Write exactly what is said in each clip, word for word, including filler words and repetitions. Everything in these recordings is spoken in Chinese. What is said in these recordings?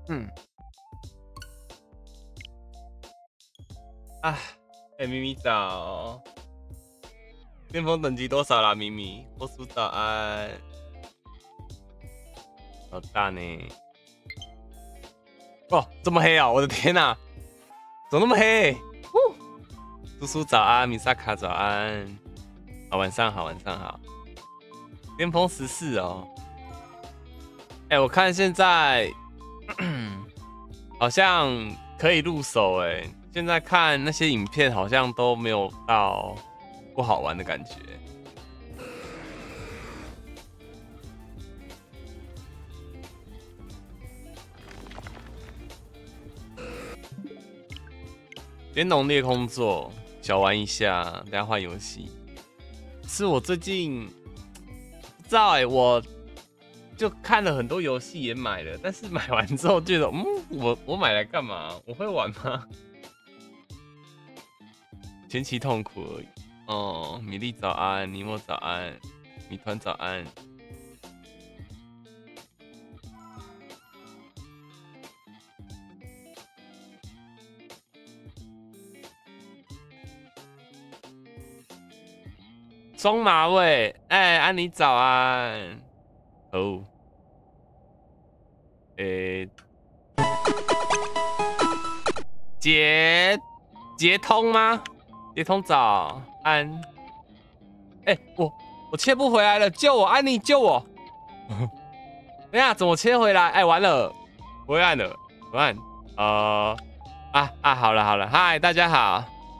嗯，啊，哎、欸，咪咪早，巅峰等级多少啦？咪咪，波叔早安，老大呢？哦，这么黑啊！我的天哪、啊，怎么那么黑？叔叔早安，米萨卡早安，好，晚上好，晚上好。巅峰十四哦，哎、欸，我看现在好像可以入手哎、欸，现在看那些影片好像都没有到不好玩的感觉。天龙裂空座，小玩一下，等下换游戏。是我最近不知道哎、欸，我就看了很多游戏也买了，但是买完之后觉得，嗯，我我买来干嘛？我会玩吗？前期痛苦而已。哦，米粒早安，尼莫早安，米团早安。双马尾，哎、欸，安妮早安。哦，诶、欸，捷捷通吗？捷通早安。哎、欸，我我切不回来了，救我，安妮救我！等下怎么切回来？哎、欸，完了，回来了，回来。呃，啊啊，好了好了，嗨，大家好。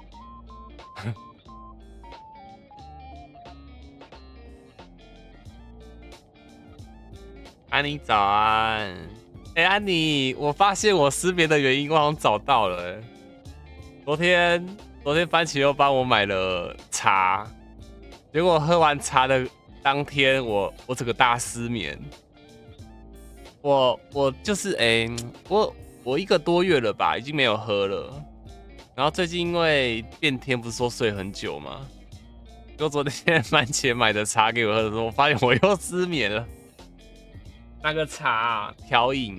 安妮早安，哎、欸，安妮，我发现我失眠的原因，我好像找到了、欸。昨天，昨天番茄又帮我买了茶，结果喝完茶的当天我，我我整个大失眠。我我就是哎、欸，我我一个多月了吧，已经没有喝了。然后最近因为变天，不是说睡很久吗？就昨天番茄买的茶给我喝的时候，我发现我又失眠了。那个茶调饮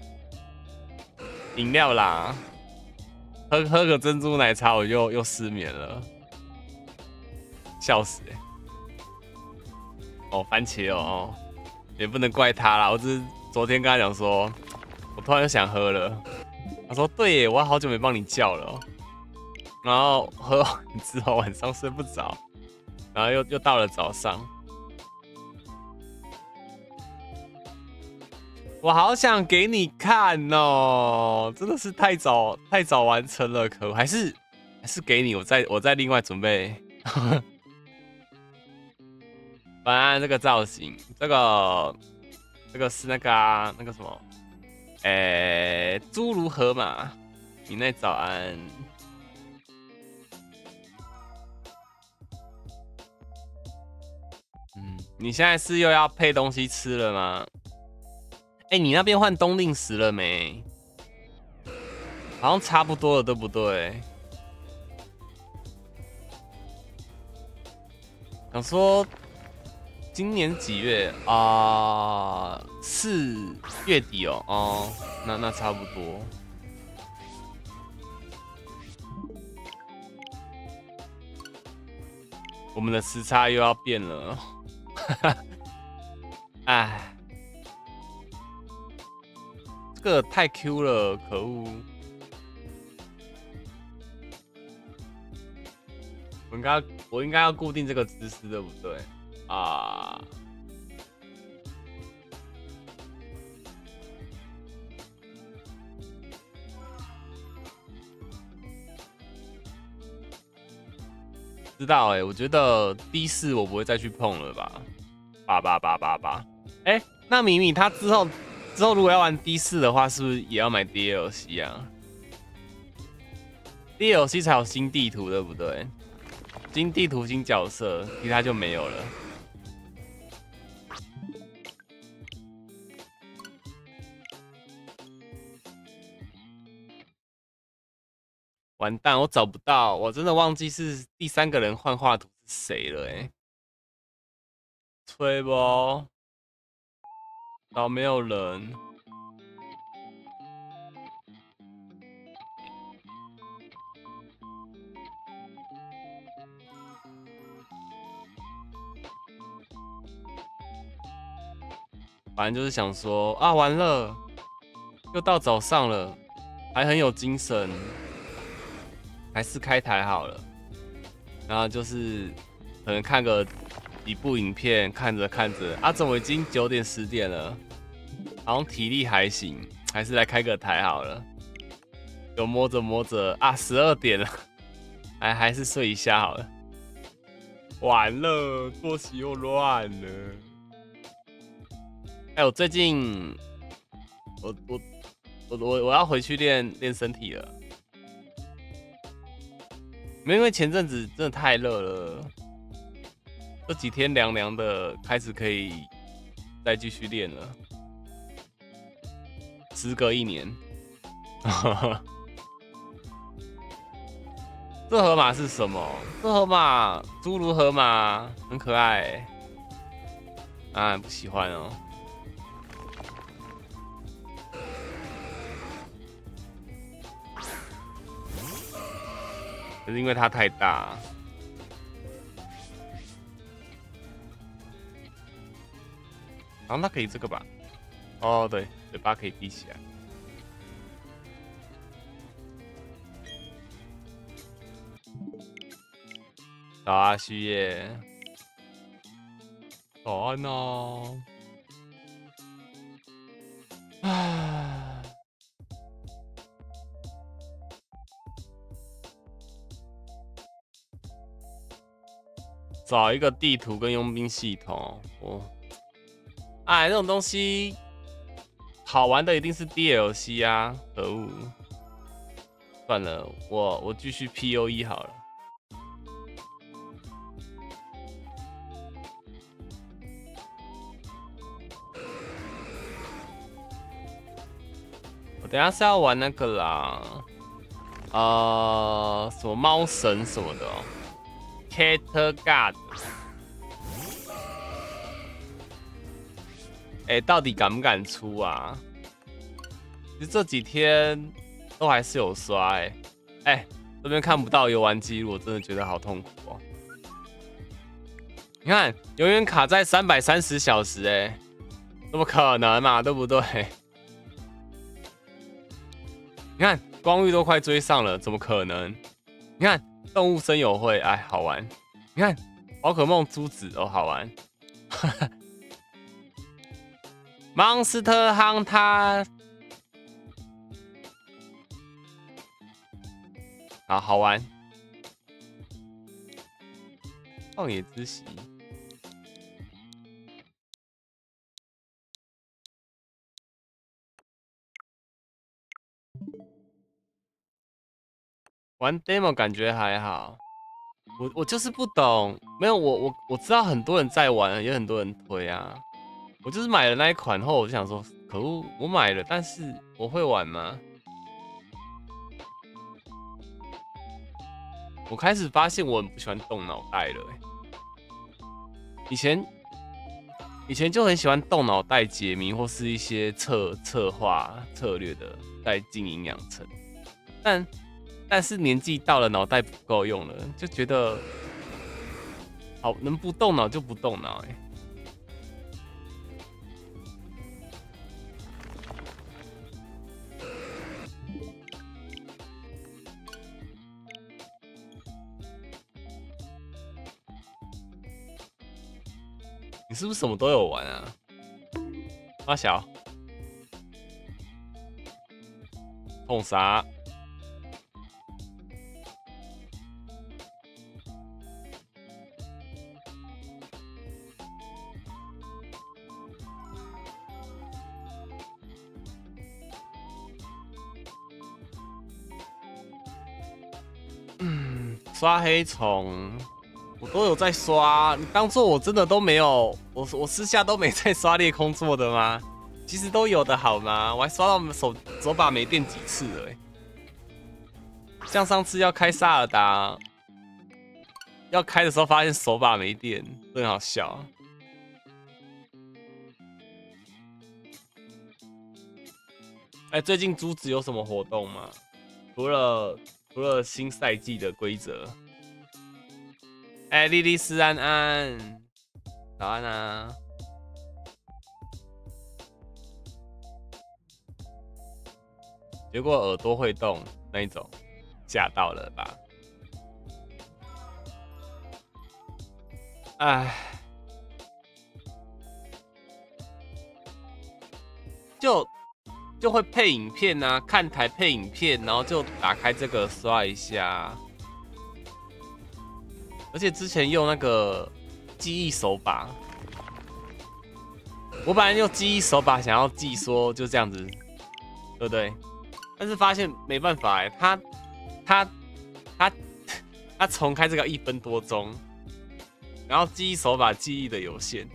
饮料啦，喝喝个珍珠奶茶，我又又失眠了，笑死哎、欸！哦，番茄哦哦，也不能怪他啦，我只是昨天跟他讲说，我突然又想喝了。他说对耶，我好久没帮你叫了、喔。然后喝完之后晚上睡不着，然后又又到了早上。我好想给你看哦，真的是太早太早完成了，可还是还是给你，我再我再另外准备。晚安，这个造型，这个这个是那个、啊、那个什么，诶、欸，侏儒河马，你那早安。嗯，你现在是又要配东西吃了吗？哎、欸，你那边换冬令时了没？好像差不多了，对不對？想说今年几月啊？是、呃、月底哦。哦，那那差不多。我们的时差又要变了。哎。这个太 Q 了，可恶！我应该我应该要固定这个姿势，对不对？啊，知道哎、欸，我觉得 D 四我不会再去碰了吧？八八八八八。哎，那米米他之后之后如果要玩 D 四的话，是不是也要买 D L C 啊？D L C 才有新地图，对不对？新地图、新角色，其他就没有了。完蛋，我找不到，我真的忘记是第三个人换画图是谁了、欸，哎，吹不？找没有人。 反正就是想说啊，完了，又到早上了，还很有精神，还是开台好了。然后就是可能看个几部影片，看着看着啊，怎么已经九点十点了？好像体力还行，还是来开个台好了。就摸着摸着啊，十二点了，还还是睡一下好了。完了，作息又乱了。哎，我最近，我我我我我要回去练练身体了。因为前阵子真的太热了，这几天凉凉的，开始可以再继续练了。时隔一年，这河马是什么？这河马，侏儒河马，很可爱欸。啊，不喜欢哦。可是因为它太大。然后它可以这个吧？哦，对，嘴巴可以闭起来。早啊，旭夜。早安哦。唉。找一个地图跟佣兵系统，哦，哎，这种东西好玩的一定是 D L C 啊，可恶！算了，我我继续 P O E 好了。我等一下是要玩那个啦，呃，什么猫神什么的哦 ，Cat God。哎、欸，到底敢不敢出啊？其实这几天都还是有刷哎、欸，哎、欸，这边看不到游玩记录，我真的觉得好痛苦哦。你看，永远卡在三百三十小时哎、欸，怎么可能嘛？对不对？你看，光遇都快追上了，怎么可能？你看，动物森友会，哎，好玩。你看，宝可梦珠子哦，好玩。Monster Hunter， 啊，好玩。旷野之息，玩 demo 感觉还好。我我就是不懂，没有我我我知道很多人在玩，也很多人推啊。我就是买了那一款后，我就想说，可恶，我买了，但是我会玩吗？我开始发现我很不喜欢动脑袋了、欸。以前以前就很喜欢动脑袋解谜或是一些策策划策略的在经营养成，但但是年纪到了，脑袋不够用了，就觉得好能不动脑就不动脑哎、欸。你是不是什么都有玩啊？阿小，碰啥？嗯，刷黑虫。我都有在刷，你当做我真的都没有，我我私下都没在刷裂空做的吗？其实都有的好吗？我还刷到手手把没电几次了、欸，像上次要开萨尔达，要开的时候发现手把没电，真好笑、啊。哎、欸，最近珠子有什么活动吗？除了除了新赛季的规则。哎、欸，莉莉丝安安，早安啊！ 结果耳朵会动那一种，吓到了吧？哎，就就会配影片啊，看台配影片，然后就打开这个刷一下。而且之前用那个记忆手把，我本来用记忆手把想要记说就这样子，对不对？但是发现没办法哎，他他他他重开这个一分多钟，然后记忆手把记忆的有限，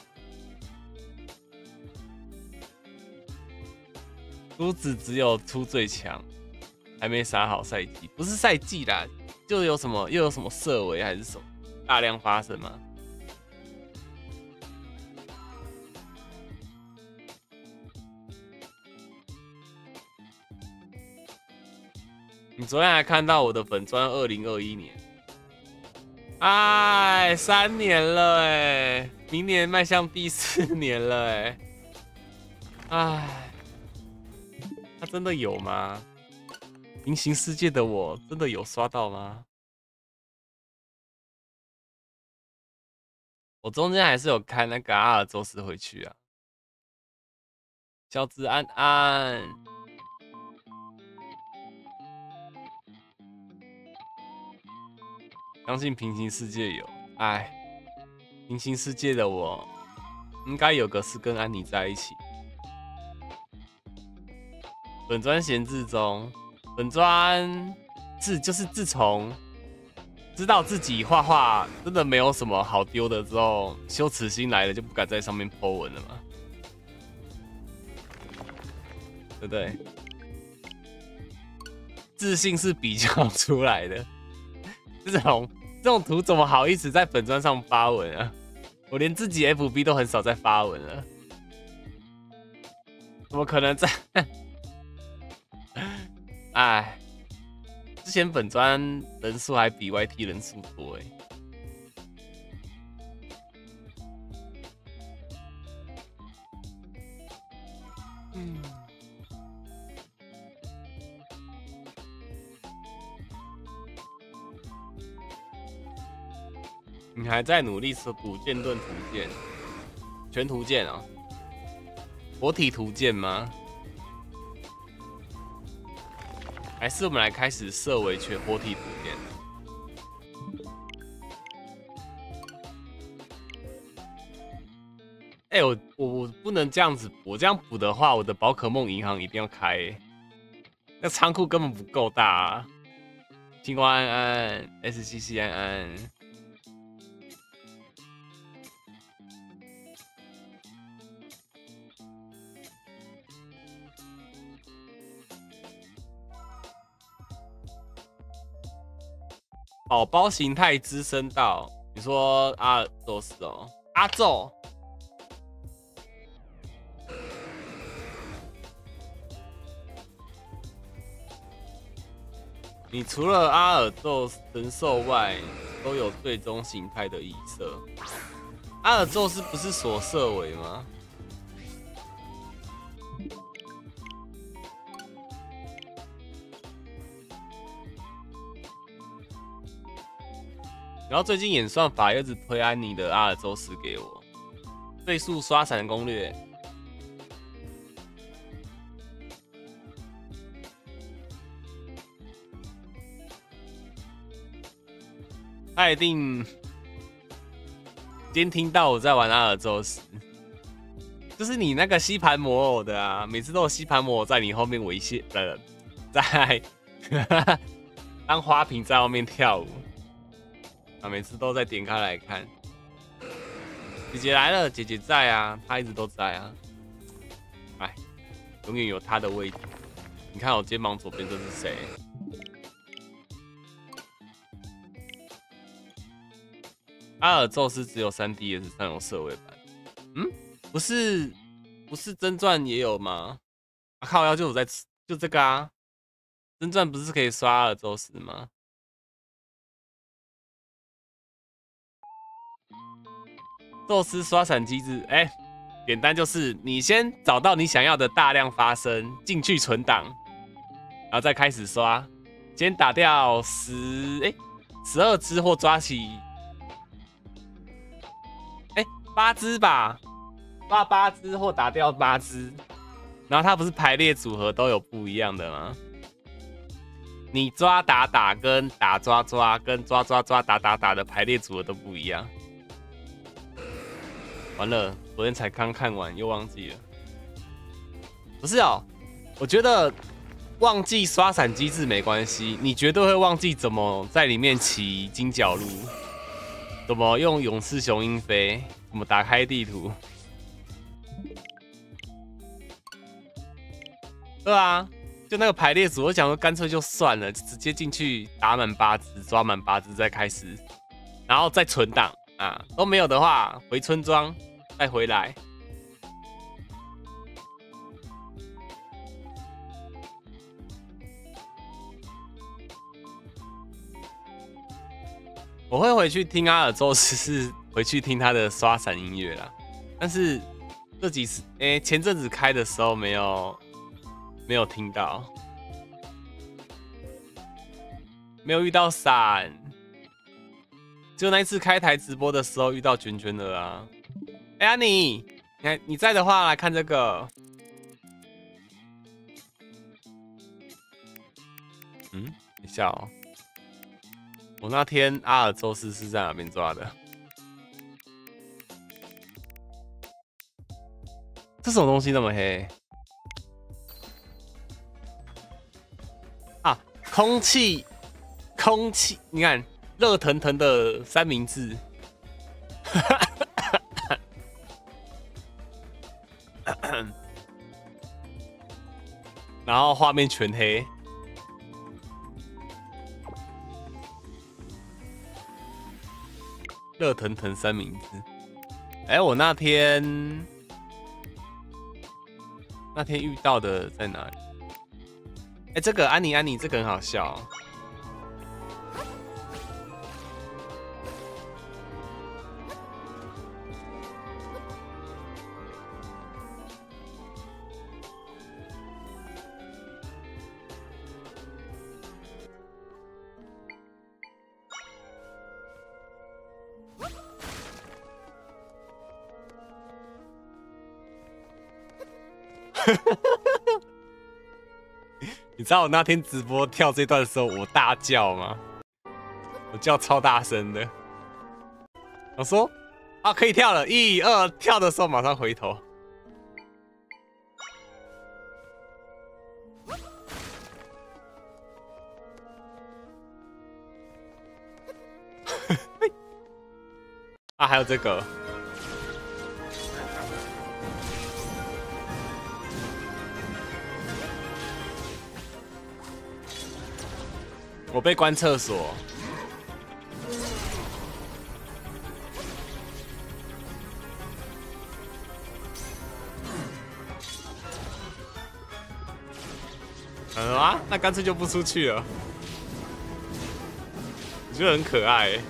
珠子只有出最强，还没杀好赛季，不是赛季啦。就有什么又有什么色违还是什么大量发生吗？你昨天还看到我的粉专二零二一年，哎，三年了哎，明年迈向第四年了哎，哎，他真的有吗？平行世界的我真的有刷到吗？我中间还是有开那个阿尔宙斯回去啊。小子安安，相信平行世界有。哎，平行世界的我应该有个是跟安妮在一起。本专闲置中。本专自就是自从知道自己画画真的没有什么好丢的之后，羞耻心来了就不敢在上面 po 文了嘛，对不对？自信是比较出来的，这种这种图怎么好意思在本专上发文啊？我连自己 F B 都很少在发文了，怎么可能在？哎，之前本专人数还比 Y T 人数多哎。嗯，你还在努力补剑盾图鉴，全图鉴啊？活体图鉴吗？还是我们来开始设为全活体图鉴？哎、欸，我我我不能这样子补，我这样补的话，我的宝可梦银行一定要开、欸，那仓库根本不够大啊！青蛙安安 ，S C C 安安。宝宝形态资深到，你说阿尔宙斯哦，阿宙，你除了阿尔宙神兽外，都有最终形态的异色。阿尔宙斯不是所色尾吗？然后最近演算法又一直推安妮的阿尔宙斯给我，倍速刷闪攻略。他一定今天听到我在玩阿尔宙斯，就是你那个吸盘魔偶的啊，每次都有吸盘魔偶在你后面猥亵，呃，在当花瓶在后面跳舞。啊，每次都在点开来看。姐姐来了，姐姐在啊，她一直都在啊。哎，永远有她的位置。你看我肩膀左边这是谁？阿尔宙斯只有 三 D S 上有色位版。嗯，不是，不是真传也有吗？啊靠，要就我在就这个啊。真传不是可以刷阿尔宙斯吗？宙斯刷闪机制，哎、欸，简单就是你先找到你想要的大量发生进去存档， 后再开始刷，先打掉十哎十二只或抓起哎八只吧，抓八只或打掉八只，然后它不是排列组合都有不一样的吗？你抓打打跟打抓抓跟抓抓抓打打打的排列组合都不一样。完了，昨天才刚看完又忘记了。不是哦，我觉得。忘记刷伞机制没关系，你绝对会忘记怎么在里面骑金角鹿，怎么用勇士雄鹰飞，怎么打开地图。对啊，就那个排列组，我想说干脆就算了，直接进去打满八只，抓满八只再开始，然后再存档啊，都没有的话回村庄再回来。我会回去听阿尔宙斯，是回去听他的刷伞音乐啦。但是这几次，哎、欸，前阵子开的时候没有没有听到，没有遇到伞，只有那一次开台直播的时候遇到娟娟的啊。哎、欸，安妮，你看你在的话来看这个，嗯，等一下哦。我那天阿尔宙斯是在哪边抓的？这什么东西那么黑？啊，空气，空气，你看热腾腾的三明治，然后画面全黑。热腾腾三明治，哎、欸，我那天那天遇到的在哪里？哎、欸，这个安妮安妮，这个很好笑、喔。你知道我那天直播跳这段的时候，我大叫吗？我叫超大声的。我说：“啊，可以跳了！一二，跳的时候马上回头。”啊，还有这个。我被关厕所。嗯啊，那干脆就不出去了。我觉得很可爱欸。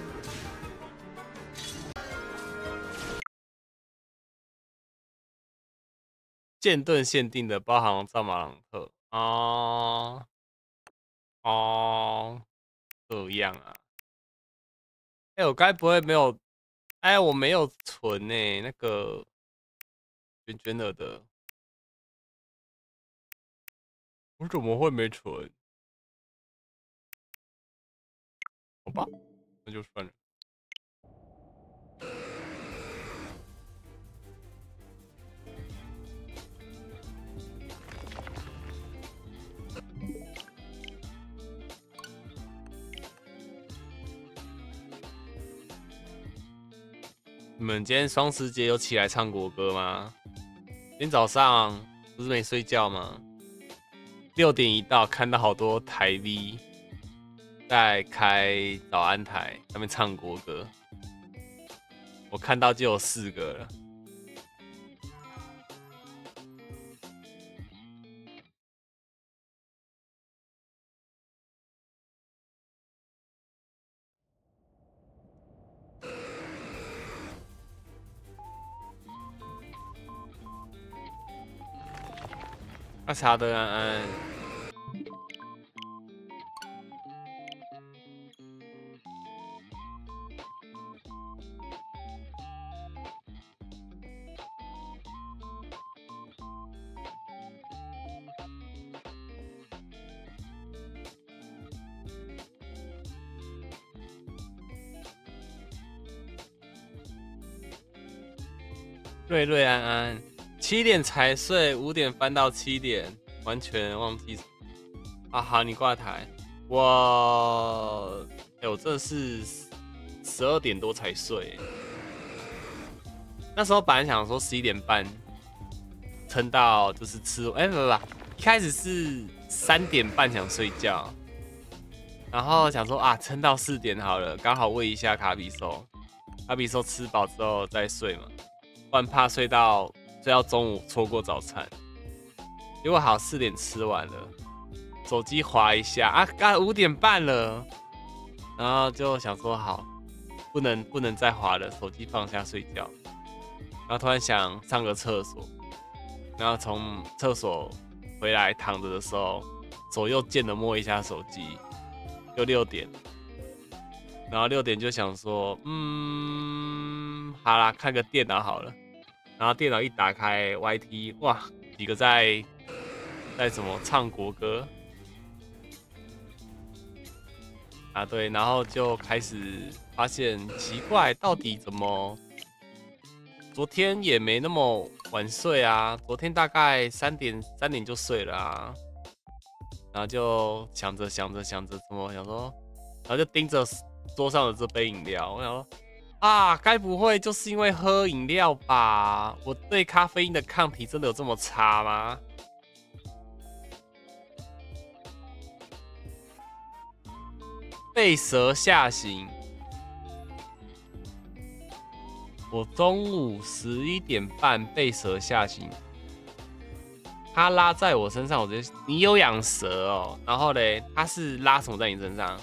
剑盾限定的包含藏马朗特哦。哦，这样啊。哎、欸，我该不会没有？哎、欸，我没有存呢、欸，那个卷卷了的，我怎么会没存？好吧，那就算了。你们今天双十节有起来唱国歌吗？今天早上不是没睡觉吗？六点一到，看到好多台 V 在开早安台，他们唱国歌，我看到就有四个了。阿查德安安， 瑞瑞安安，七点才睡，五点翻到七点，完全忘记。啊，好，你挂台。我，哎、欸，我真的是十二点多才睡。那时候本来想说十一点半撑到就是吃，哎、欸，不不不，一开始是三点半想睡觉，然后想说啊，撑到四点好了，刚好喂一下卡比兽，卡比兽吃饱之后再睡嘛，不然怕睡到睡到中午错过早餐。结果好四点吃完了，手机滑一下啊，刚五点半了，然后就想说好，不能不能再滑了，手机放下睡觉。然后突然想上个厕所，然后从厕所回来躺着的时候，左右贱的摸一下手机，就六点。然后六点就想说，嗯，好啦，看个电脑好了。然后电脑一打开 Y T， 哇，几个在在什么唱国歌啊？对，然后就开始发现奇怪，到底怎么？昨天也没那么晚睡啊，昨天大概三点三点就睡了啊，然后就想着想着想着怎么想说，然后就盯着桌上的这杯饮料，我想说啊，该不会就是因为喝饮料吧？我对咖啡因的抗体真的有这么差吗？被蛇吓醒。我中午十一点半被蛇吓醒，它拉在我身上，我直接你有养蛇哦？然后嘞，它是拉什么在你身上？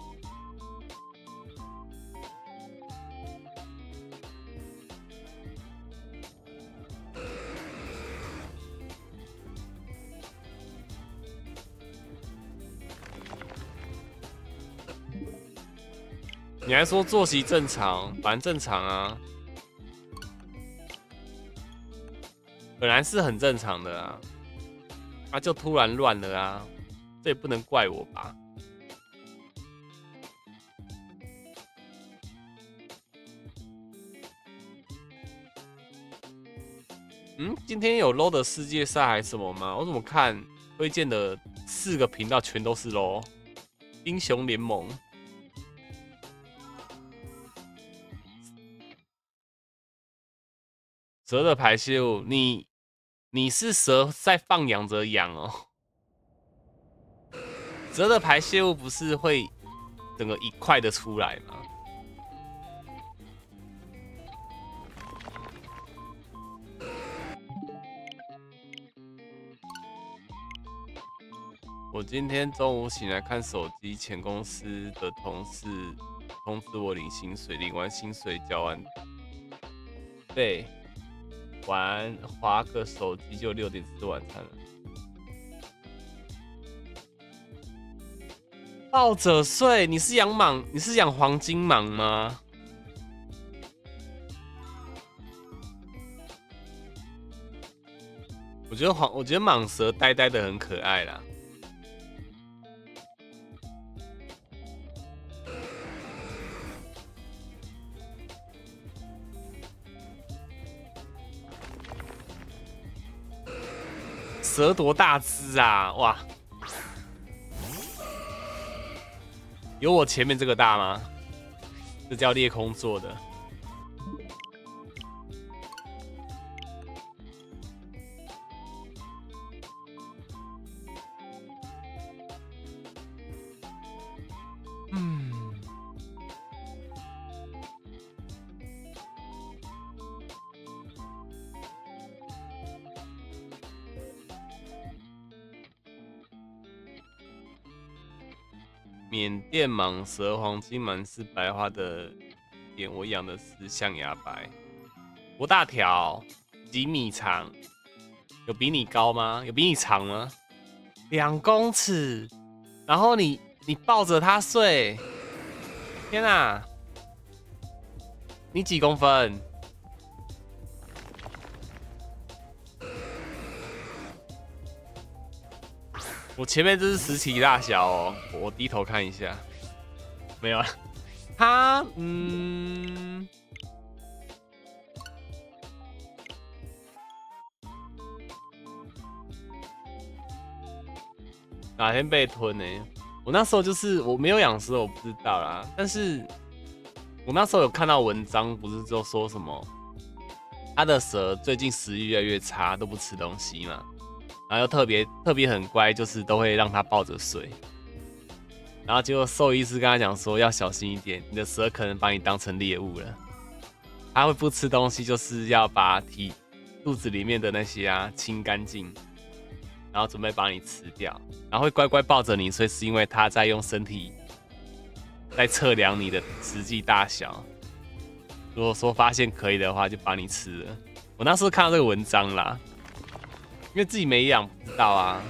你还说作息正常，反正正常啊。本来是很正常的啊，啊就突然乱了啊，这也不能怪我吧？嗯，今天有 L O 的世界赛还是什么吗？我怎么看推荐的四个频道全都是 L O 英雄联盟。蛇的排泄物，你你是蛇在放养着养哦。蛇的排泄物不是会整个一块的出来吗？我今天中午醒来看手机，前公司的同事通知我领薪水，领完薪水交完费，玩滑个手机就六点吃晚餐了。抱着睡，你是养蟒？你是养黄金蟒吗？我觉得黄，我觉得蟒蛇呆呆的很可爱啦。蛇多大只啊！哇，有我前面这个大吗？这叫裂空做的。嗯。缅甸蟒蛇、黄金蟒是白花的点，我养的是象牙白，多大条？几米长？有比你高吗？有比你长吗？两公尺。然后你你抱着它睡，天啊！你几公分？我前面这是实体大小哦，我低头看一下，没有了。它嗯， 哪天被吞呢、欸？我那时候就是我没有养蛇，我不知道啦。但是我那时候有看到文章，不是就说什么他的蛇最近食欲越来越差，都不吃东西嘛，然后又特别特别很乖，就是都会让它抱着睡。然后结果兽医师跟他讲说要小心一点，你的蛇可能把你当成猎物了。它会不吃东西，就是要把体肚子里面的那些啊清干净，然后准备把你吃掉，然后会乖乖抱着你，所以是因为它在用身体在测量你的实际大小。如果说发现可以的话，就把你吃了。我那时候看到这个文章啦，因为自己没养，不知道啊。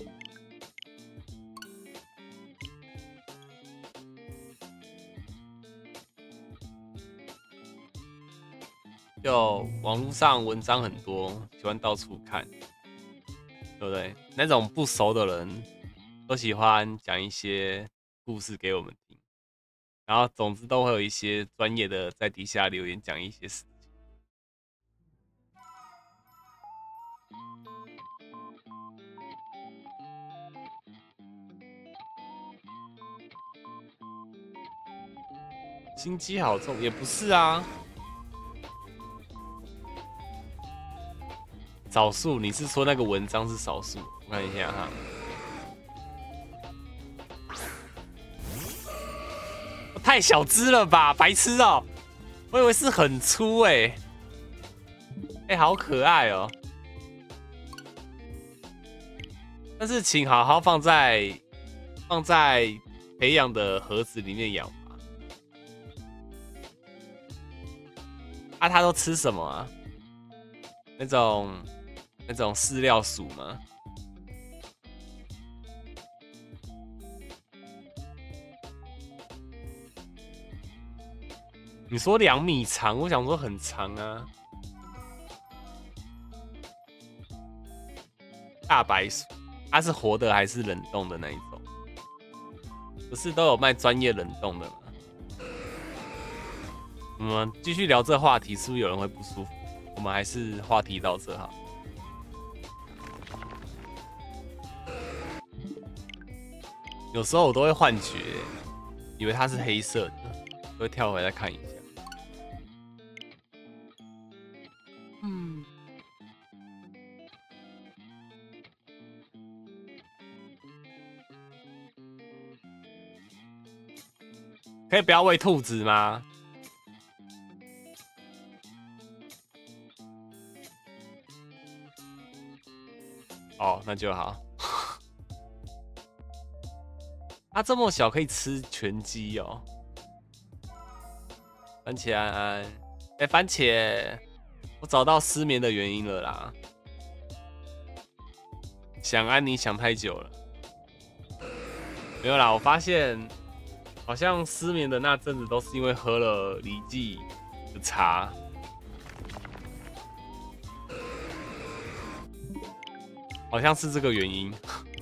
就网络上文章很多，喜欢到处看，对不对？那种不熟的人都喜欢讲一些故事给我们听，然后总之都会有一些专业的在底下留言讲一些事情。心机好重，也不是啊。少数，你是说那个文章是少数？我看一下哈。太小只了吧，白痴哦、喔！我以为是很粗哎、欸，哎、欸，好可爱哦、喔。但是请好好放在放在培养的盒子里面养吧。啊，它都吃什么啊？那种。那种饲料鼠吗？你说两米长，我想说很长啊。大白鼠，它是活的还是冷冻的那一种？不是都有卖专业冷冻的吗？我们继续聊这话题，是不是有人会不舒服？我们还是话题到这哈。有时候我都会幻觉，以为它是黑色的，都会跳回来看一下。嗯，可以不要喂兔子吗？哦，那就好。它这么小可以吃全鸡哦。番茄安安，哎、欸，番茄，我找到失眠的原因了啦。想安妮想太久了，没有啦，我发现好像失眠的那阵子都是因为喝了李记的茶。好像是这个原因。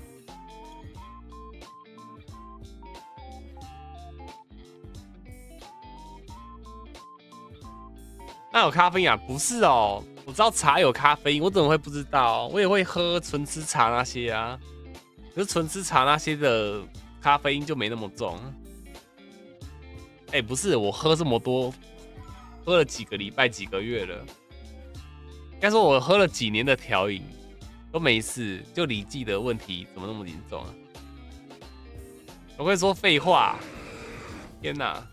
那有咖啡因啊？不是哦，我知道茶有咖啡因，我怎么会不知道？我也会喝纯吃茶那些啊，可是纯吃茶那些的咖啡因就没那么重。哎、欸，不是，我喝这么多，喝了几个礼拜、几个月了，应该说我喝了几年的调饮都没事，就李记的问题怎么那么严重啊？我会说废话，天哪！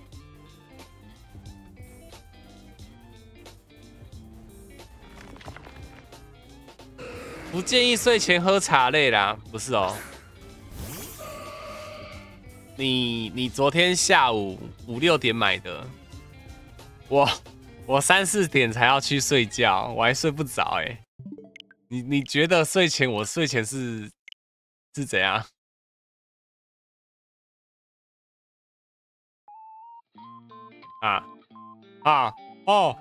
不建议睡前喝茶类啦，不是哦。你你昨天下午五六点买的，我我三四点才要去睡觉，我还睡不着哎、欸。你你觉得睡前我睡前是是怎样？啊啊哦。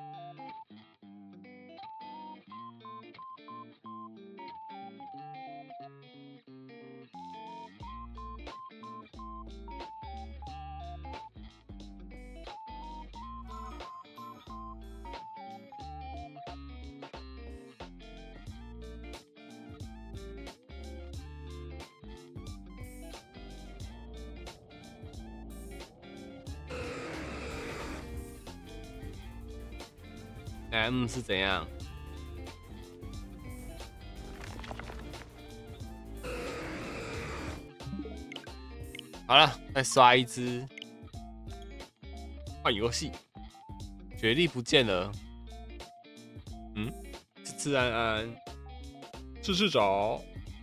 M 是怎样？好了，再刷一只，换游戏。雪莉不见了，嗯，是治安安，次次找。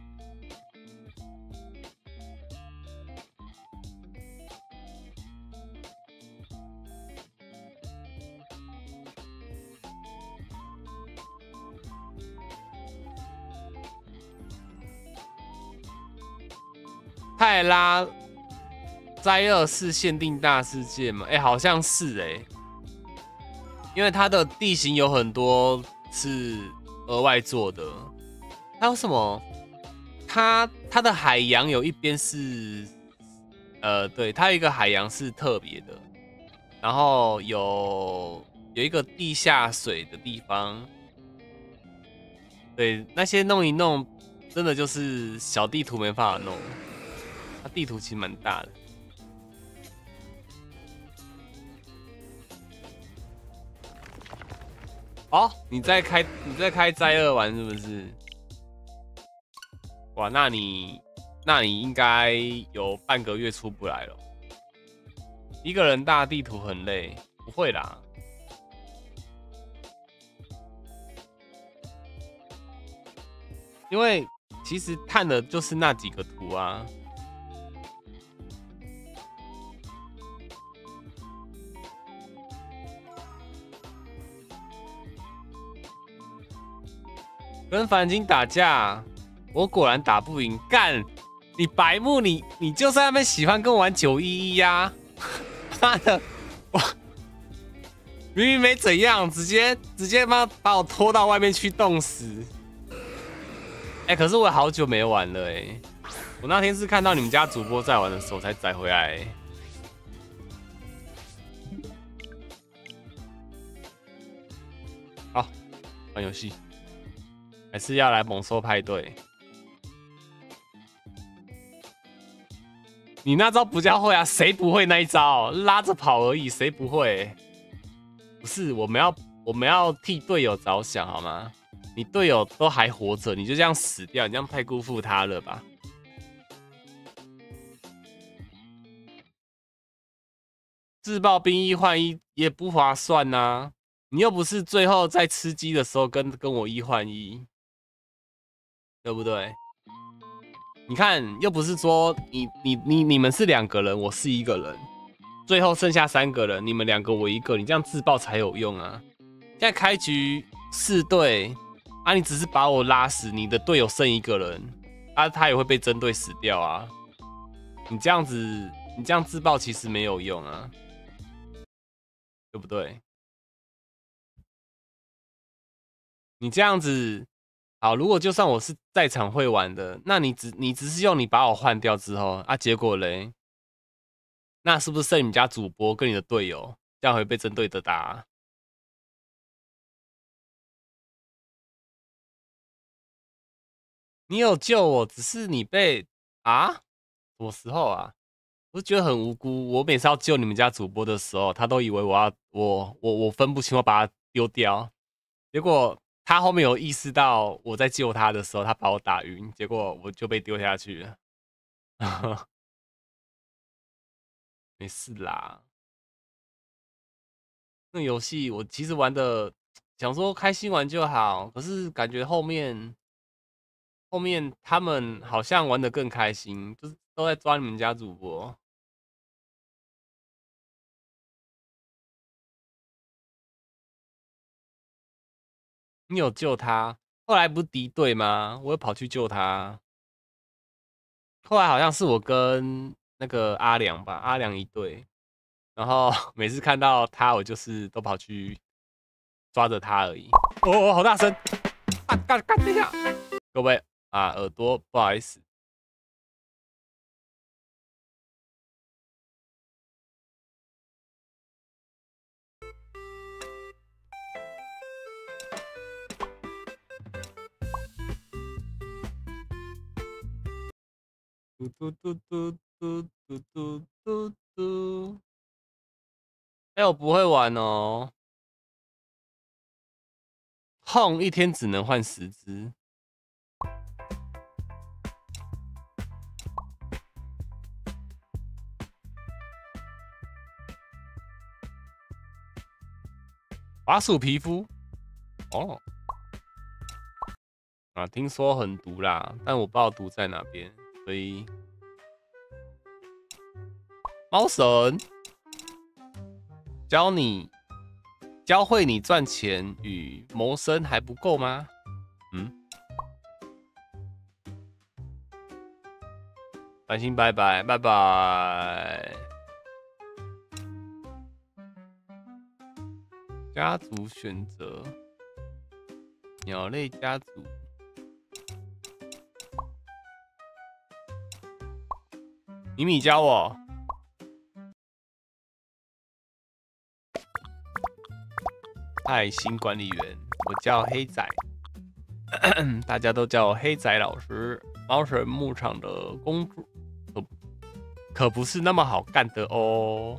泰拉灾厄是限定大世界吗？哎、欸，好像是哎、欸，因为它的地形有很多是额外做的。还有什么？它它的海洋有一边是，呃，对，它有一个海洋是特别的，然后有有一个地下水的地方。对，那些弄一弄，真的就是小地图没办法弄。它地图其实蛮大的。哦，你在开你在开灾厄玩是不是？哇，那你那你应该有半个月出不来了。一个人大地图很累，不会啦。因为其实探的就是那几个图啊。跟凡金打架，我果然打不赢。干，你白目，你你就在那边喜欢跟我玩九一一呀？妈的，我明明没怎样，直接直接把把我拖到外面去冻死。哎、欸，可是我好久没玩了哎、欸，我那天是看到你们家主播在玩的时候才载回来、欸。好，玩游戏。还是要来猛兽派对？你那招不叫会啊，谁不会那一招？拉着跑而已，谁不会？不是，我们要我们要替队友着想好吗？你队友都还活着，你就这样死掉，你这样太辜负他了吧？自爆兵一换一也不划算呐、啊，你又不是最后在吃鸡的时候跟跟我一换一。对不对？你看，又不是说你你你你们是两个人，我是一个人，最后剩下三个人，你们两个我一个，你这样自爆才有用啊！现在开局四队啊，你只是把我拉死，你的队友剩一个人啊，他也会被针对死掉啊！你这样子，你这样自爆其实没有用啊，对不对？你这样子。好，如果就算我是在场会玩的，那你只你只是用你把我换掉之后啊，结果嘞，那是不是剩你家主播跟你的队友，这样会被针对的打、啊？你有救我，只是你被啊？什么时候啊？我觉得很无辜。我每次要救你们家主播的时候，他都以为我要我我我分不清，我把他丢掉。结果他后面有意识到我在救他的时候，他把我打晕，结果我就被丢下去了。没事啦。那游戏我其实玩的想说开心玩就好，可是感觉后面后面他们好像玩的更开心，就是都在抓你们家主播。你有救他，后来不是敌对吗？我又跑去救他。后来好像是我跟那个阿良吧，阿良一队，然后每次看到他，我就是都跑去抓着他而已。哦哦，好大声！啊，干干等一下，各位啊，耳朵不好意思。嘟嘟嘟嘟嘟嘟嘟嘟嘟。哎、欸，我不会玩哦。 Home 一天只能换十只。滑鼠皮肤，哦，啊，听说很毒啦，但我不知道毒在哪边，所以猫神教你教会你赚钱与谋生还不够吗？嗯，繁星拜拜拜拜。家族选择，鸟类家族。米米教我。嗨，新管理员，我叫黑仔，大家都叫我黑仔老师。猫神牧场的工作可可不是那么好干的哦。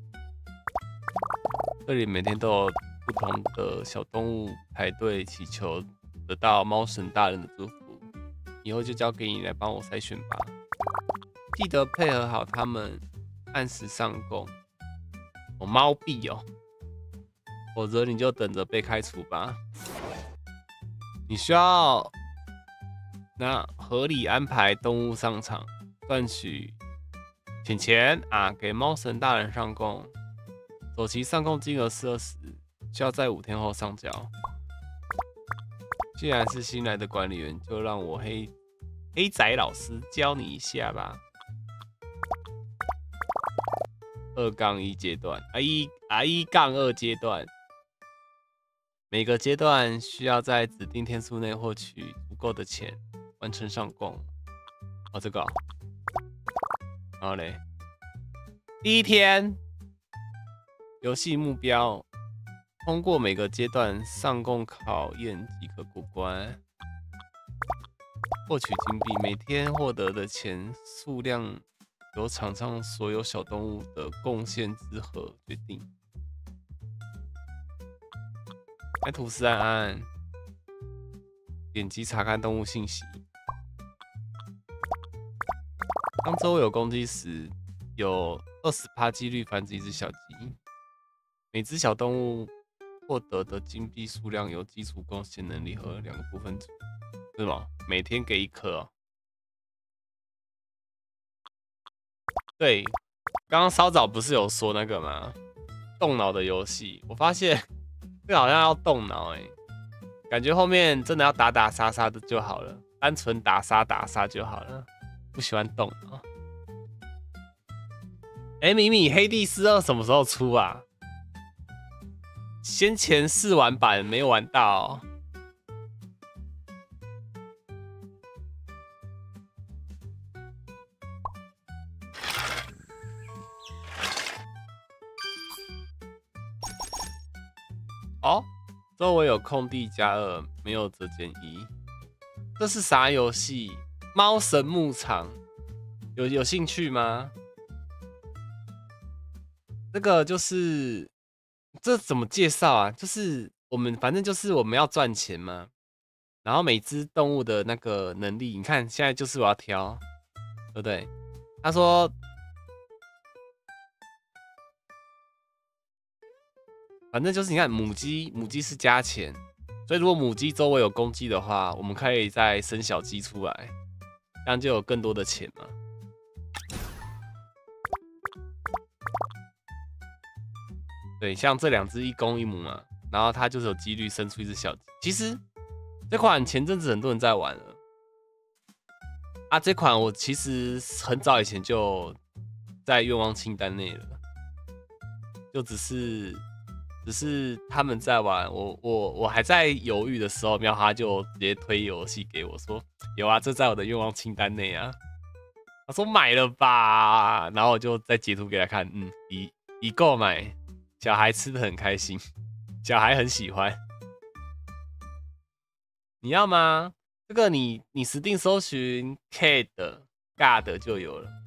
这里每天都有不同的小动物排队祈求得到猫神大人的祝福，以后就交给你来帮我筛选吧。记得配合好他们，按时上供。我猫币哦，否则你就等着被开除吧。你需要那合理安排动物上场，赚取钱钱啊，给猫神大人上供。首期上供金额是二十，需要在五天后上交。既然是新来的管理员，就让我黑黑仔老师教你一下吧。二杠一阶段，啊一啊一杠二阶段，每个阶段需要在指定天数内获取足够的钱，完成上供。哦，这个、哦，然后嘞，第一天。游戏目标：通过每个阶段上供考验即可过关。获取金币，每天获得的钱数量由场上所有小动物的贡献之和决定。来吐司按按，点击查看动物信息。当周围有攻击时，有 百分之二十 几率繁殖一只小鸡。每只小动物获得的金币数量由基础贡献能力和两个部分组。是吗？每天给一颗哦。对，刚刚稍早不是有说那个吗？动脑的游戏，我发现这好像要动脑哎，感觉后面真的要打打杀杀的就好了，单纯打杀打杀就好了，不喜欢动脑。哎、欸，米米黑帝斯二什么时候出啊？先前试玩版没有玩到、哦。哦，周围有空地加二，没有则减一。这是啥游戏？猫神牧场，有有兴趣吗？这个就是这怎么介绍啊？就是我们反正就是我们要赚钱嘛，然后每只动物的那个能力，你看现在就是我要挑，对不对？他说，反正就是你看母鸡，母鸡是加钱，所以如果母鸡周围有公鸡的话，我们可以再生小鸡出来，这样就有更多的钱嘛。对，像这两只一公一母嘛，然后它就是有几率生出一只小鸡。其实这款前阵子很多人在玩了啊，这款我其实很早以前就在愿望清单内了，就只是只是他们在玩，我我我还在犹豫的时候，喵哈就直接推游戏给我说，有啊，这在我的愿望清单内啊。他说买了吧，然后我就再截图给他看，嗯，已已购买。小孩吃的很开心，小孩很喜欢。你要吗？这个你你实定搜寻 K 的 God 就有了，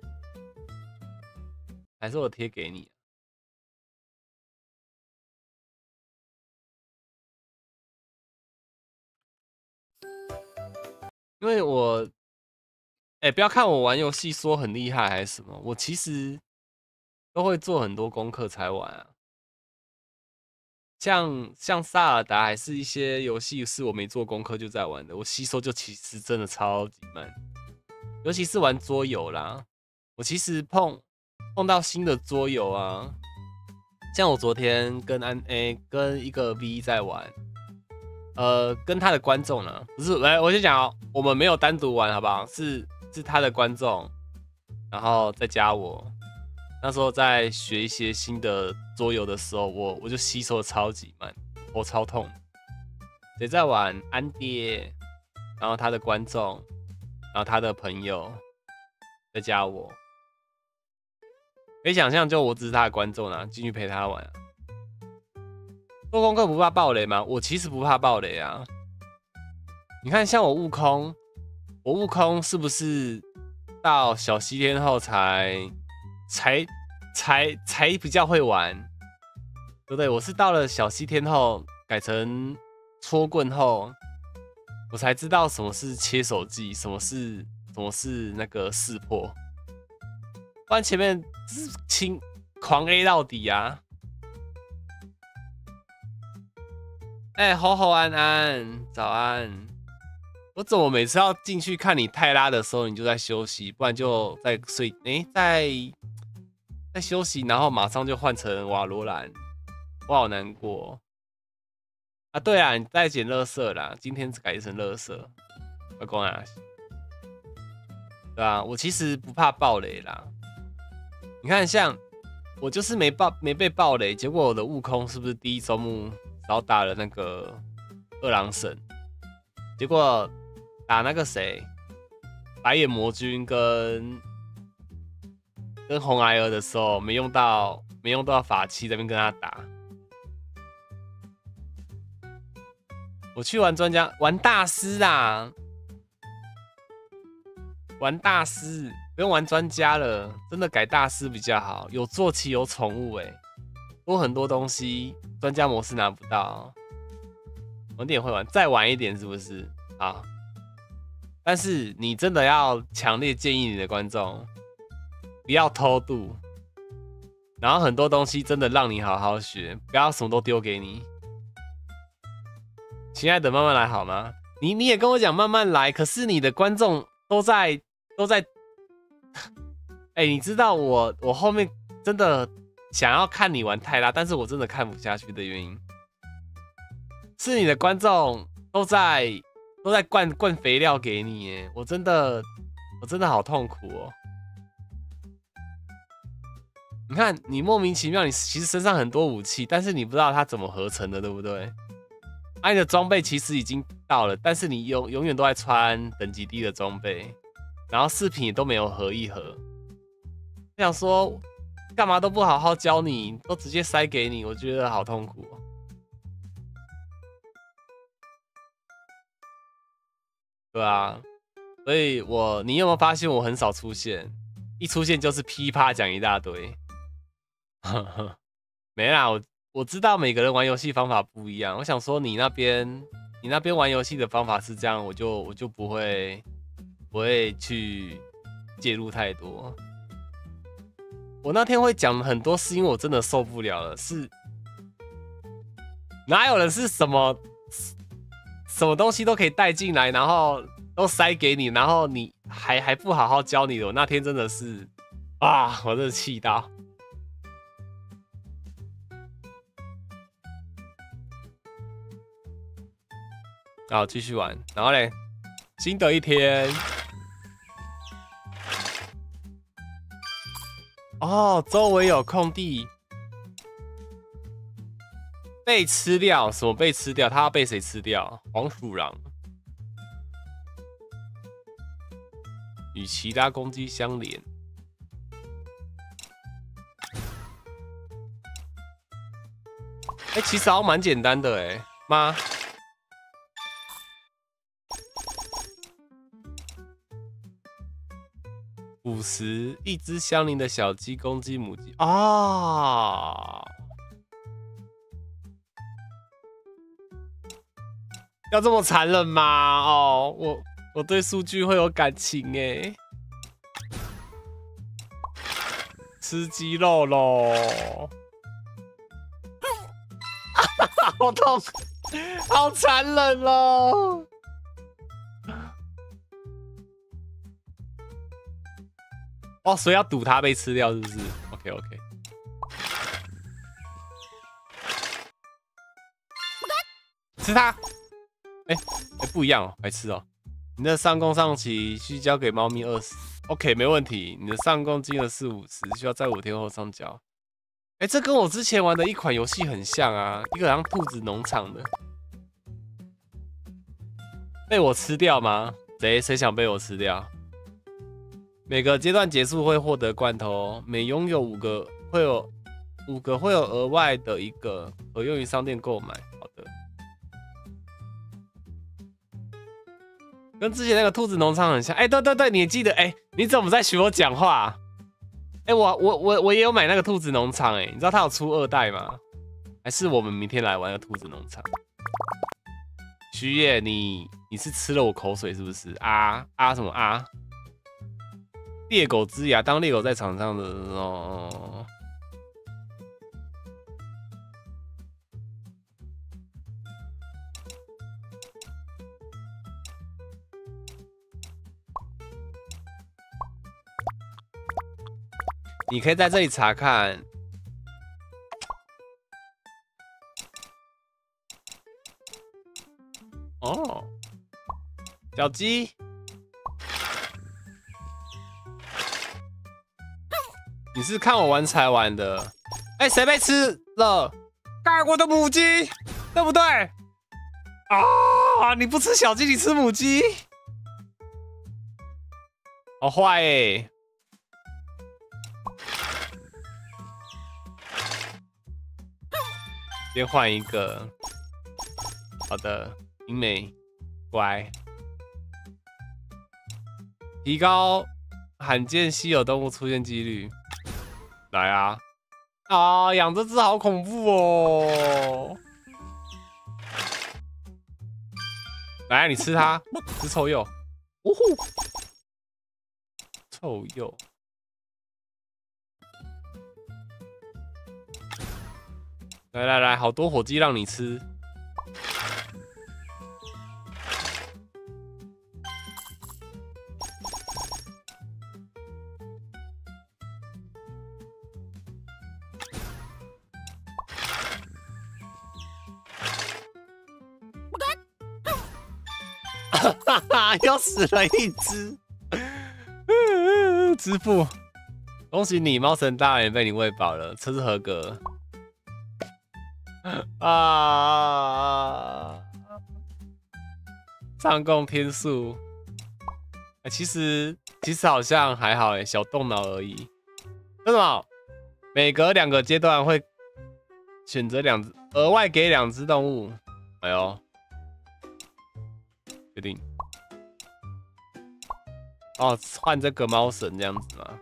还是我贴给你？ 因为我，哎、欸，不要看我玩游戏说很厉害还是什么，我其实都会做很多功课才玩啊。像像萨尔达还是一些游戏是我没做功课就在玩的，我吸收就其实真的超级慢，尤其是玩桌游啦。我其实碰碰到新的桌游啊，像我昨天跟安 A、欸、跟一个 V 在玩，呃，跟他的观众呢，不是，来，我先讲哦，我们没有单独玩，好不好？是是他的观众，然后再加我。那时候在学一些新的桌游的时候，我我就吸收的超级慢，头超痛。谁在玩安爹，然后他的观众，然后他的朋友再加我，可以想象，就我只是他的观众啊，进去陪他玩、啊。做功课不怕爆雷吗？我其实不怕爆雷啊。你看，像我悟空，我悟空是不是到小西天后才？才才才比较会玩，对不对？我是到了小西天后改成戳棍后，我才知道什么是切手技，什么是什么是那个识破，不然前面清狂 A 到底啊！哎、欸，吼吼安安，早安！我怎么每次要进去看你泰拉的时候，你就在休息，不然就在睡？哎、欸，在。在休息，然后马上就换成瓦罗兰，我好难过啊！对啊，你在捡垃圾啦，今天改成垃圾，我讲啊，对啊，我其实不怕爆雷啦。你看，像我就是没爆没被爆雷，结果我的悟空是不是第一周目少打了那个二郎神？结果打那个谁，白眼魔君跟。跟红孩儿的时候没用到，没用到法器，在那边跟他打。我去玩专家，玩大师啦，玩大师不用玩专家了，真的改大师比较好。有坐骑，有宠物、欸，哎，多很多东西，专家模式拿不到。晚点会玩，再晚一点是不是？好，但是你真的要强烈建议你的观众。不要偷渡，然后很多东西真的让你好好学，不要什么都丢给你。亲爱的，慢慢来好吗？你你也跟我讲慢慢来，可是你的观众都在都在，哎、欸，你知道我我后面真的想要看你玩泰拉，但是我真的看不下去的原因，是你的观众都在都在灌灌肥料给你耶，我真的我真的好痛苦哦。你看，你莫名其妙，你其实身上很多武器，但是你不知道它怎么合成的，对不对？啊，你的装备其实已经到了，但是你永永远都在穿等级低的装备，然后饰品也都没有合一盒。我想说，干嘛都不好好教你，都直接塞给你，我觉得好痛苦哦。对啊，所以我你有没有发现我很少出现？一出现就是噼啪讲一大堆。没啦，我我知道每个人玩游戏方法不一样。我想说你那边你那边玩游戏的方法是这样，我就我就不会不会去介入太多。我那天会讲很多，是因为我真的受不了了。是哪有人是什么什么东西都可以带进来，然后都塞给你，然后你还还不好好教你的？我那天真的是啊，我真的气到。好，继续玩，然后嘞，新的一天。哦，周围有空地，被吃掉？什么被吃掉？他要被谁吃掉？黄鼠狼与其他攻击相连。哎、欸，其实好像蛮简单的哎、欸，妈。五十，一只相邻的小鸡攻击母鸡啊、哦！要这么残忍吗？哦，我我对数据会有感情哎。吃鸡肉喽！好痛，好残忍哦！哦，所以要赌他被吃掉，是不是 ？OK OK。吃它！哎、欸、哎、欸，不一样哦，白痴哦！你的上供上期需交给猫咪二十 ，OK， 没问题。你的上供金额是五十，需要在五天后上交。哎、欸，这跟我之前玩的一款游戏很像啊，一个好像兔子农场的。被我吃掉吗？谁谁想被我吃掉？每个阶段结束会获得罐头，每拥有五个会有五个会有额外的一个，可用于商店购买。好的，跟之前那个兔子农场很像。哎、欸，对对对，你记得？哎、欸，你怎么在学我讲话？哎、欸，我我我我也有买那个兔子农场，哎，你知道它有出二代吗？还是我们明天来玩个兔子农场？徐野，你你是吃了我口水是不是？啊啊什么啊？猎狗之牙，当猎狗在场上的哦。你可以在这里查看。哦，小鸡。你是看我玩才玩的？哎、欸，谁被吃了？盖我的母鸡，对不对？啊！你不吃小鸡，你吃母鸡，好坏哎、欸！先换一个，好的，英美，乖，提高罕见稀有动物出现几率。来啊！啊，养这只好恐怖哦！来、啊，你吃它，吃臭鼬。呜呼，臭鼬。来来来，好多火鸡让你吃。哈哈，又死了一只。支付，恭喜你，猫神大人被你喂饱了，车是合格。啊！上供天数，哎、欸，其实其实好像还好哎，小动脑而已。为什么？每隔两个阶段会选择两只，额外给两只动物。哎呦！决定哦，换这个猫神这样子吗？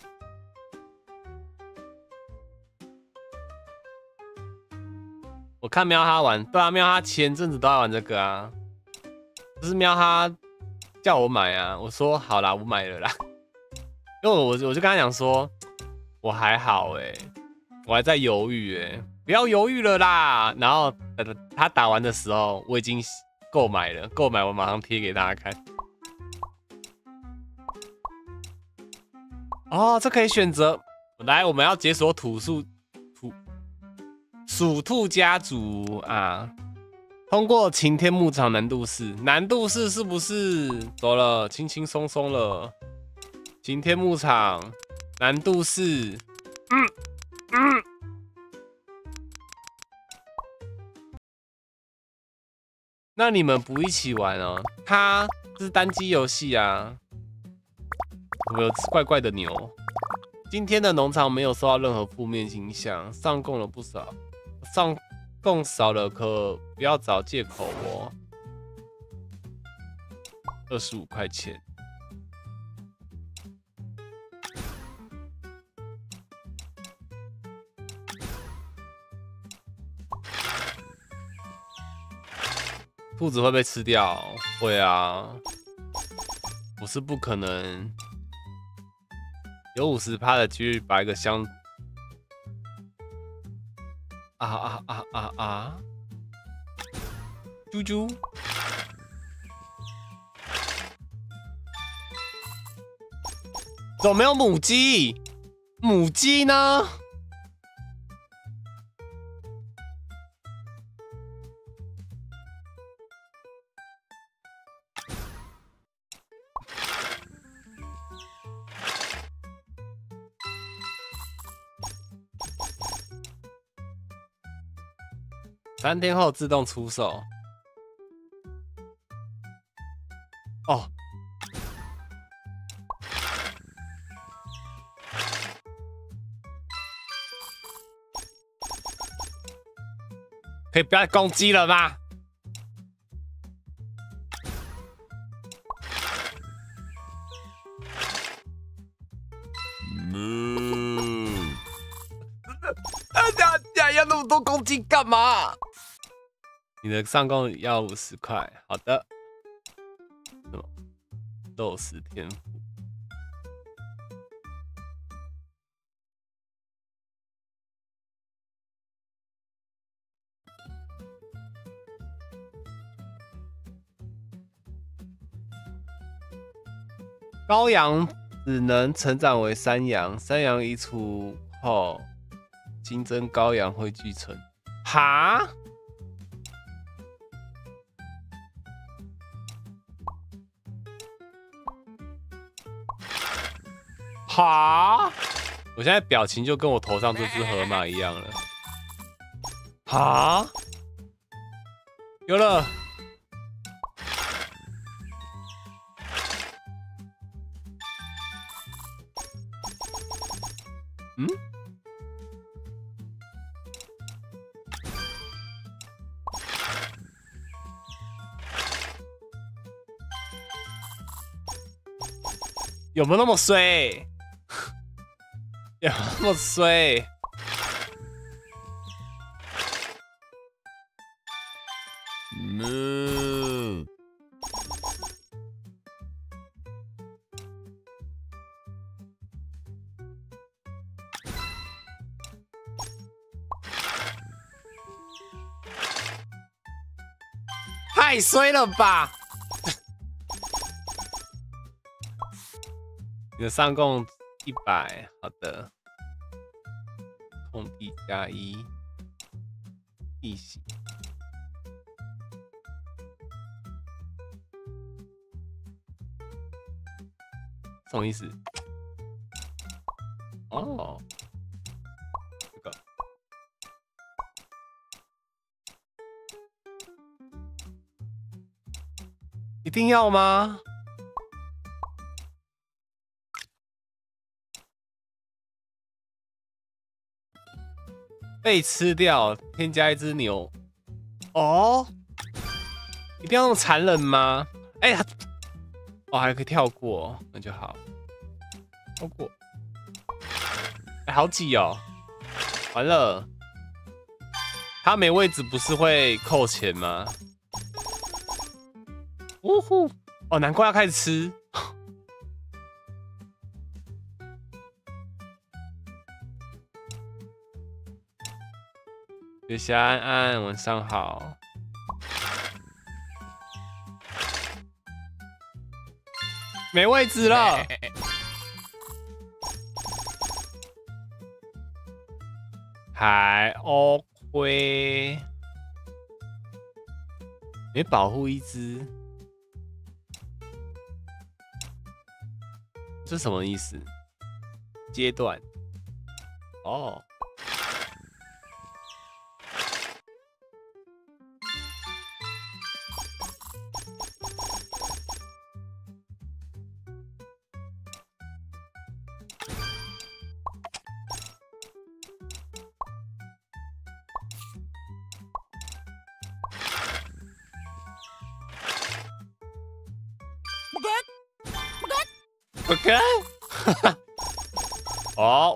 我看喵哈玩，对啊，喵哈前阵子都在玩这个啊，就是喵哈叫我买啊，我说好啦，我买了啦，因为我我就跟他讲说，我还好哎、欸，我还在犹豫哎、欸，不要犹豫了啦。然后他打完的时候，我已经购买了，购买我马上贴给大家看。哦，这可以选择。来，我们要解锁土树土鼠兔家族啊！通过晴天牧场难度四，难度四是不是走了？轻轻松松了。晴天牧场难度四，嗯嗯。那你们不一起玩哦？它是单机游戏啊。有没有怪怪的牛？今天的农场没有受到任何负面影响，上供了不少，上供少了可不要找借口哦。二十五块钱。兔子会被吃掉？会啊。 不是不可能，有五十趴的几率把一个箱啊啊啊啊啊！猪猪，怎么没有母鸡？母鸡呢？三天后自动出售。哦，可以不要攻击了吗？嗯，啊呀呀，要那么多公斤干嘛？你的上供要五十块，好的。什么？肉食天赋。羔羊只能成长为山羊，山羊移除后，新增羔羊会继承。哈？哈！我现在表情就跟我头上这只河马一样了。哈！有了。嗯？有没有那么衰？有没有那么衰？嗯。太衰了吧！你的上供一百，好的。空地加一，地形。什么意思？哦，这个。一定要吗？被吃掉，添加一只牛。哦，一定要那么残忍吗？哎呀，哦，还可以跳过，那就好。跳过。哎，好挤哦！完了，他没位置不是会扣钱吗？呜呼！哦，难怪要开始吃。月霞安安，晚上好。没位置了。还 OK。每保护一只，这什么意思？阶段。哦。OK， 哦，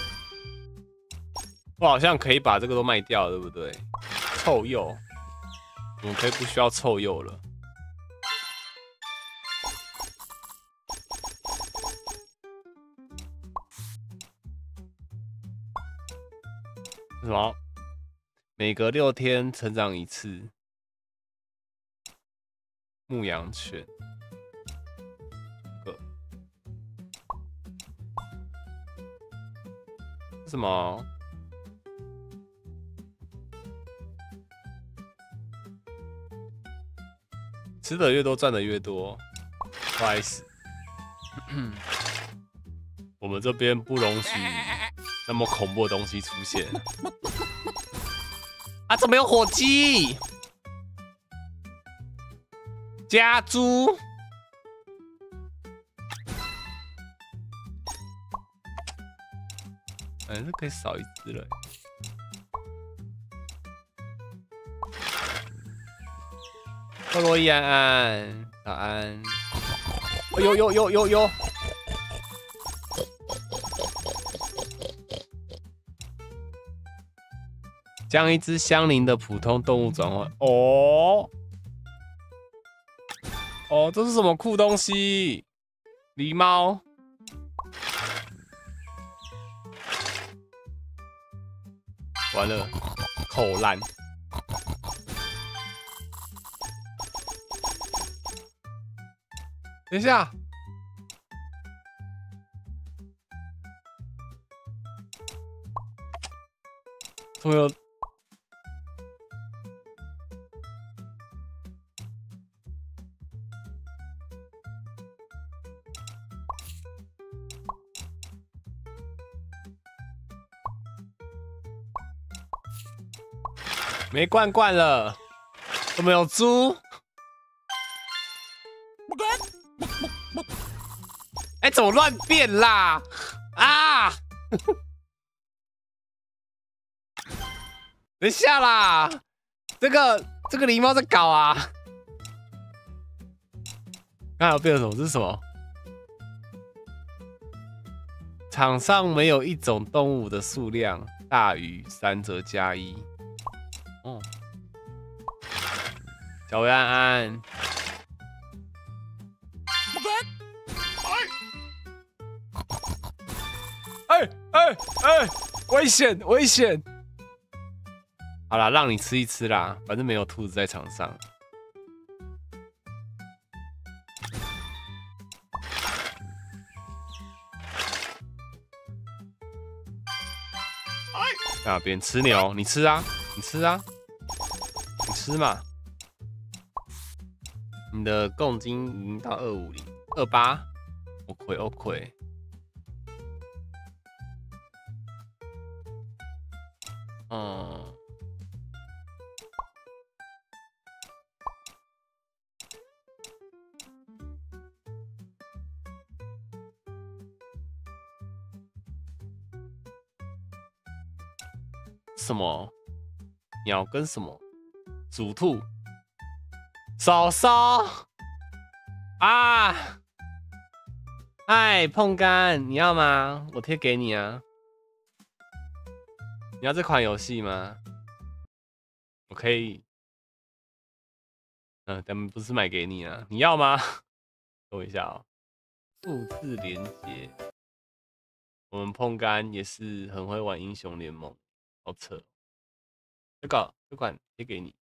我好像可以把这个都卖掉，对不对？臭鼬， 我们可以不需要臭鼬了。什么？每隔六天成长一次。牧羊犬。个。什么？吃的越多，赚的越多。不好意思，我们这边不容许那么恐怖的东西出现。啊，怎么有火鸡？家猪。嗯，这可以少一只了。洛洛伊安安，早安。有有有有有。将一只相邻的普通动物转换。哦。哦，这是什么酷东西？狸猫。完了，口烂。等一下，怎么有？没罐罐了，怎么有猪？哎、欸，怎么乱变啦？啊！等一下啦，这个这个狸猫在搞啊！刚才有变成什么？这是什么？场上没有一种动物的数量大于三则加一。哦，小薇安安。哎哎哎！危险危险！好啦，让你吃一吃啦，反正没有兔子在场上。那边吃牛，你吃啊，你吃啊，你吃嘛。你的共金已经到二五零、二八，我亏我亏。嗯，什么鸟跟什么主兔？嫂嫂啊！嗨，碰干，你要吗？我贴给你啊。你要这款游戏吗？我可以，嗯、呃，咱们不是买给你啊，你要吗？等我一下哦，数字连接，我们碰干也是很会玩英雄联盟，好扯。这个这款贴给你。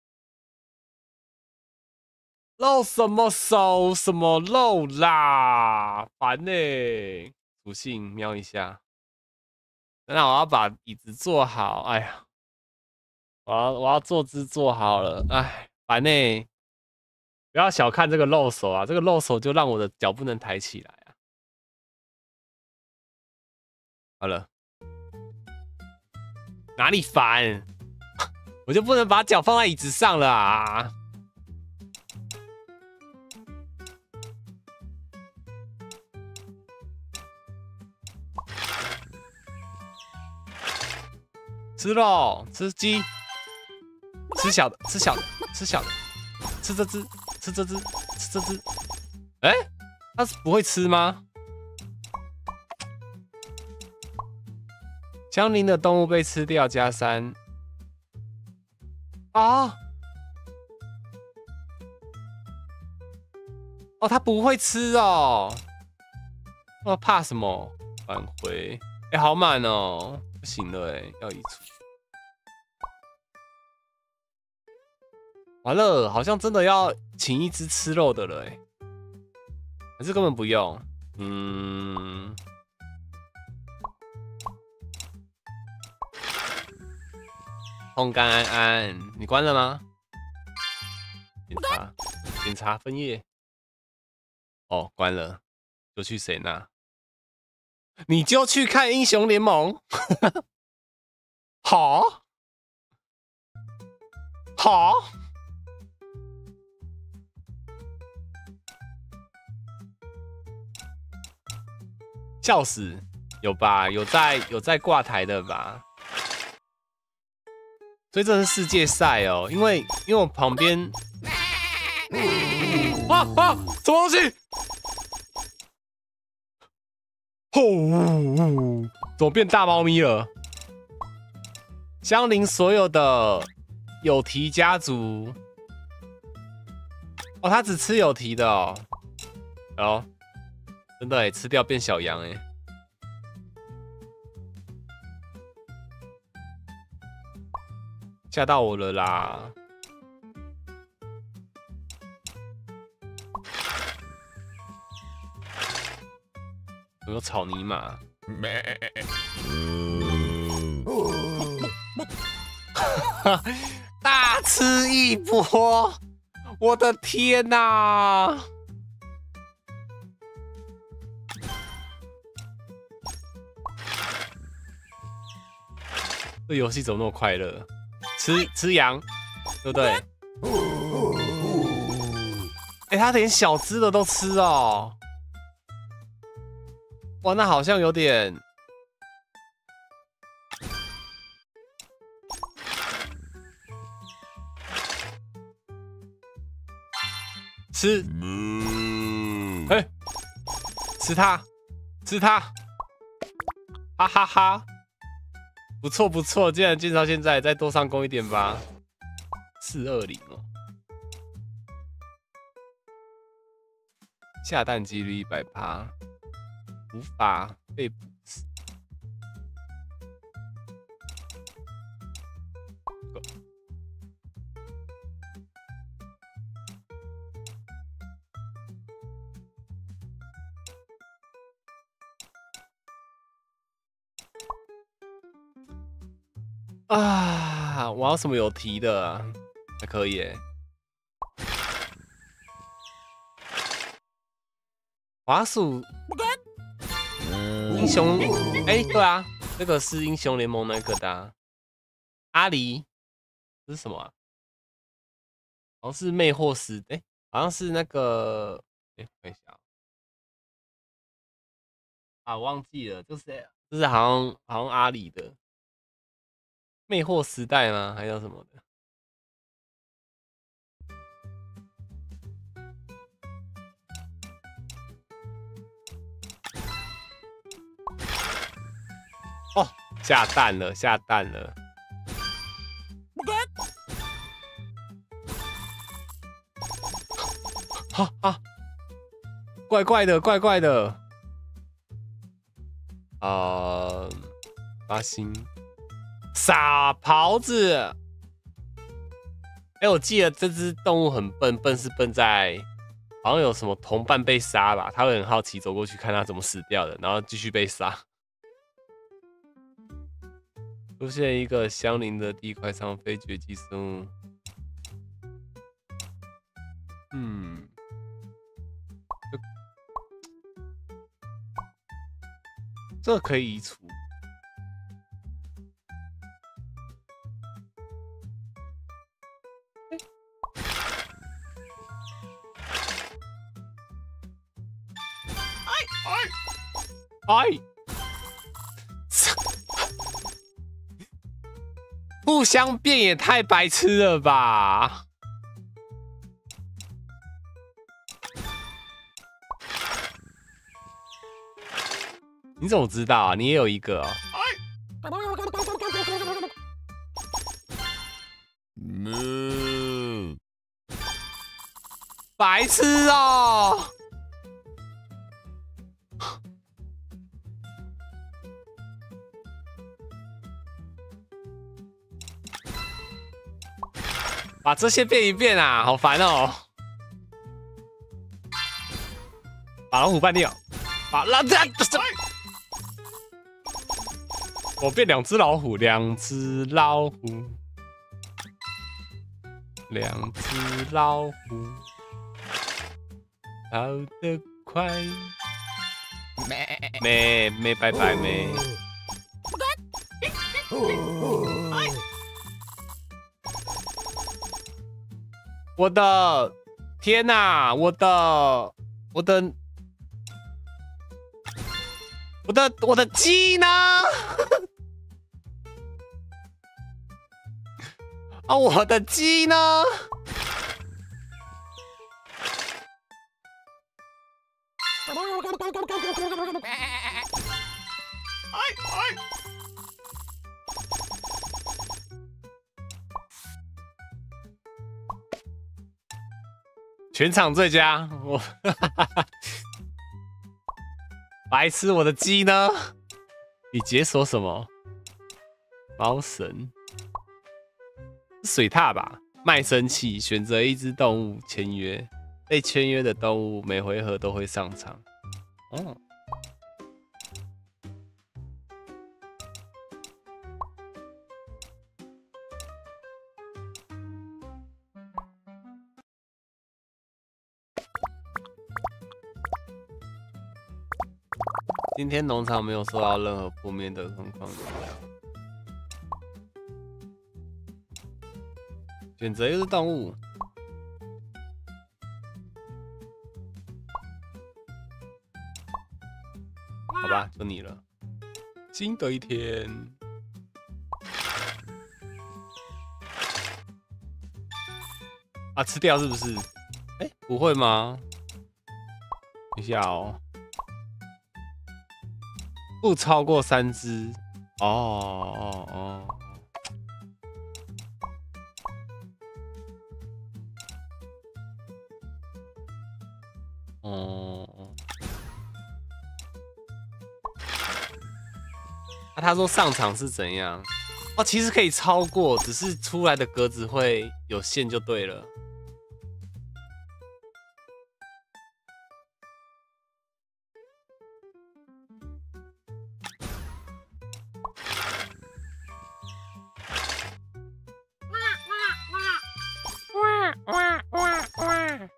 露什么手什么露啦，烦呢、欸。属性瞄一下。那我要把椅子做好，哎呀，我要我要坐姿做好了，哎，烦呢、欸。不要小看这个露手啊，这个露手就让我的脚不能抬起来啊。好了，哪里烦？我就不能把脚放在椅子上了啊！吃肉，吃鸡，吃小的，吃小的，吃小的，吃这只，吃这只，吃这只。哎、欸，它是不会吃吗？相邻的动物被吃掉加三。啊！ 哦，他不会吃哦。我怕什么？返回。哎、欸，好满哦，不行了哎，要移除。完了，好像真的要请一只吃肉的了哎，还是根本不用？嗯。烘干安安，你关了吗？检查，检查分页。哦，关了，就去谁那？你就去看英雄联盟。好，好。笑死，有吧？有在有在挂台的吧？所以这是世界赛哦，因为因为我旁边，啊啊，什么东西？哦，怎么变大猫咪了？相邻所有的有蹄家族，哦，它只吃有蹄的哦，哦，真的哎，吃掉变小羊哎。吓到我了啦！有没有草泥马？大吃一波！我的天哪！这游戏怎么那么快乐？吃吃羊，对不对？哎、欸，他连小只的都吃哦！哇，那好像有点……吃，哎、欸，吃它，吃它，哈哈哈！不错不错，既然进到现在，再多上攻一点吧。四二零哦，下蛋几率一百趴，无法被捕食。啊，我要什么有蹄的、啊？还可以耶。滑鼠，英雄，哎、欸，对啊，这个是英雄联盟那个的、啊。阿狸，这是什么啊？好像是魅惑师，哎、欸，好像是那个，哎、欸，看一下啊，我忘记了，就是就是好像好像阿狸的。魅惑时代吗？还叫什么的？哦，下蛋了，下蛋了！哈啊，怪怪的，怪怪的。呃，八星。傻狍子，哎、欸，我记得这只动物很笨，笨是笨在好像有什么同伴被杀吧，他会很好奇走过去看他怎么死掉的，然后继续被杀。出现一个相邻的地块上非绝迹生物，嗯，这个可以移除。哎，互相变也太白痴了吧！你怎么知道啊？你也有一个啊、哦。 白痴哦！把这些变一变啊，好烦哦！把老虎办掉，把老这我变两只老虎，两只老虎，两只老虎，跑得快。没没没拜拜没。我的天哪！我的我的我的我的鸡呢？啊，我的鸡呢？全场最佳，我白痴，我的鸡呢？你解锁什么？猫神。水獭吧，卖身契，选择一只动物签约，被签约的动物每回合都会上场。哦，今天农场没有受到任何负面的状况。选择一只动物，好吧，就你了。新的一天，啊，吃掉是不是？哎、欸，不会吗？等一下哦，不超过三只。哦哦哦。哦，那、啊、他说上场是怎样？哦，其实可以超过，只是出来的格子会有限就对了。哇哇哇哇！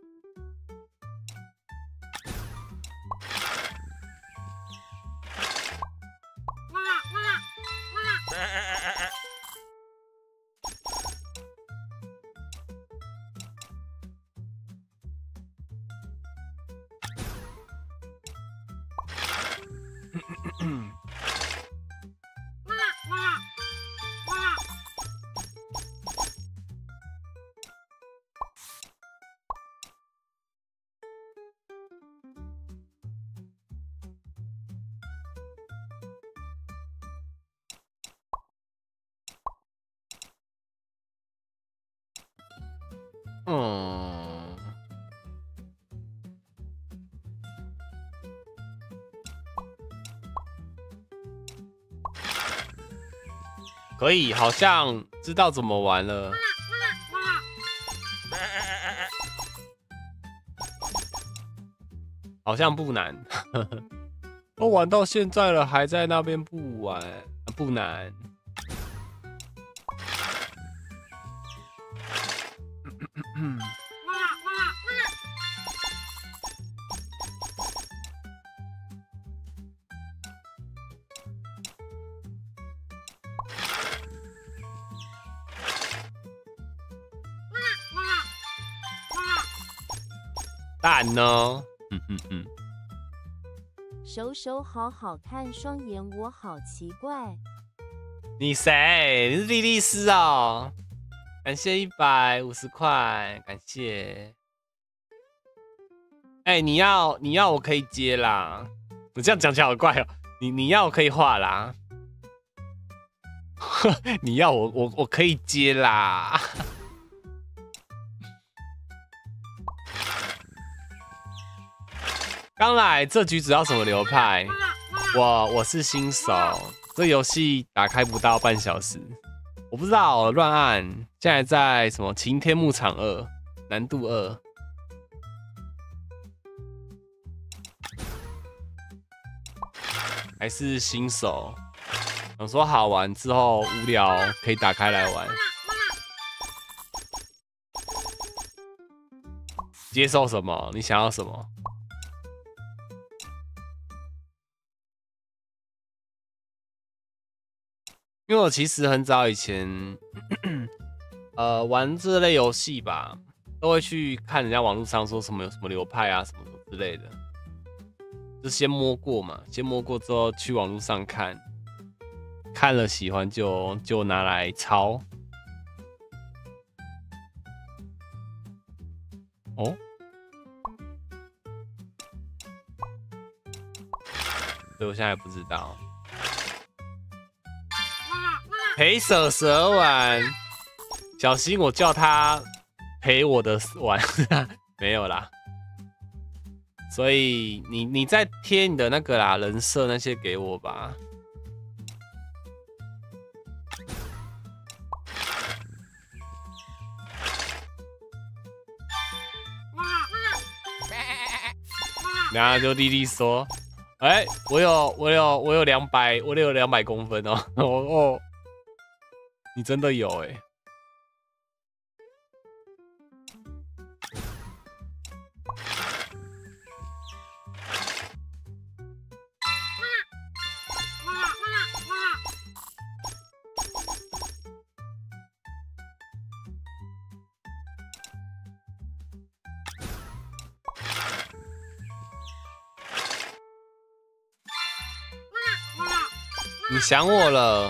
嗯，可以，好像知道怎么玩了。好像不难，都玩到现在了，还在那边不玩，不难。蛋呢？嗯嗯嗯。 手手好好看，双眼我好奇怪。 你谁？你是莉莉丝哦。感谢一百五十块，感谢。哎、欸，你要你要我可以接啦。我这样讲起来好怪哦。你你要我可以画啦。你要我我我可以接啦。 刚来这局只要什么流派？我我是新手，这游戏打开不到半小时，我不知道乱按。现在在什么晴天牧场二难度二，还是新手。想说好玩之后无聊可以打开来玩。接受什么？你想要什么？因为我其实很早以前，呃，玩这类游戏吧，都会去看人家网络上说什么有什么流派啊，什么之类的，就先摸过嘛，先摸过之后去网络上看，看了喜欢就就拿来抄。哦。所以我现在还不知道。陪蛇蛇玩，小心我叫他陪我的玩，没有啦。所以你你再贴你的那个啦，人设那些给我吧。然后就莉莉说。哎、欸，我有我有我有两百，我有两百公分哦！哦哦，你真的有哎、欸！你想我了，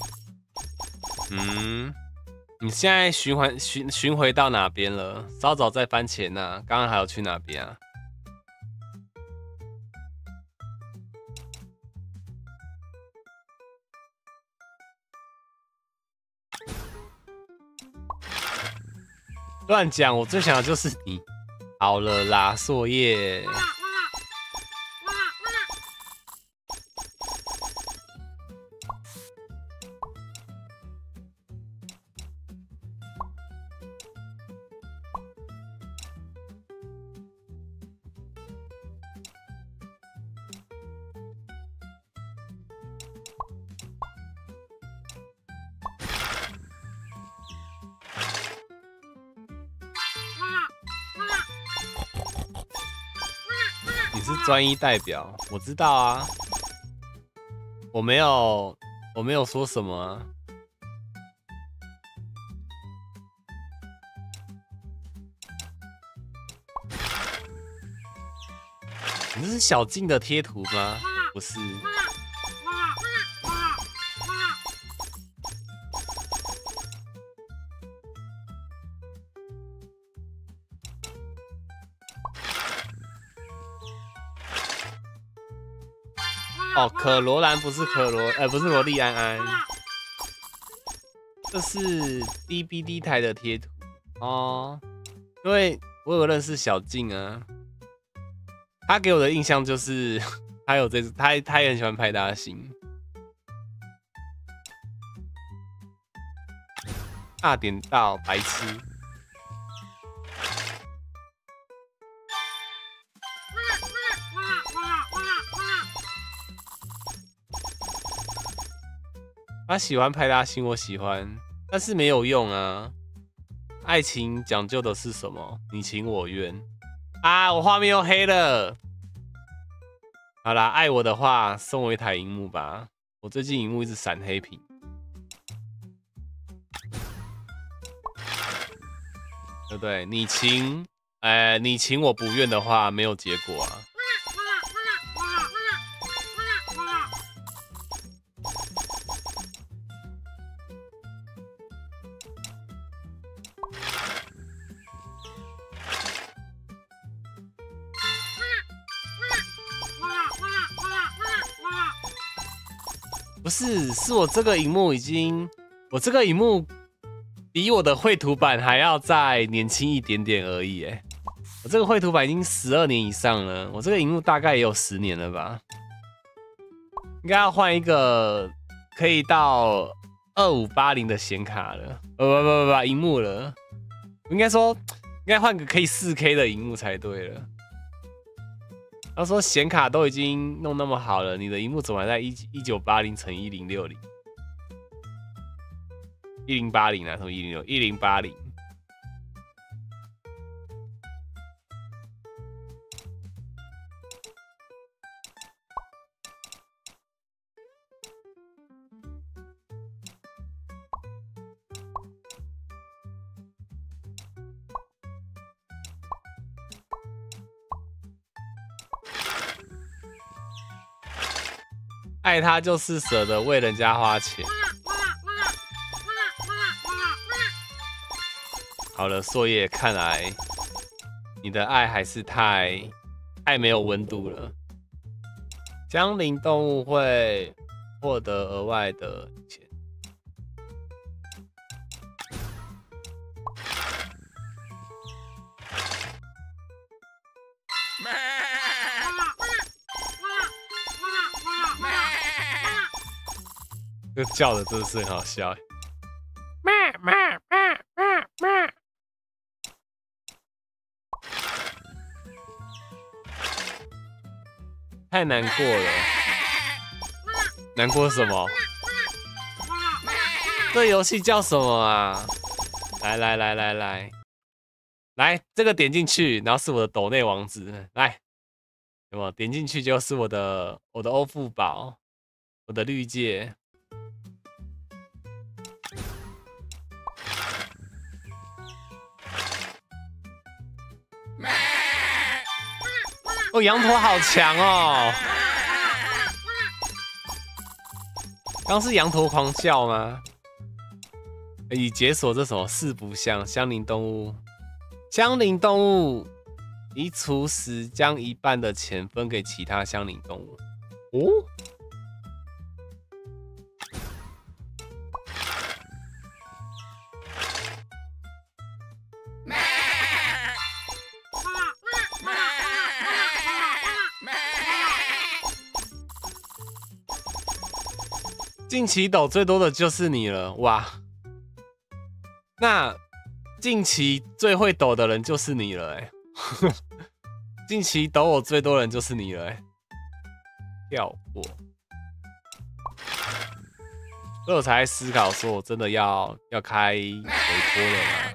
嗯，你现在循环巡巡回到哪边了？稍早在番茄呢，刚刚还有去哪边啊？乱讲，我最想的就是你。好了啦，硕叶。专一代表，我知道啊，我没有，我没有说什么啊。你这是小静的贴图吗？不是。哦，可罗兰不是可罗，呃，不是罗莉安安，这是 D B D 台的贴图哦。因为我有认识小静啊，他给我的印象就是他有这，他他也很喜欢派大星。大点到白痴。他喜欢派大星，我喜欢，但是没有用啊。爱情讲究的是什么？你情我愿啊！我画面又黑了。好啦，爱我的话送我一台荧幕吧。我最近荧幕一直闪黑屏。对不对？你情，哎、呃，你情我不愿的话，没有结果啊。不是，是我这个荧幕已经，我这个荧幕比我的绘图板还要再年轻一点点而已，哎， 我这个绘图板已经十二年以上了，我这个荧幕大概也有十年了吧。应该要换一个可以到二五八零的显卡了，呃不不不不，荧幕了。应该说，应该换个可以 四 K 的荧幕才对了。他说显卡都已经弄那么好了，你的荧幕怎么还在一九八零乘一零六零？一零八零啊，从一零六一零八零。爱他就是舍得为人家花钱。好了，硕叶，看来你的爱还是太太没有温度了。江陵动物会获得额外的钱。这叫的真的是很好笑。太难过了，难过什么？这游戏叫什么啊？来来来来来来，这个点进去，然后是我的斗内网址，来，有没有？点进去就是我的我的欧付宝，我的绿界。哦，羊驼好强哦！刚是羊驼狂叫吗？已解锁这什么四不像相邻动物，相邻动物移除时将一半的钱分给其他相邻动物。哦。近期抖最多的就是你了，哇！那近期最会抖的人就是你了、欸，哎，近期抖我最多人就是你了、欸，跳过，所以我才思考说，我真的要要开委托了吗？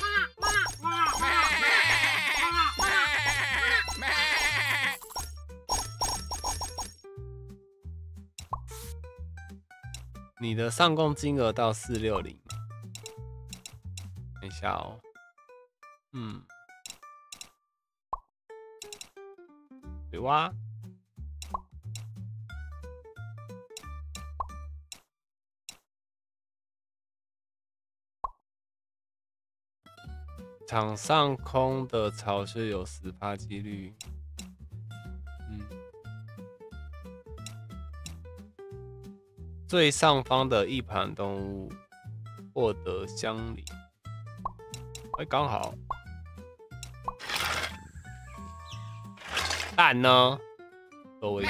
你的上供金额到四六零，等一下哦，嗯，水蛙，场上空的巢穴有十趴几率，嗯。最上方的一盘动物获得相邻，哎，刚好。蛋呢？都为。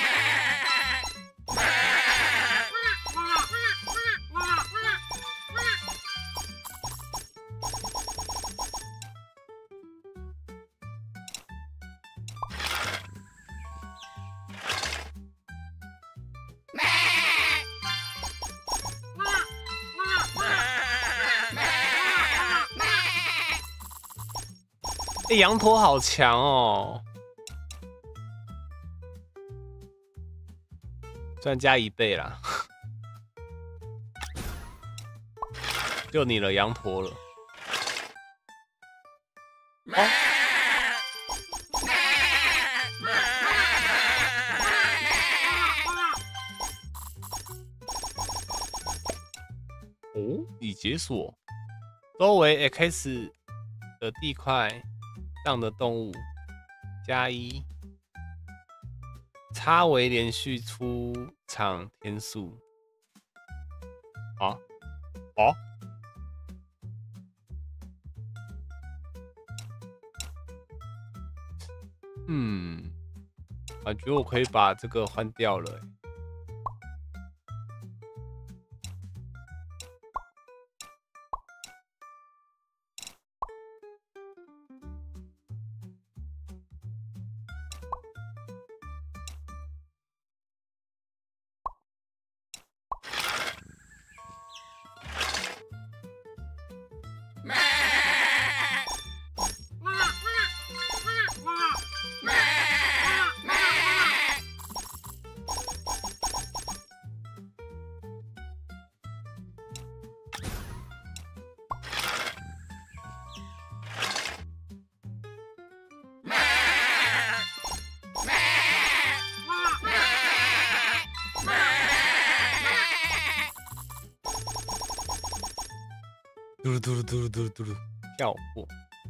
欸、羊驼好强哦！虽然加一倍啦，就你了，羊驼了。哦，哦，已解锁。周围 X 的地块上的动物加一，差为连续出场天数。啊，哦， 嗯，感觉我可以把这个换掉了、欸。嘟噜嘟噜嘟噜嘟噜嘟噜，跳过。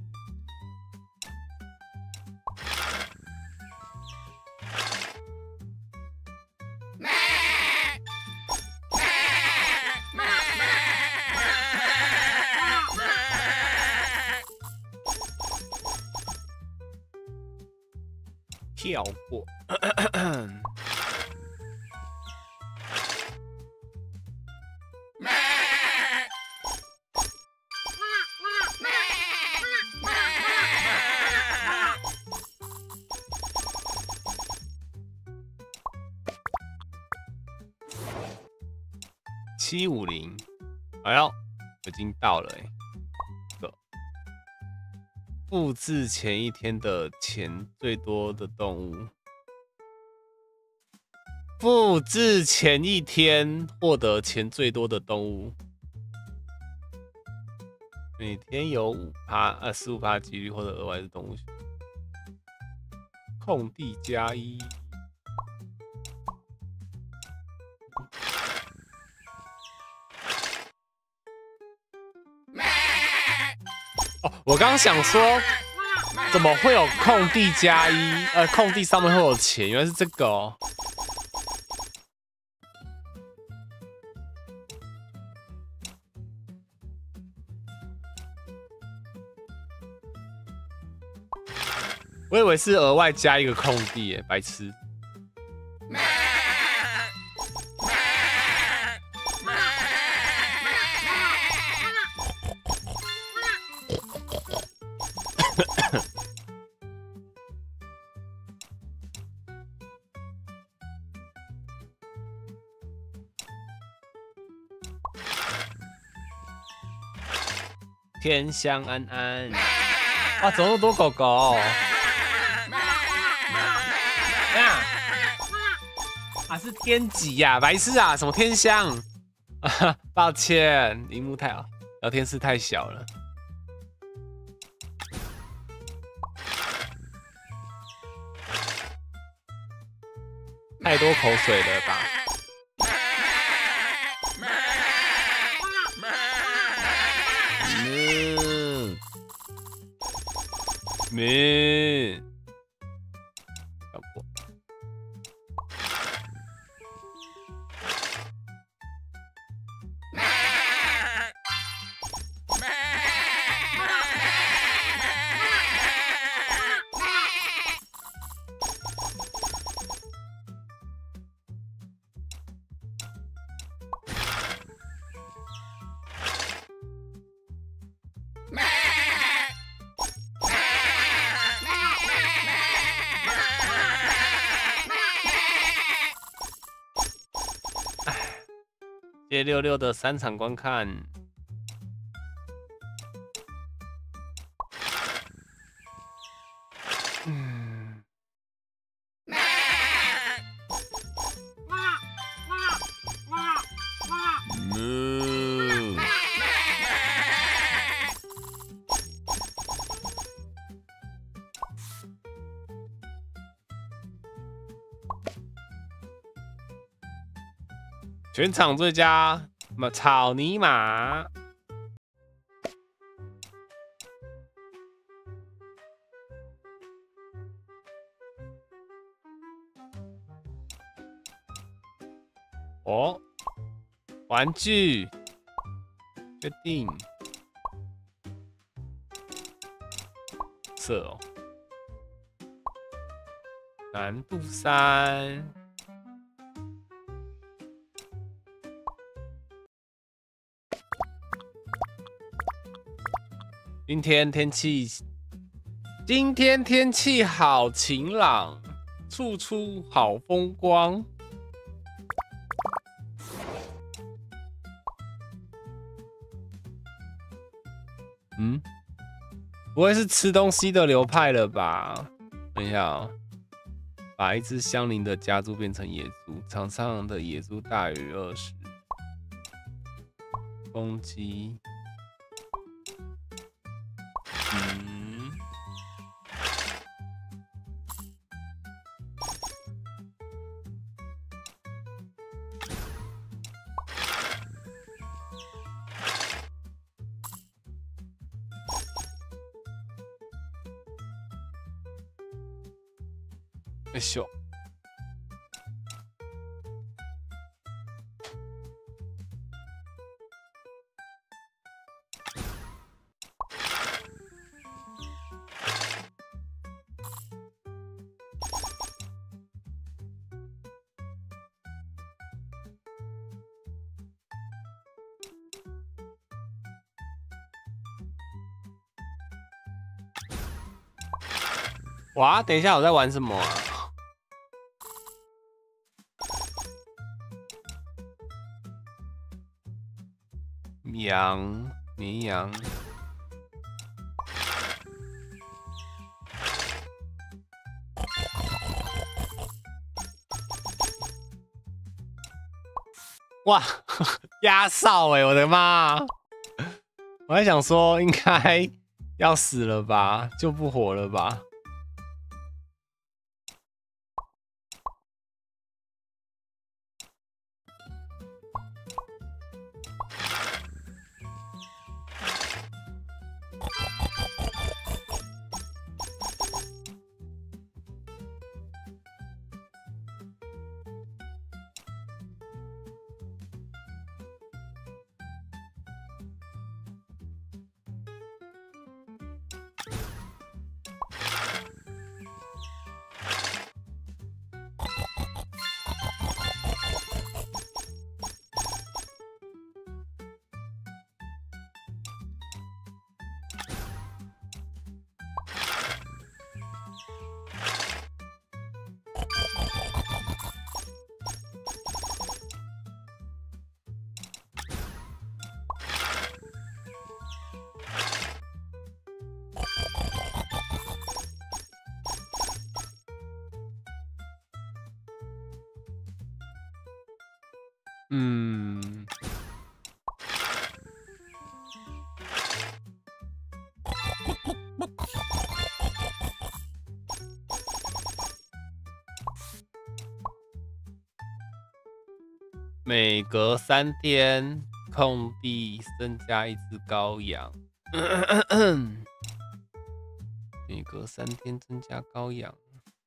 跳过。七五零，哎呦，已经到了哎、欸。这个复制前一天的钱最多的动物，复制前一天获得钱最多的动物，每天有五趴呃十五趴几率获得额外的动物。空地加一。哦，我刚刚想说，怎么会有空地加一？呃，空地上面会有钱，原来是这个哦。我以为是额外加一个空地耶，白痴。天香安安，哇，怎么那么多狗狗？呀，啊是天吉呀、啊，白痴啊，什么天香？啊，抱歉，荧幕太好，聊天室太小了。太多口水了吧？嗯，没，跳过。街六六的三场观看，嗯，嗯，全场最佳马草泥马。哦，玩具，确定，色哦。 难度三。今天天气，今天天气好晴朗，处处好风光。嗯，不会是吃东西的流派了吧？等一下哦，把一只相邻的家猪变成野猪，场上的野猪大于二十，攻击。嗯，哎咻！哇，等一下，我在玩什么啊？羊，绵羊。哇，压哨哎！我的妈！我还想说，应该要死了吧，就不活了吧？嗯，每隔三天空地增加一只羔羊。每隔三天增加羔羊。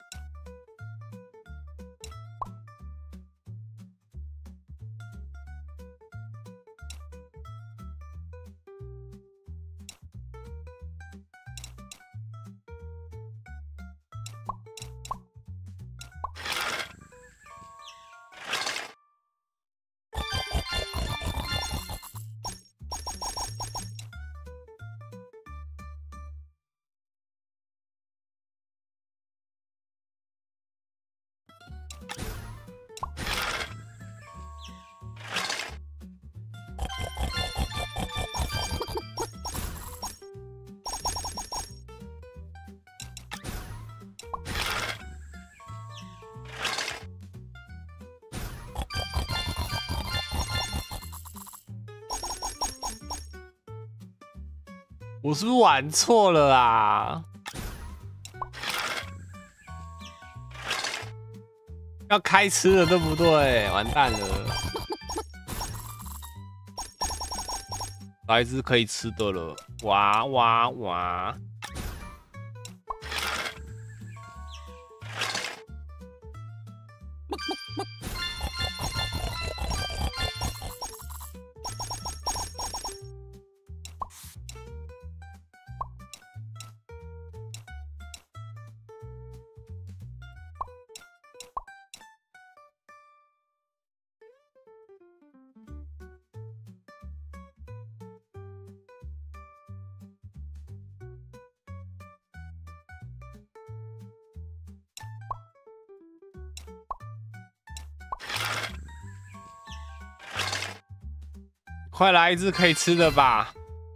我是不是玩错了啊？要开吃了，对不对？完蛋了，来一只可以吃的了！哇哇哇！ 快来一只可以吃的吧！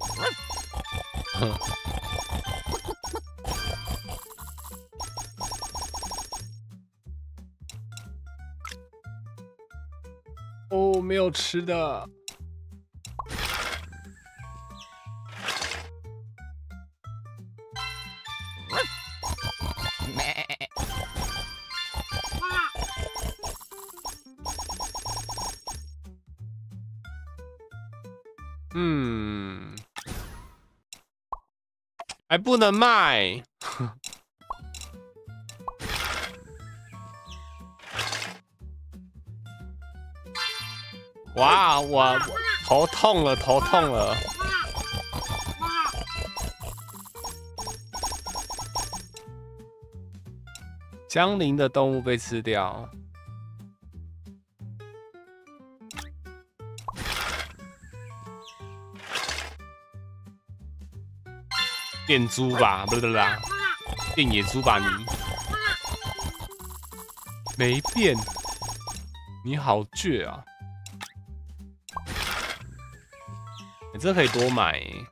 哦，没有吃的。嗯，还不能卖。哇，我头痛了，头痛了。相邻的动物被吃掉。变猪吧，不是啦，变野猪吧你。没变，你好倔啊！你、欸、这可以多买、欸。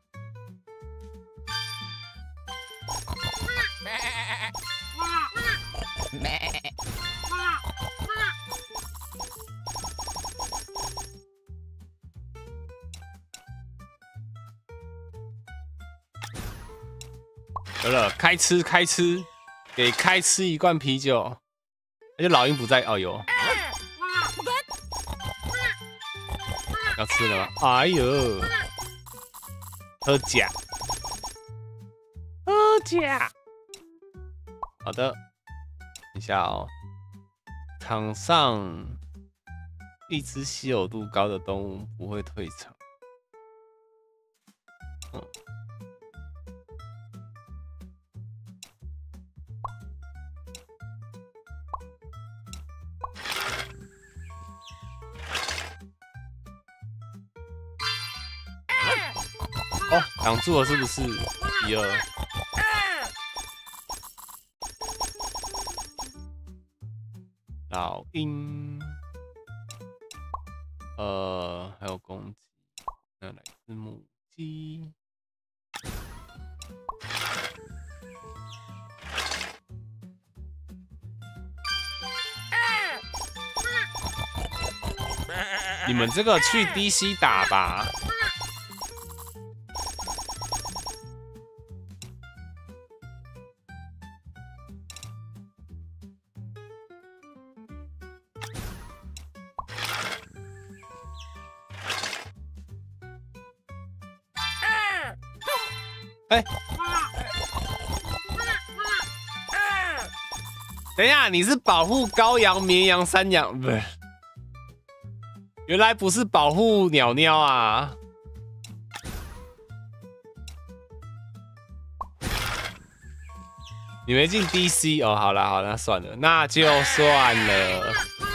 得了，开吃开吃，给开吃一罐啤酒。而且老鹰不在，哦有。要吃了吗？哎呦，喝甲，喝甲。好的，等一下哦。场上一只稀有度高的动物不会退场。嗯。哦，挡住了是不是？一二，老鹰，呃，还有公鸡，那来自母鸡。你们这个去 D C 打吧。哎、欸，等一下，你是保护羔羊、绵羊、山羊，不是？原来不是保护鸟鸟啊！你没进 D C 哦，好啦好啦，算了，那就算了。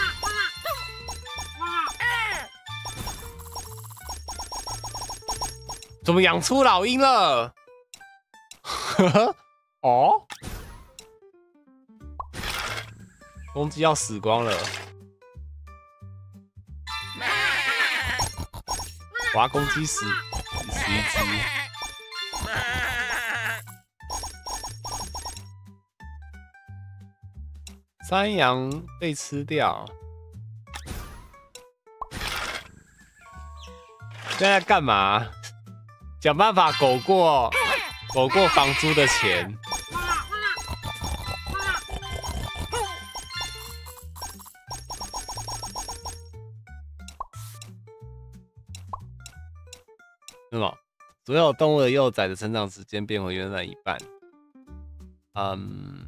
怎么养出老鹰了？呵呵，哦，公鸡要死光了。哇，公鸡死死一只。山羊被吃掉。现在干嘛？想办法苟过苟过房租的钱。那么，所有动物的幼崽的成长时间变回原来一半。嗯。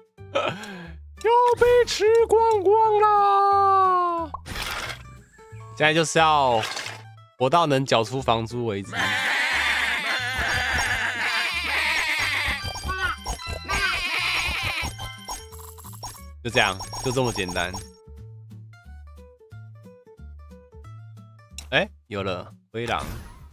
要被吃光光啦！ 现在就是要活到能缴出房租为止。就这样，就这么简单。哎、欸，有了灰狼。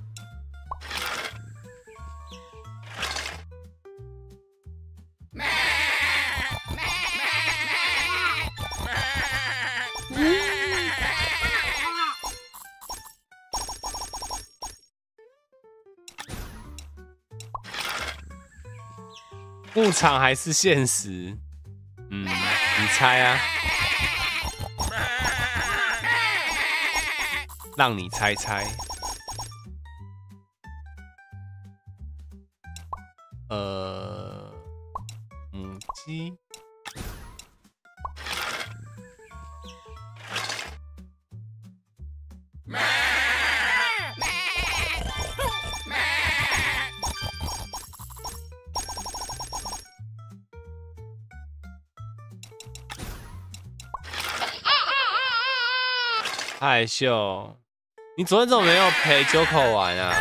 牧场还是现实？嗯，你猜啊，让你猜猜。呃，母鸡。害羞，你昨天怎么没有陪九口玩啊？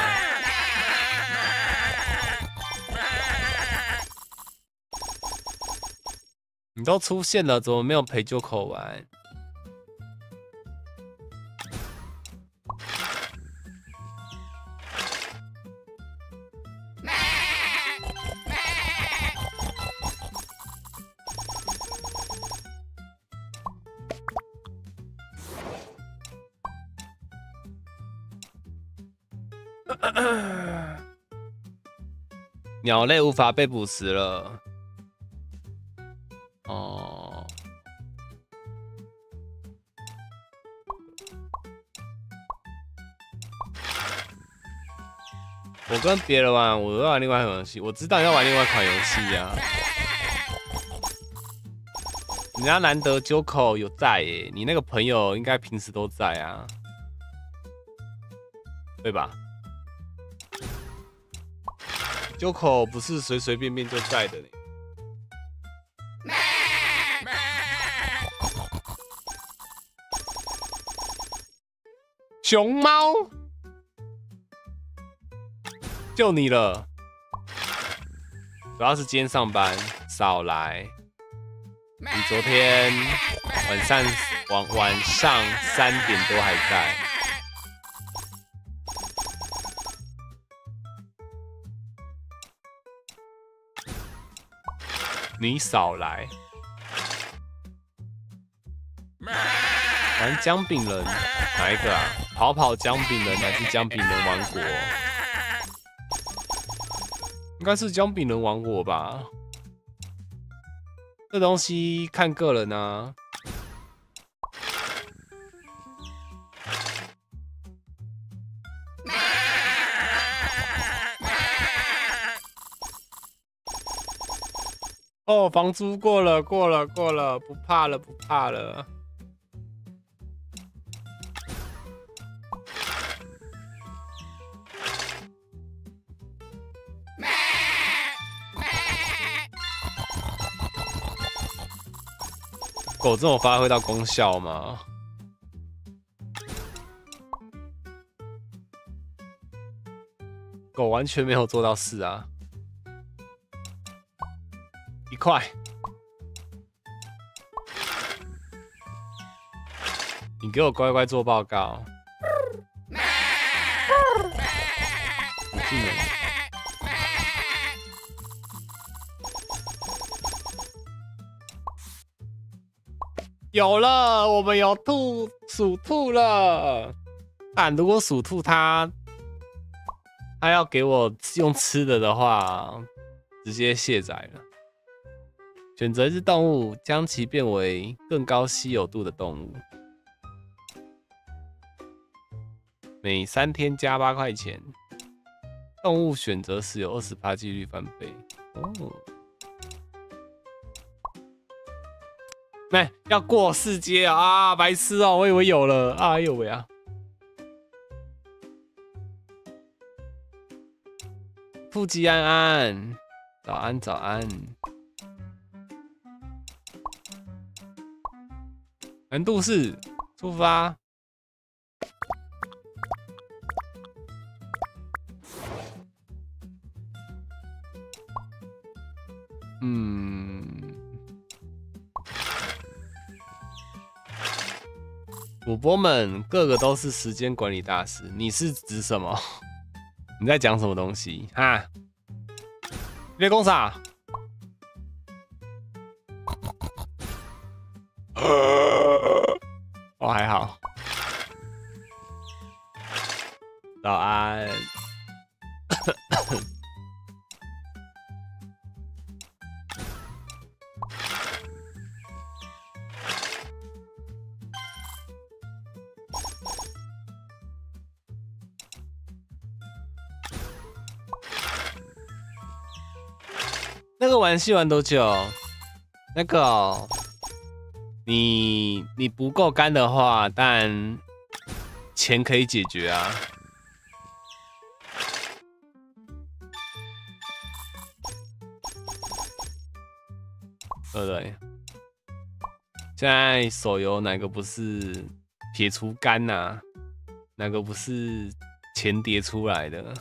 你都出现了，怎么没有陪九口玩？鸟类无法被捕食了。哦。我跟别人玩，我在玩另外一款游戏。我知道你在玩另外一款游戏啊。人家难得九口有在耶，你那个朋友应该平时都在啊，对吧？九口不是随随便便就在的嘞。熊猫，就你了。主要是今天上班，少来。你昨天晚上晚晚上三点多还在。你少来。玩姜饼人哪一个啊？跑跑姜饼人还是姜饼人王国？应该是姜饼人王国吧。这东西看个人啊。哦，房租过了，过了，过了，不怕了，不怕了。狗这种发挥到功效吗？狗完全没有做到事啊！一块，你给我乖乖做报告。不进门。有了，我们有兔属兔了。但如果属兔它它要给我用吃的的话，直接卸载了。选择一只动物，将其变为更高稀有度的动物。每三天加八块钱。动物选择时有 百分之二十 几率翻倍。哦。没、欸、要过四阶啊！白痴哦、喔，我以为有了。哎呦喂啊！富吉安安，早安早安。难度是出发。 嗯，主播们个个都是时间管理大师，你是指什么？你在讲什么东西哈？你在讲啥？我、哦、还好。早安。那个玩戏玩多久？那个、哦，你你不够干的话，但钱可以解决啊。对不对？现在手游哪个不是撇除干呐、啊？哪个不是钱叠出来的？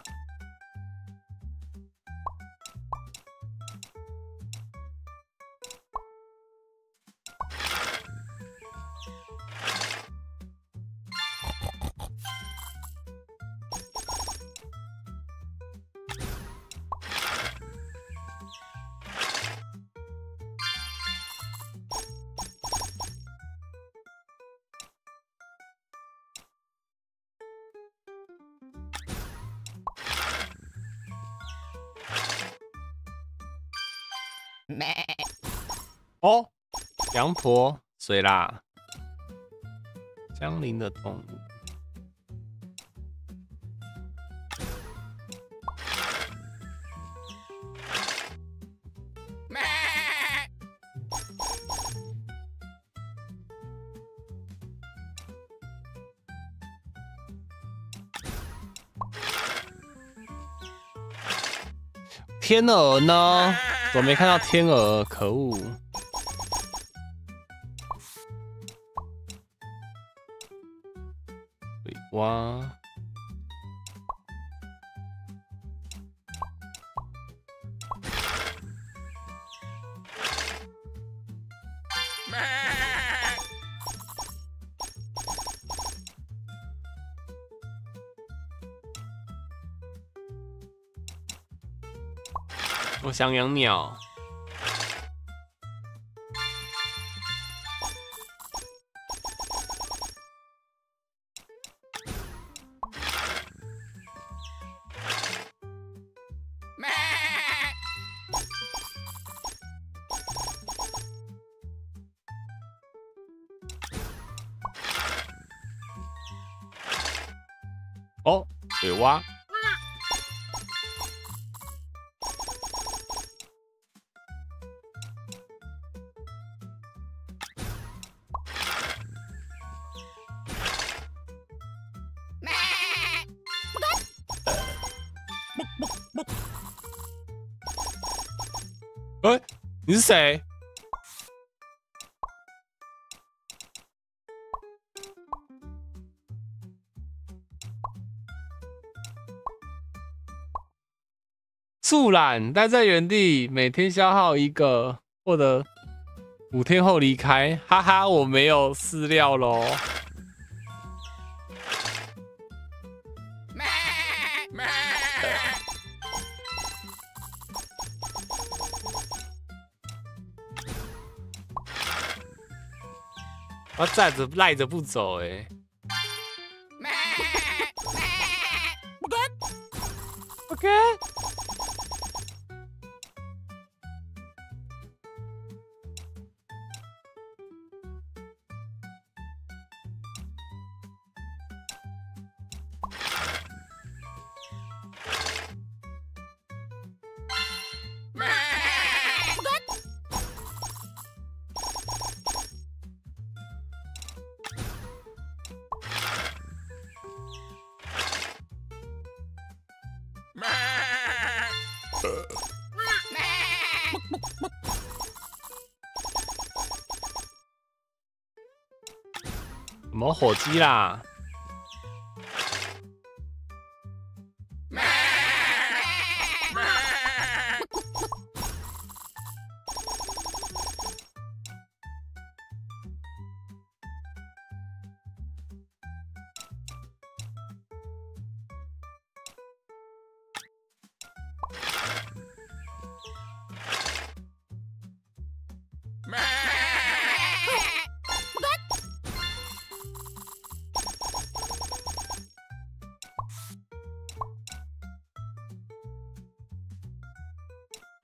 哦，羊驼水啦，江陵的动物。天鹅呢？怎么没看到天鹅？可恶！尾蛙。我想养鸟。哦，水蛙。哎、欸，你是谁？速懒待在原地，每天消耗一个，或者五天后离开。哈哈，我没有饲料咯。他站着赖着不走、欸，哎。OK。什么火鸡啦？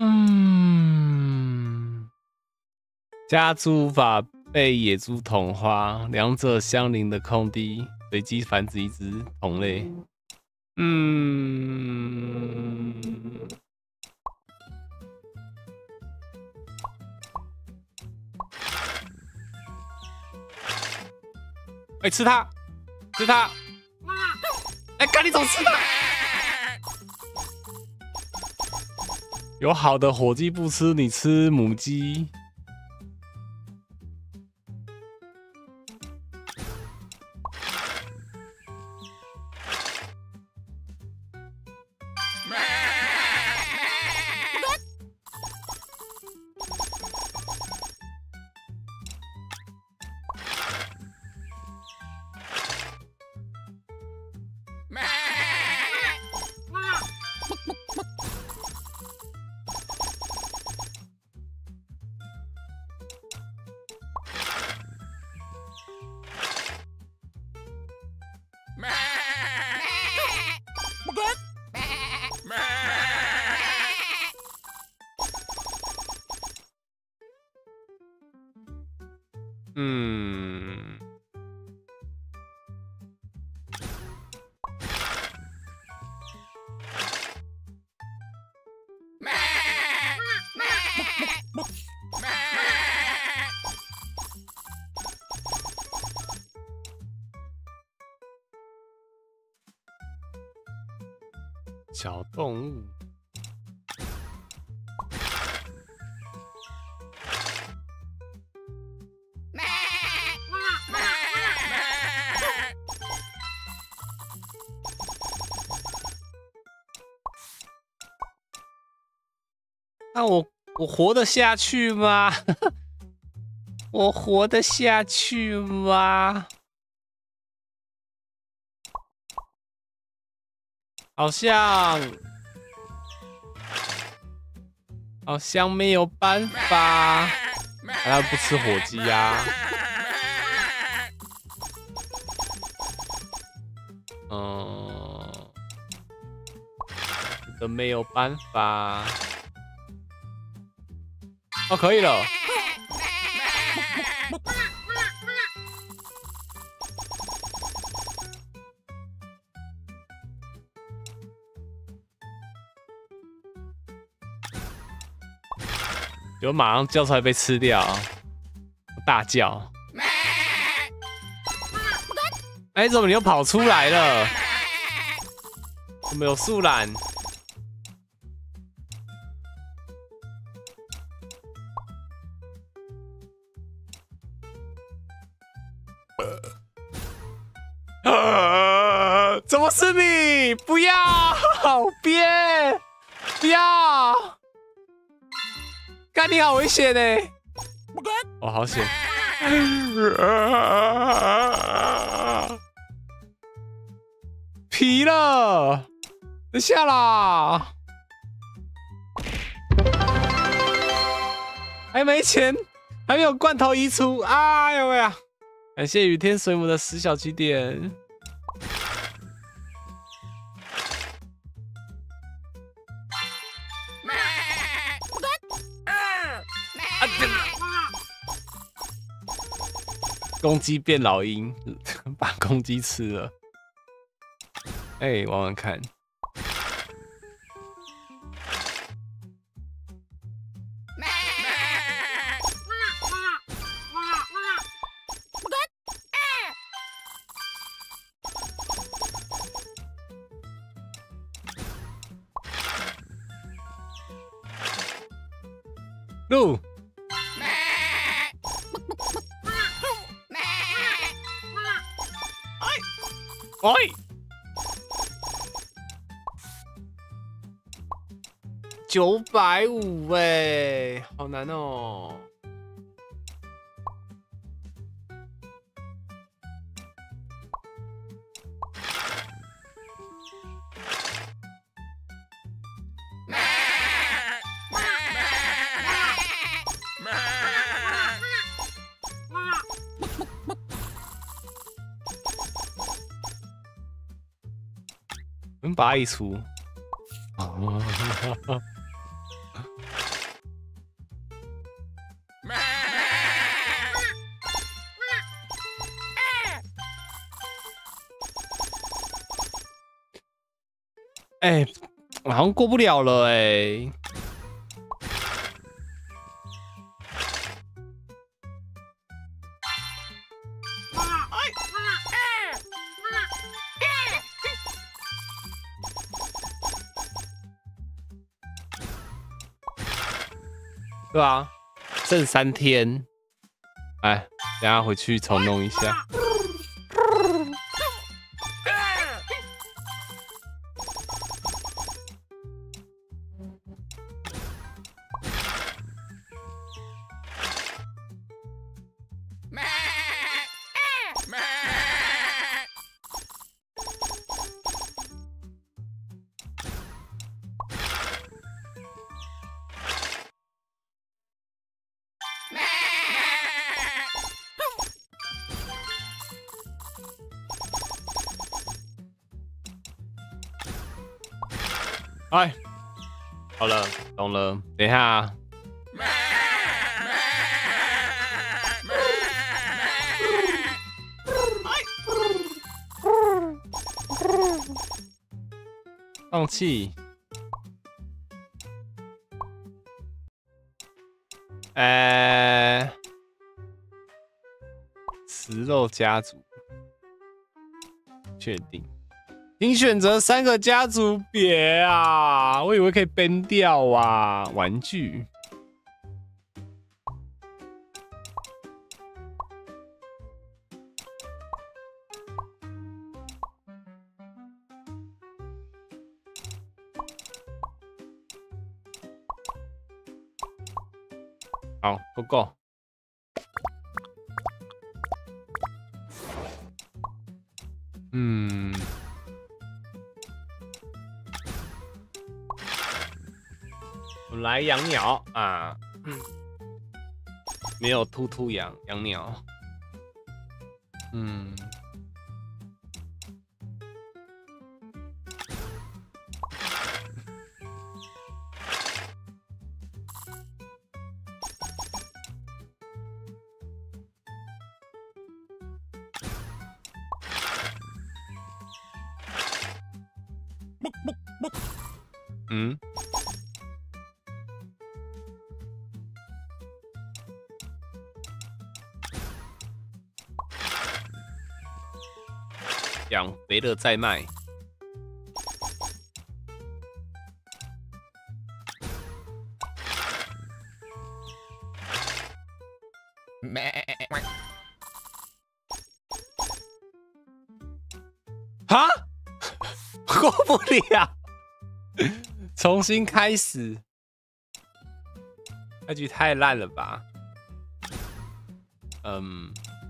嗯，家猪无法被野猪同化，两者相邻的空地随机繁殖一只同类。嗯，哎、欸，吃它，吃它！哎、欸，赶紧走，吃它！有好的火鸡不吃，你吃母鸡。嗯，小动物。那我我活得下去吗？我活得下去吗？好像好像没有办法。他不吃火鸡呀？嗯，真的没有办法。哦，可以了。就马上叫出来被吃掉，大叫。哎，怎么你又跑出来了？怎么有树懒？呃，怎么是你？不要，别，不要！干你好危险呢！哦，好险！皮了，等下啦！还没钱，还没有罐头移除，哎呦喂呀！感谢雨天水母的十小起点。啊！公鸡变老鹰，把公鸡吃了。哎、欸，玩玩看。路。哎！九百五哎，好难哦。能把它移除。 哎、欸，好像过不了了哎、欸。对啊，剩三天，哎，等下回去重弄一下。哎，好了，懂了。等一下、啊，放弃。呃，食肉家族，确定。请选择三个家族别啊！我以为可以 ban 掉啊，玩具。好 ，Go Go。嗯。我来养鸟啊，嗯、没有兔兔养养鸟，嗯，嗯。养肥了再卖。哈，过不了，重新开始。那局太烂了吧？嗯。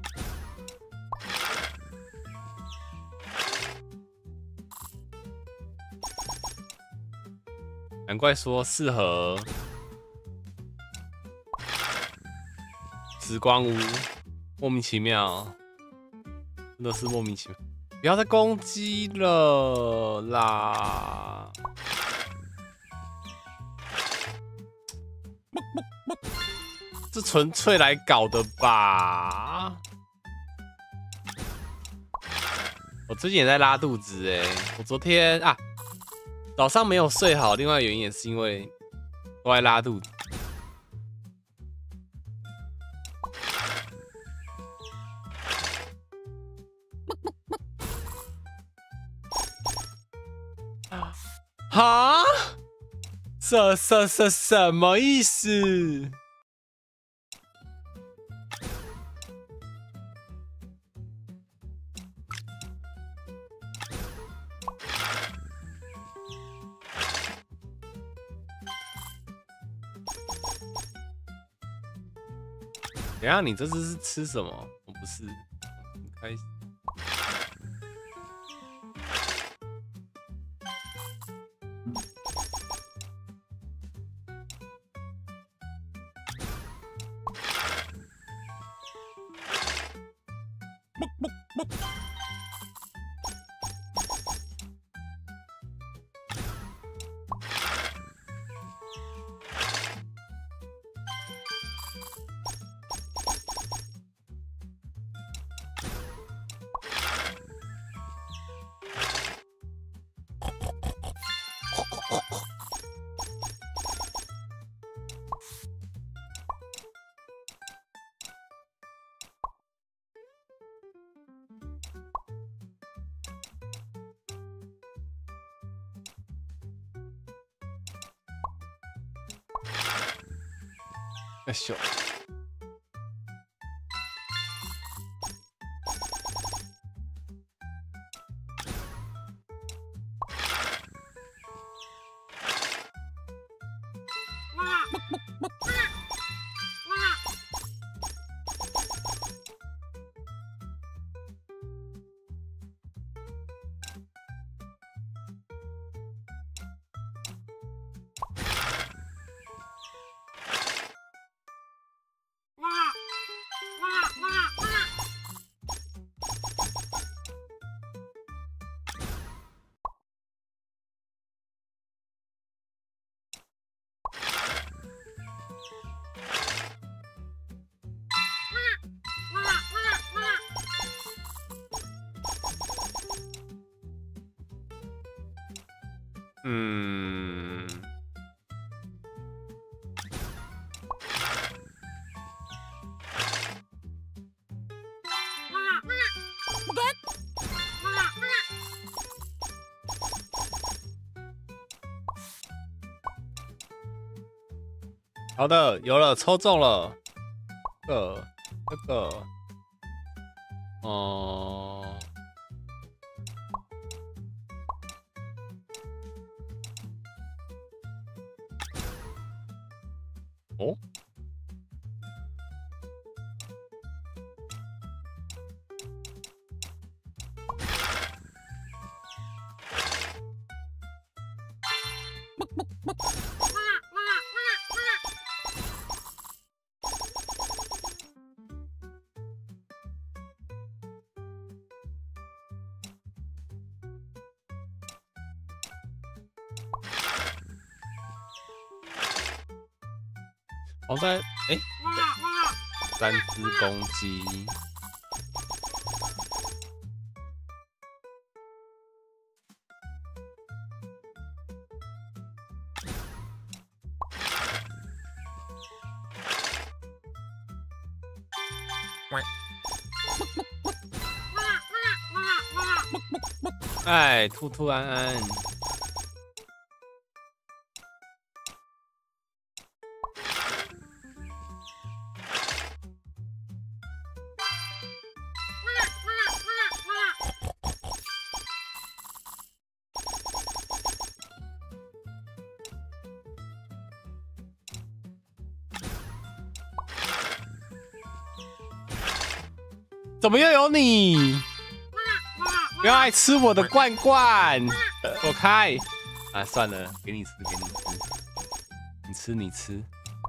难怪说适合时光屋，莫名其妙，真的是莫名其妙。不要再攻击了啦！这纯粹来搞的吧？我最近也在拉肚子哎、欸，我昨天啊。早上没有睡好，另外原因也是因为都在拉肚子。哈？什什什什么意思？等一下，你这次是吃什么？我不是，开始。 要秀。嗯，好的，有了，抽中了，这个，这个，哦、嗯。哦，好在哎，三只公鸡。哎，兔兔安安。怎么又有你？不要爱吃我的罐罐，躲开！啊，算了，给你吃，给你吃，你吃你吃，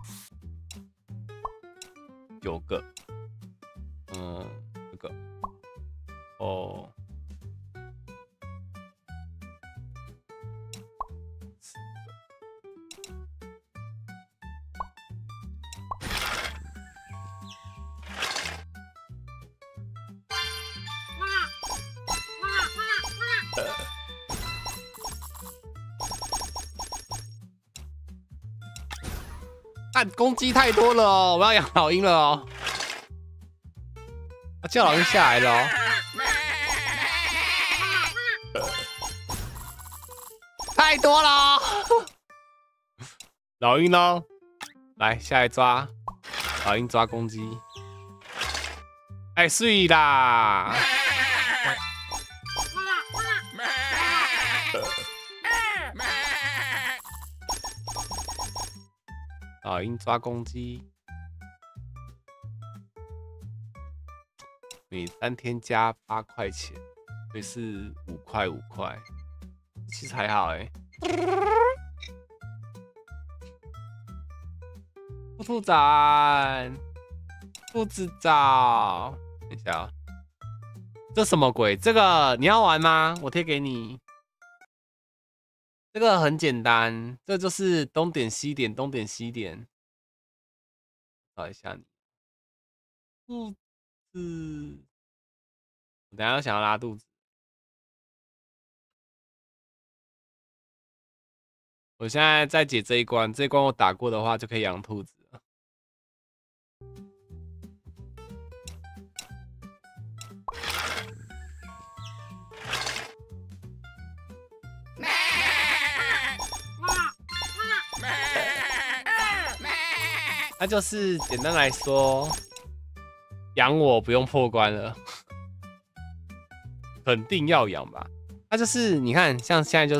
九个，嗯，这个，哦，四个。看公鸡太多了哦，我要养老鹰了哦，要叫老鹰下来了哦。太多了哦，老鹰呢？来下来抓，老鹰抓公鸡。哎，睡啦！老鹰抓公鸡，每三天加八块钱，所以是五块五块，其实还好哎、欸。兔兔仔，兔子找，等一下啊、喔，这什么鬼？这个你要玩吗？我贴给你。这个很简单，这就是东点西点，东点西点。找一下你，肚子，我等一下想要拉肚子。我现在在解这一关，这一关我打过的话就可以养兔子了。 那就是简单来说，养我不用破关了，肯定要养吧。那就是你看，像现在就是，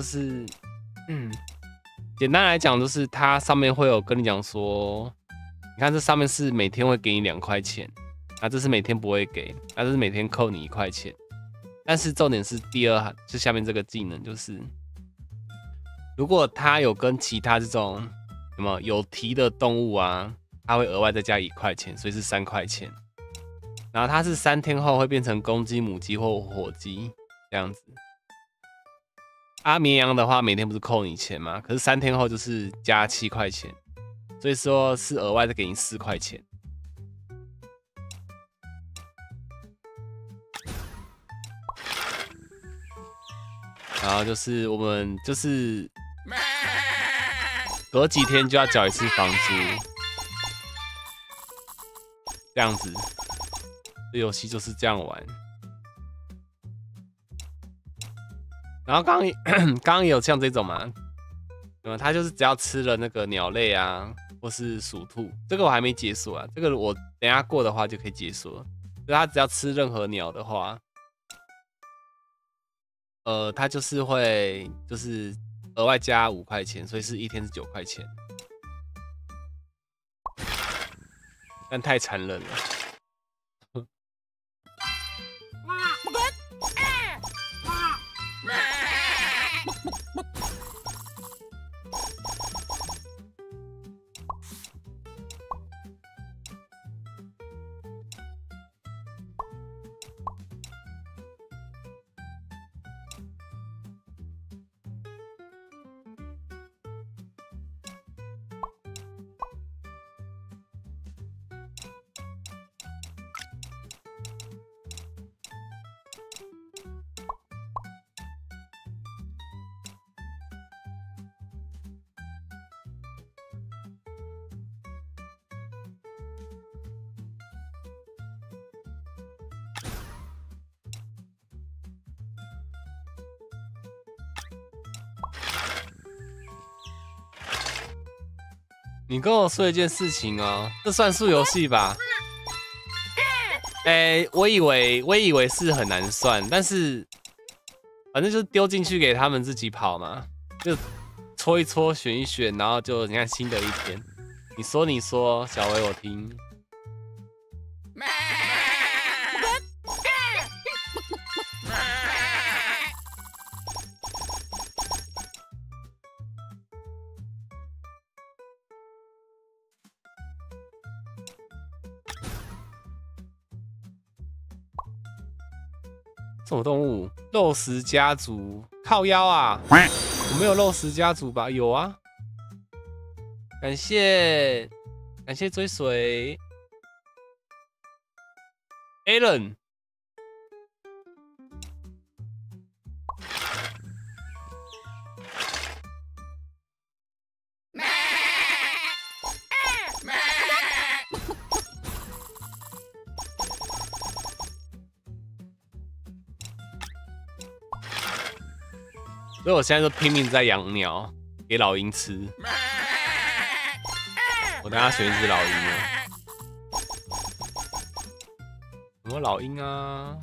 嗯，简单来讲就是它上面会有跟你讲说，你看这上面是每天会给你两块钱，那这是每天不会给，那这是每天扣你一块钱。但是重点是第二行，就下面这个技能就是，如果它有跟其他这种什么有蹄的动物啊，它会额外再加一块钱，所以是三块钱。然后它是三天后会变成公鸡、母鸡或火鸡这样子。啊，绵羊的话每天不是扣你钱吗？可是三天后就是加七块钱，所以说是额外再给你四块钱。然后就是我们就是隔几天就要缴一次房租，这样子。这游戏就是这样玩。然后刚刚刚刚也有像这种嘛，嗯，他就是只要吃了那个鸟类啊，或是鼠兔，这个我还没解锁啊，这个我等一下过的话就可以解锁了。就他只要吃任何鸟的话。呃，它就是会就是额外加五块钱，所以是一天是九块钱，但太残忍了。你跟我说一件事情哦，这算数游戏吧？哎、欸，我以为我以为是很难算，但是反正就是丢进去给他们自己跑嘛，就搓一搓，选一选，然后就你看新的一天。你说你说，小薇我听。什么动物？肉食家族靠腰啊！我没有肉食家族吧？有啊！感谢感谢追随 Alan。所以我现在就拼命在养鸟，给老鹰吃。我等下选一只老鹰了。什么老鹰啊？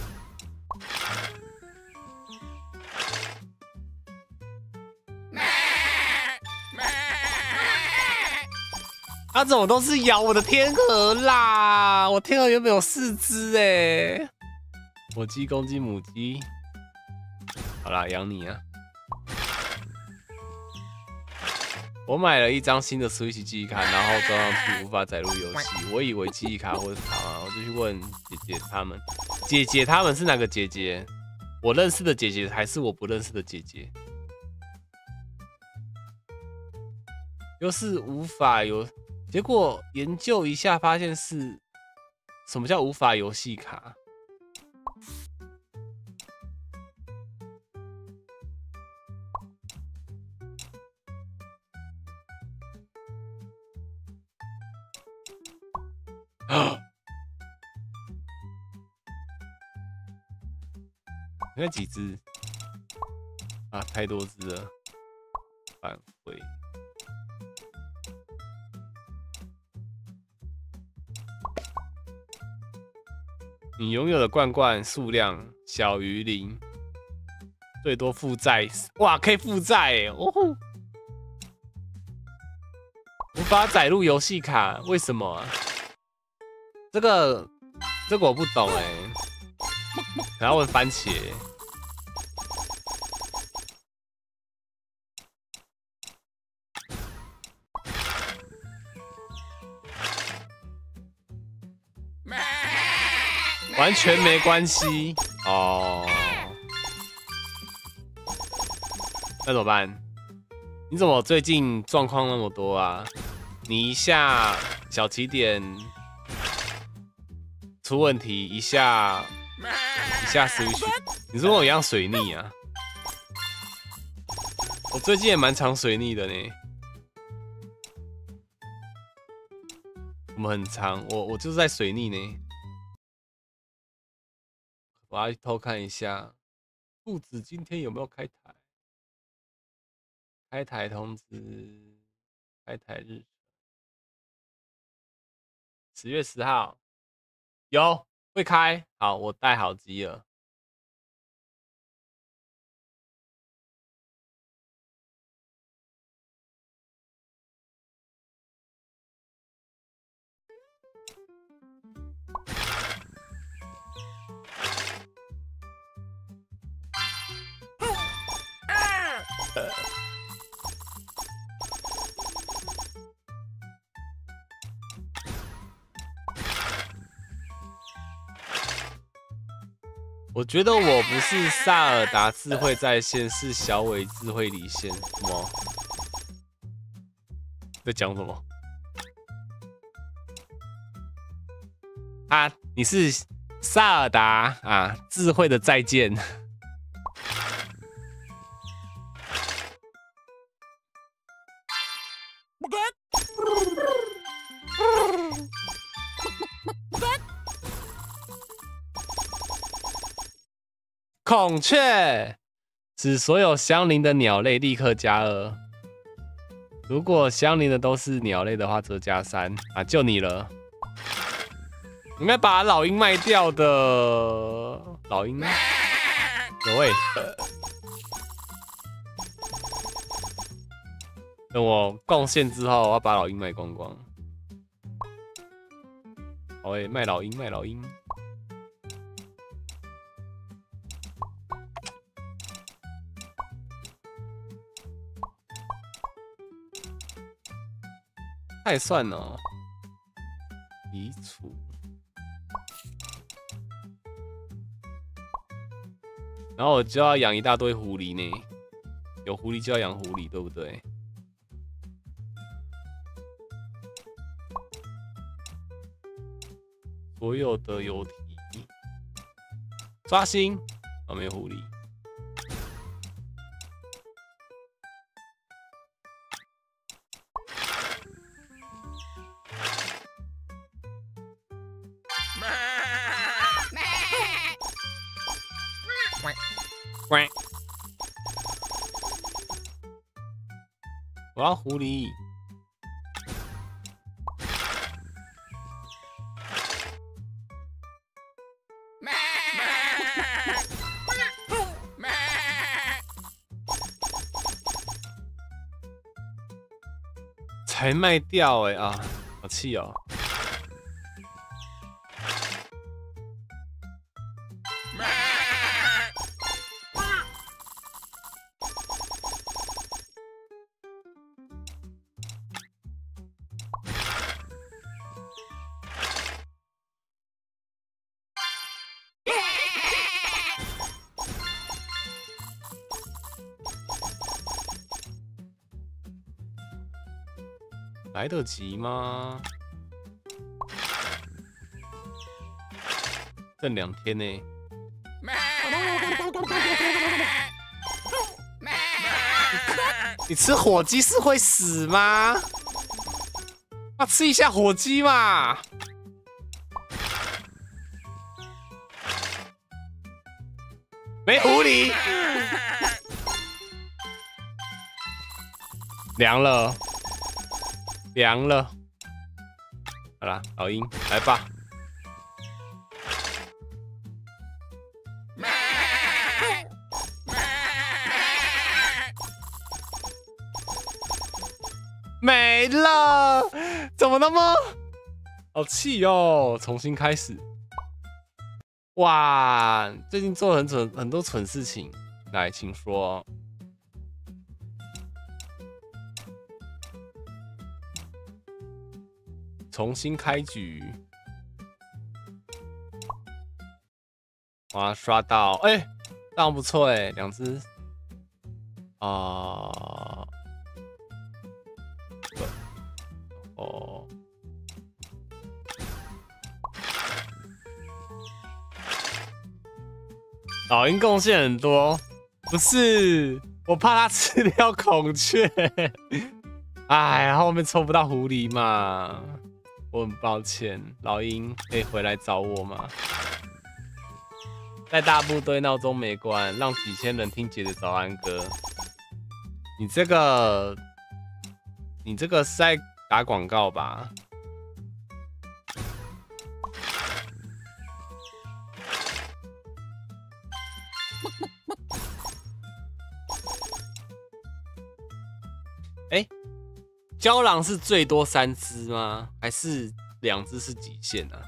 它怎么都是咬我的天鹅啦？我天鹅原本有四只哎。火鸡、公鸡、母鸡。好啦，养你啊！我买了一张新的 Switch 记忆卡，然后装上去无法载入游戏。我以为记忆卡或者卡啊，我就去问姐姐他们。姐姐他们是哪个姐姐？我认识的姐姐还是我不认识的姐姐？又是无法游，结果研究一下发现是什么叫无法游戏卡？那几只啊，太多只了，返回。 你拥有的罐罐数量小于零，最多负债。哇，可以负债哎！哦吼，无法载入游戏卡，为什么啊？这个这个我不懂哎。然后问番茄。 完全没关系哦，那怎么办？你怎么最近状况那么多啊？你一下小起点出问题，一下一下 Switch， 你是跟我一样水逆啊？我最近也蛮常水逆的呢。我们很常，我我就是在水逆呢。 我要偷看一下，兔子今天有没有开台？开台通知，开台日，十月十号有会开。好，我带好机了。我觉得我不是萨尔达智慧在线，是小伟智慧离线。什么？在讲什么？啊，你是萨尔达啊？智慧的再见。孔雀，使所有相邻的鸟类立刻加二。如果相邻的都是鸟类的话，则加三。啊，就你了。应该把老鹰卖掉的。老鹰，有喂。等我贡献之后，我要把老鹰卖光光。好诶，卖老鹰，卖老鹰。 太算了，移除，然后我就要养一大堆狐狸呢。有狐狸就要养狐狸，对不对？所有的邮体刷新，哦，没有狐狸。 我要狐狸。才卖掉哎、欸、啊，好气哦！来得及吗？剩两天呢、欸。你吃火鸡是会死吗？要吃一下火鸡嘛。没狐狸，凉了。 凉了，好啦，老鹰来吧。 没了，怎么那么好气哦？重新开始。哇，最近做了很蠢很多蠢事情，来，请说。重新开局。哇，刷到，哎、欸，这样不错哎、欸，两只。啊、呃，哦。老鹰贡献很多，不是我怕他吃掉孔雀，哎，后面抽不到狐狸嘛，我很抱歉，老鹰可以回来找我吗？带大部队闹钟没关，让几千人听姐的早安歌。你这个，你这个是在打广告吧？哎、欸，郊狼是最多三只吗？还是两只是极限啊？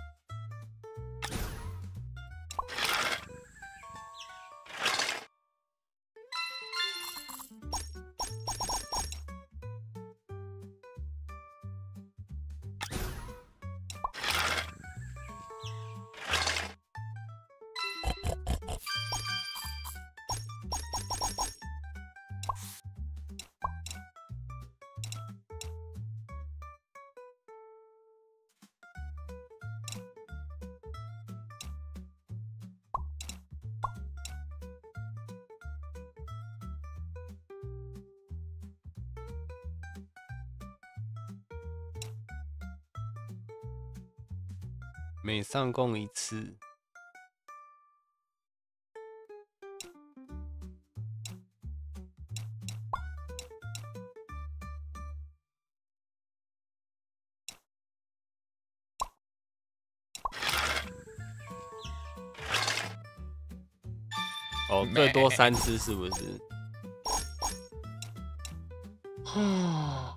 每上供一次，哦，最多三只是不是？啊。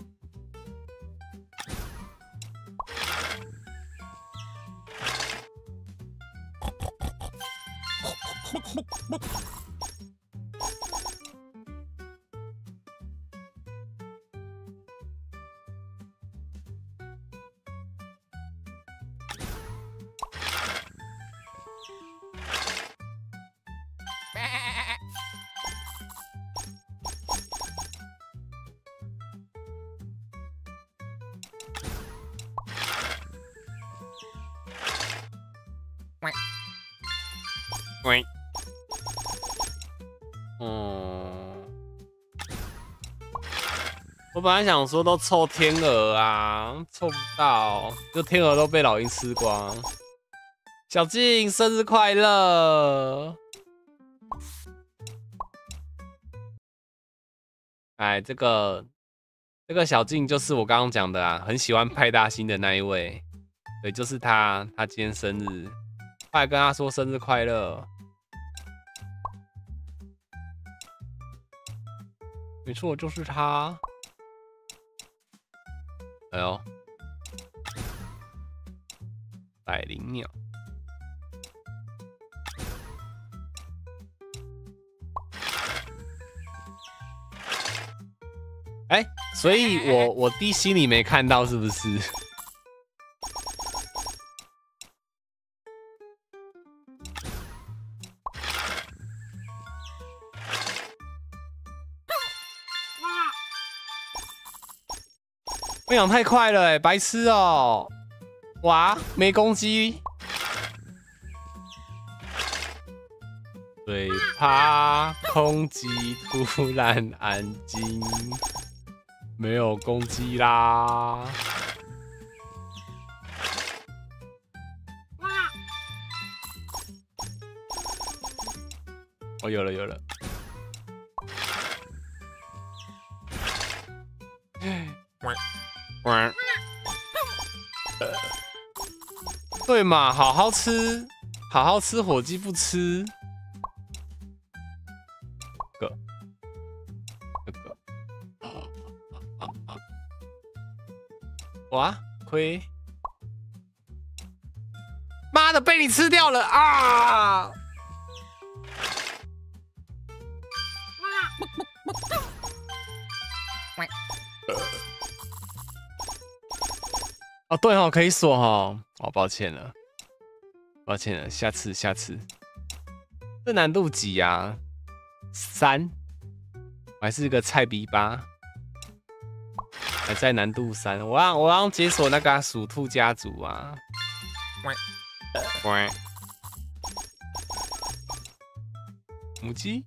喂，嗯，我本来想说都凑天鹅啊，凑不到，就天鹅都被老鹰吃光。小静生日快乐！哎，这个这个小静就是我刚刚讲的啊，很喜欢派大星的那一位，对，就是他，他今天生日，快跟他说生日快乐。没错，就是他。哎呦，百灵鸟。哎、欸，所以我我弟心里没看到是不是？分享太快了哎、欸，白痴哦、喔！哇，没攻击，最怕空击突然安静，没有攻击啦。哦，有了有了。对嘛，好好吃，好好吃火鸡不吃。这个，这个， 哇，亏！妈的，被你吃掉了啊！哦，对哦，可以锁哦。哦，抱歉了，抱歉了，下次下次。这难度几啊？三，我还是个菜逼吧。还在难度三，我让我让解锁那个鼠兔家族啊。喂，母鸡。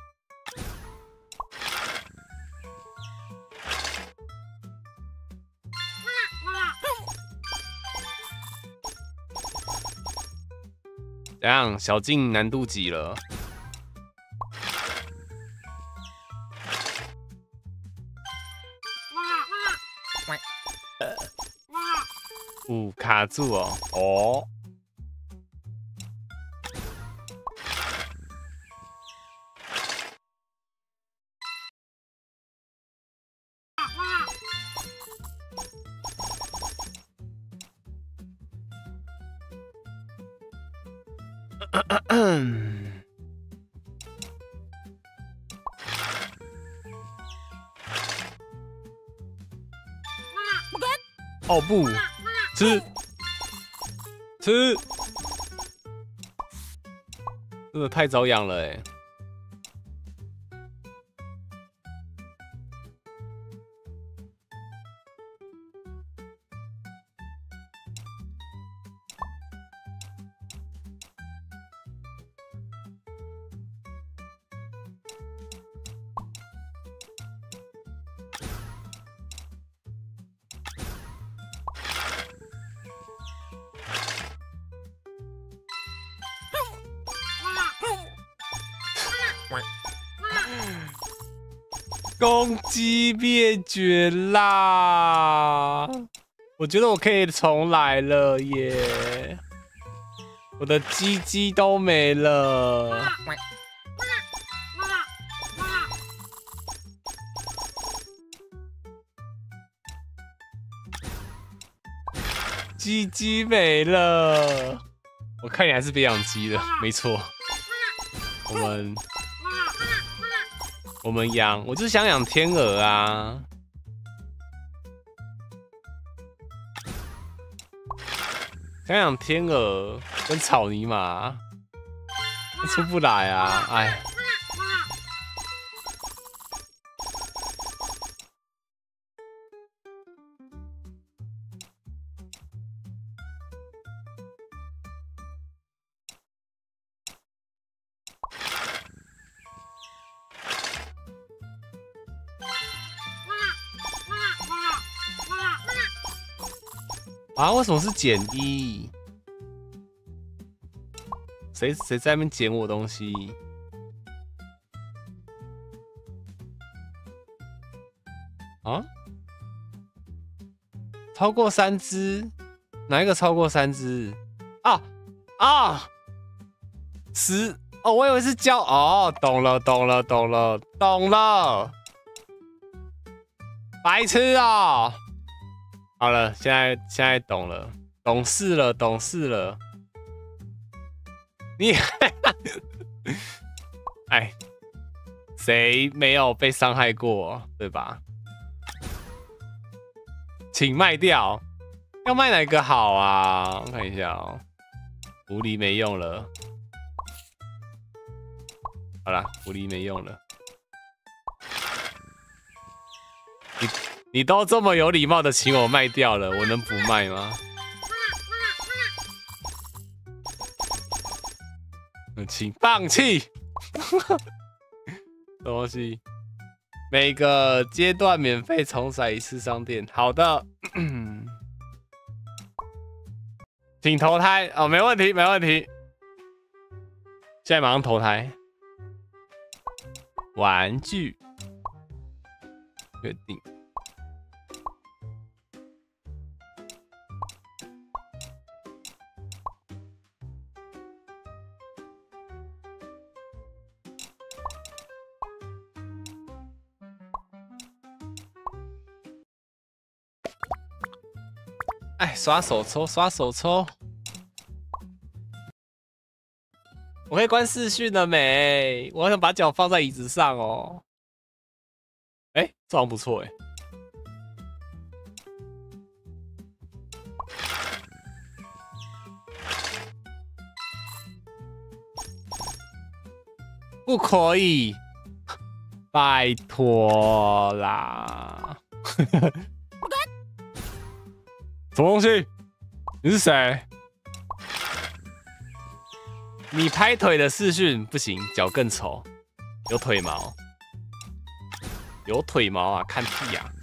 怎样？小静难度几了？五、呃、卡住哦，哦。哦不，吃吃，真的太早养了哎。公鸡灭绝啦！我觉得我可以重来了耶！我的鸡鸡都没了。鸡鸡没了，我看你还是别养鸡了，没错。我们。我们养，我就是想养天鹅啊，想养天鹅跟草泥马，出不来啊，哎。啊，为什么是减一？谁谁在那边捡我东西？啊？超过三只？哪一个超过三只？啊啊！十哦，我以为是交哦，懂了懂了懂了懂了，白痴啊！好了，现在现在懂了，懂事了，懂事了。你，哎，谁没有被伤害过，对吧？请卖掉，要卖哪个好啊？我看一下哦，狐狸没用了。好啦，狐狸没用了。你。你都这么有礼貌的请我卖掉了，我能不卖吗？请放弃。东西，每个阶段免费重载一次商店。好的，请投胎哦，没问题，没问题。现在马上投胎。玩具，确定。 哎，刷手抽，刷手抽。我可以关视讯了没？我想把脚放在椅子上哦。哎、欸，这好像不错哎。不可以，拜托啦！什么东西？你是谁？你拍腿的视讯不行，脚更丑，有腿毛，有腿毛啊，看屁啊！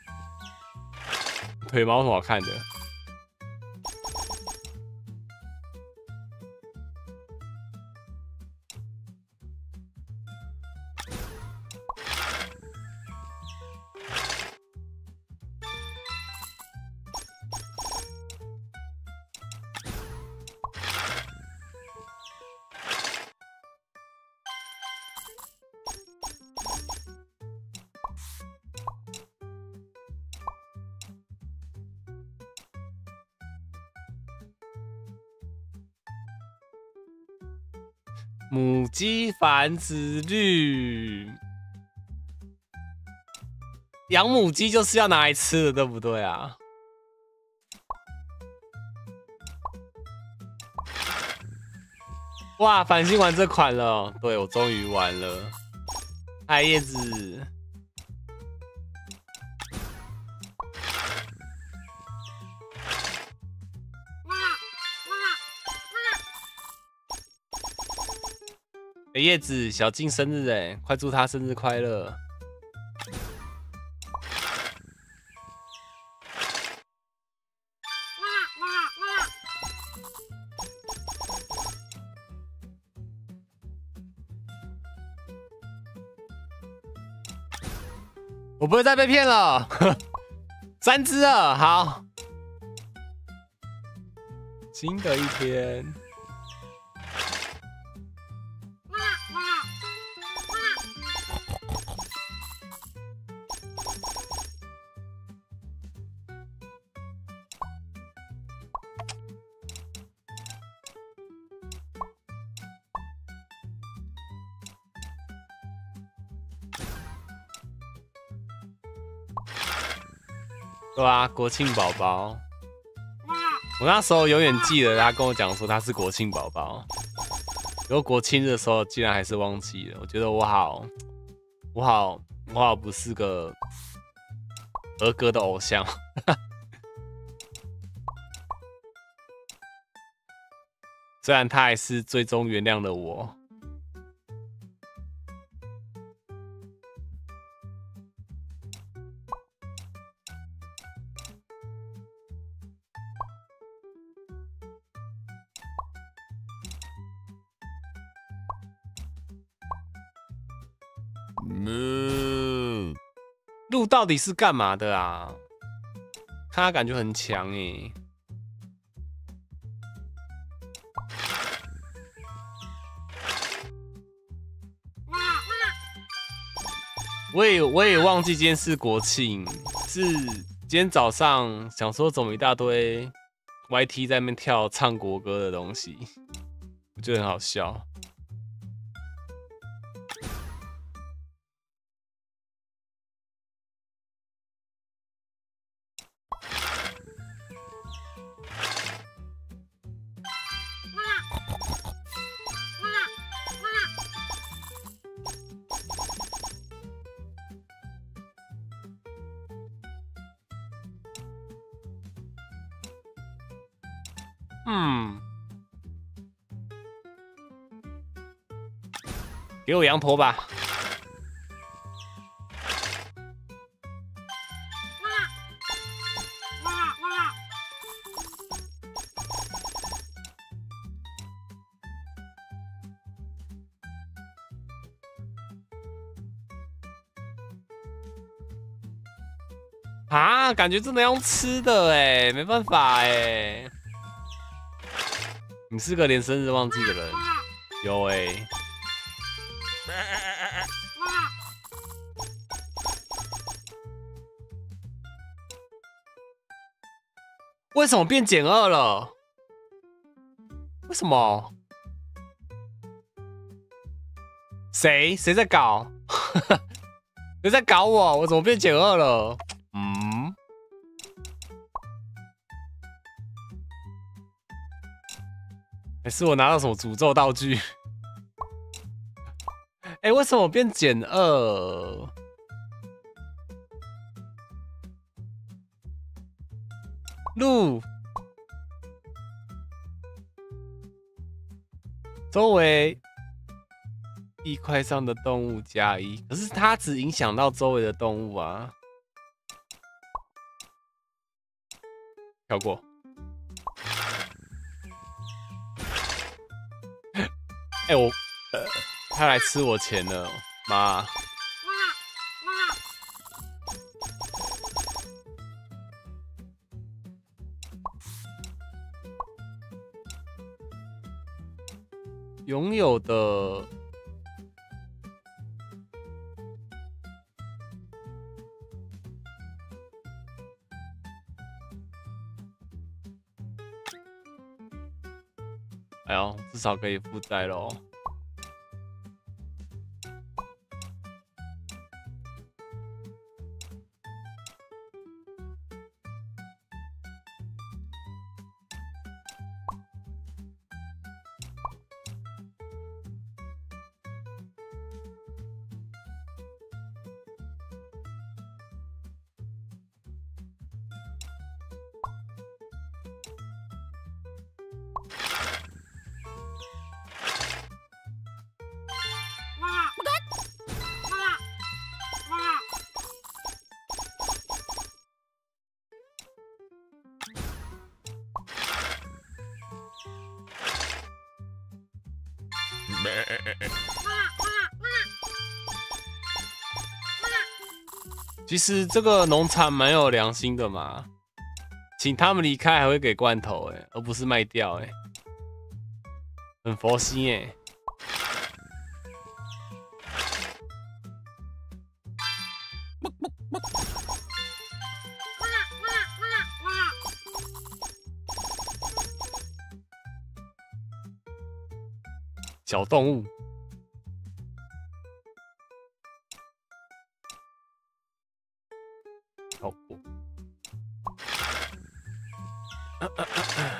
腿毛有什么好看的？母鸡繁殖率，养母鸡就是要拿来吃的，对不对啊？哇，繁星玩这款了，对我终于玩了。嗨，叶子。哎、欸，叶子，小静生日哎，快祝她生日快乐！我不会再被骗了，三只了，好，新的一天。对啊，国庆宝宝，我那时候永远记得他跟我讲说他是国庆宝宝，然后国庆日的时候竟然还是忘记了。我觉得我好，我好，我好不是个儿歌的偶像。虽然他还是最终原谅了我。嗯，鹿到底是干嘛的啊？看他感觉很强哎。我也我也忘记今天是国庆，是今天早上想说怎么一大堆 Y T 在那边跳唱国歌的东西，我觉得很好笑。嗯，给我羊驼吧。啊，感觉真的要吃的哎，没办法哎。你是个连生日忘记的人，有哎、欸。 为什么变减二了？为什么？谁谁在搞？谁在搞我？我怎么变减二了？嗯，还是我拿到什么诅咒道具？哎、欸，为什么我变减二？鹿，周围一块上的动物加一，可是它只影响到周围的动物啊。跳过。哎、欸，我，呃，他来吃我钱了，妈！拥有的哎呦，至少可以负债咯。其实这个农场蛮有良心的嘛，请他们离开还会给罐头哎、欸，而不是卖掉哎、欸，很佛心哎、欸。小动物。跳过。啊啊啊啊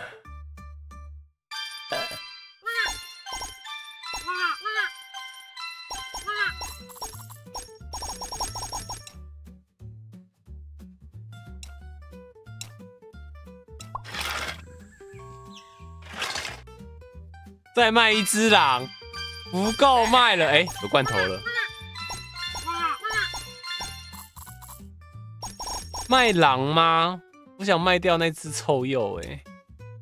再卖一只狼，不够卖了。哎、欸，有罐头了。卖狼吗？我想卖掉那只臭鼬。哎、欸。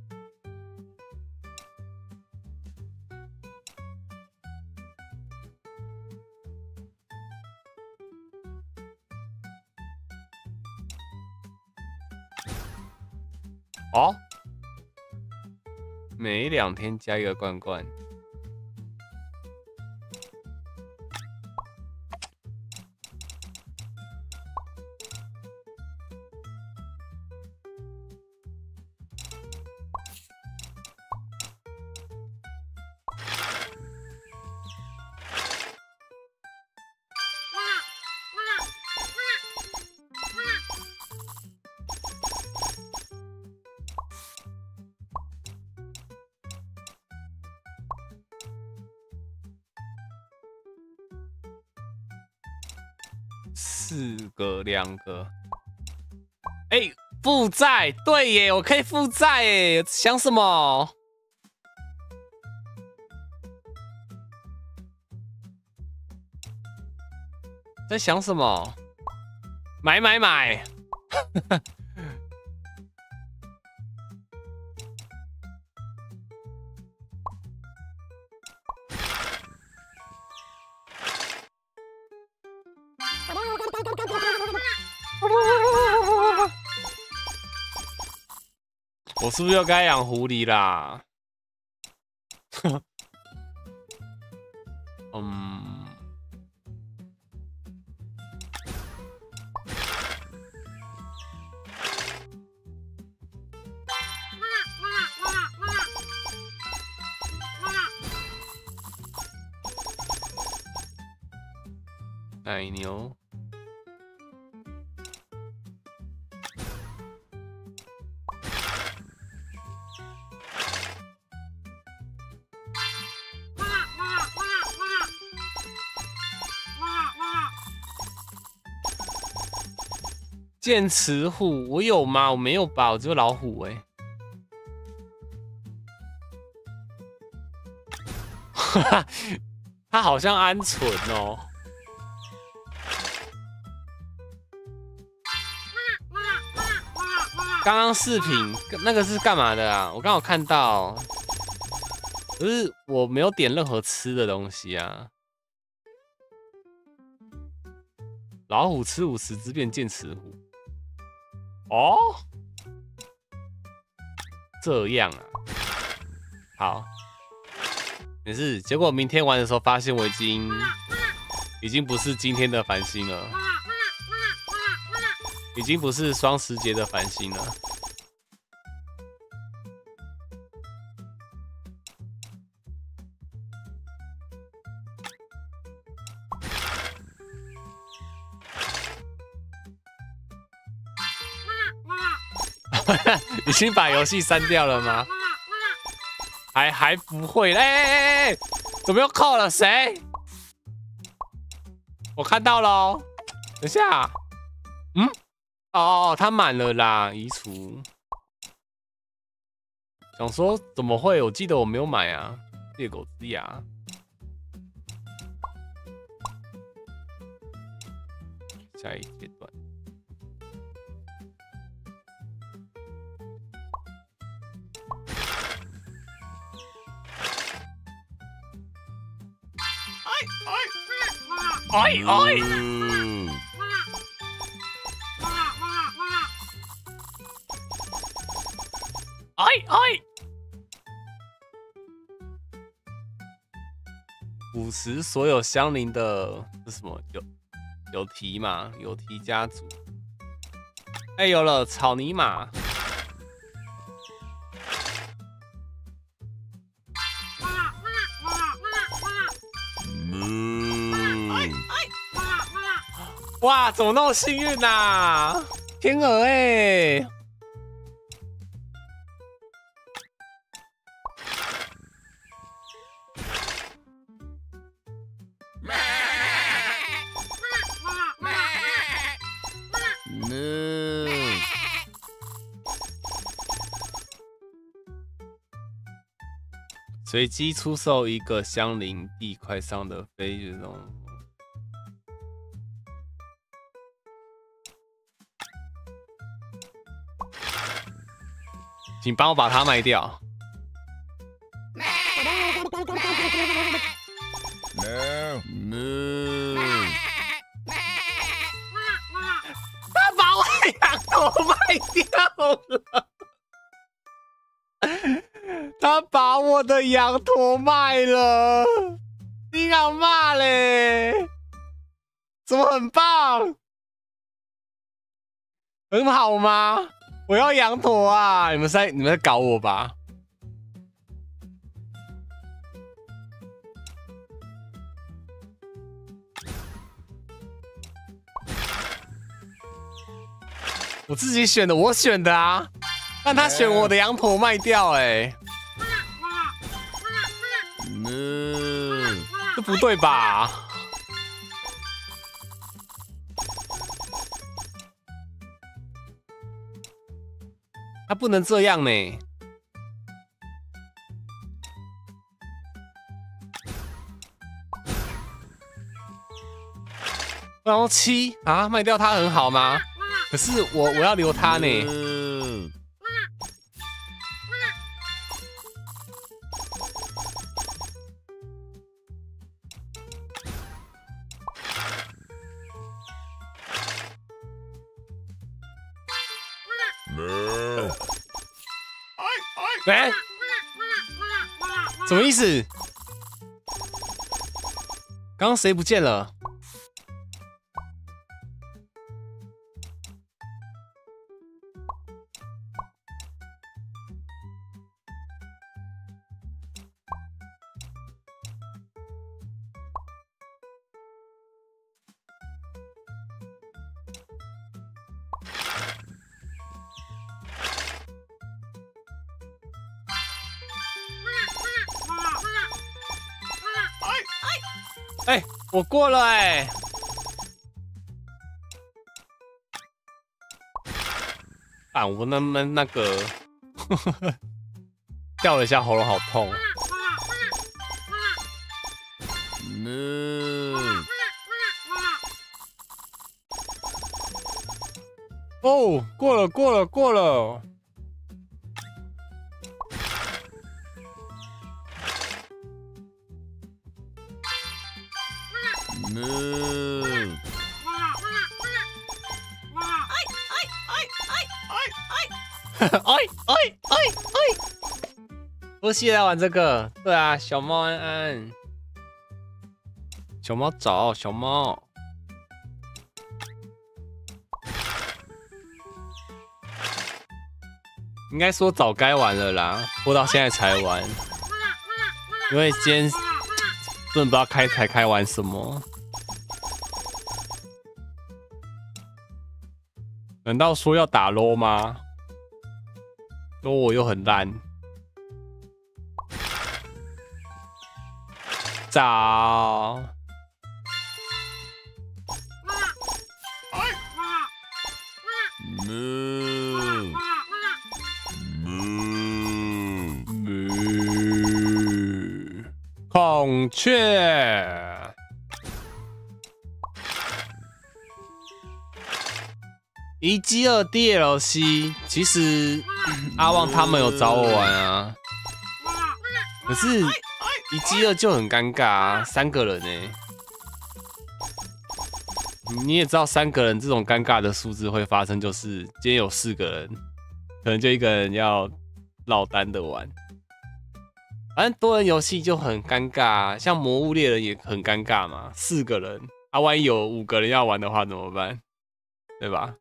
哦。每两天加一个罐罐。四个，两个，哎、欸，负债，对耶，我可以负债耶，想什么？在想什么？买买买！我是不是又该养狐狸啦？嗯， 奶牛。剑齿虎，我有吗？我没有吧，我只有老虎哎、欸。它好像鹌鹑哦。刚刚视频那个是干嘛的啊？我刚好看到，可是我没有点任何吃的东西啊。老虎吃五十只变剑齿虎。哦，这样啊，好，没事。结果明天玩的时候发现我已经已经不是今天的繁星了，已经不是双十节的繁星了。已经把游戏删掉了吗？还还不会？哎哎哎哎，怎么又扣了？谁？我看到了，等一下，嗯，哦哦，它满了啦，移除。想说怎么会？我记得我没有买啊，猎狗之牙。下一阶段。哎哎！哎哎！腐蚀所有相邻的是什么？有有蹄嘛？有蹄家族。哎，有了草泥马。哇，怎么那么幸运呐、啊？天鹅哎、欸！随机出售一个相邻地块上的非这种。请帮我把它卖掉。No no。他把我的羊驼卖掉了。他把我的羊驼卖了。你敢骂嘞？怎么很棒？很好吗？我要羊驼啊！你们在你们在搞我吧？我自己选的，我选的啊！但他选我的羊驼卖掉、欸，哎，这不对吧？他不能这样呢、欸。然后七啊，卖掉它很好吗？可是我我要留它呢、欸。哎、欸，什么意思？刚刚谁不见了？ 哎、欸，我过了哎、欸。啊，我那那那个掉了一下，喉咙好痛。嗯。哦，过了，过了，过了。嗯。哎哎哎哎！多谢来玩这个，对啊，小猫安安，小猫找小猫，应该说早该玩了啦，拖到现在才玩，因为今天真的不知道开台开玩什么，难道说要打 L O 吗？说我又很烂，找，嗯嗯嗯，孔雀。遗迹二 D L C， 其实阿旺他们有找我玩啊，可是遗迹二就很尴尬啊，三个人哎，你也知道三个人这种尴尬的数字会发生，就是今天有四个人，可能就一个人要落单的玩，反正多人游戏就很尴尬啊，像魔物猎人也很尴尬嘛，四个人啊，万一有五个人要玩的话怎么办？对吧？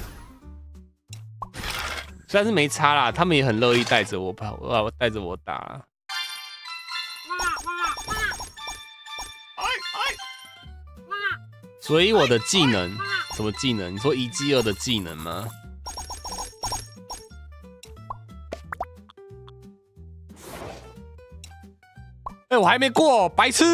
虽然是没差啦，他们也很乐意带着我跑，我带着我打。所以我的技能，什么技能？你说遗迹二的技能吗？哎、欸，我还没过，白痴！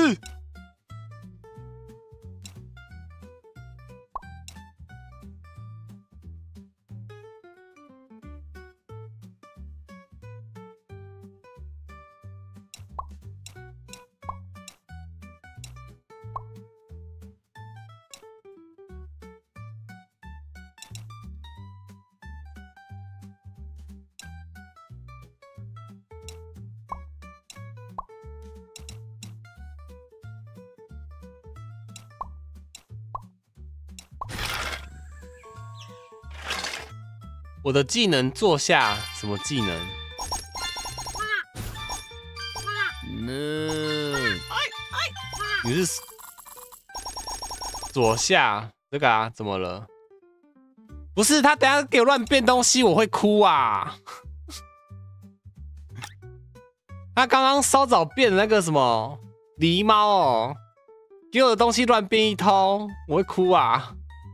我的技能坐下，什么技能？嗯，你是左下这个啊？怎么了？不是他，等下给我乱变东西，我会哭啊！他刚刚稍早变的那个什么狸猫哦，给我的东西乱变一通，我会哭啊！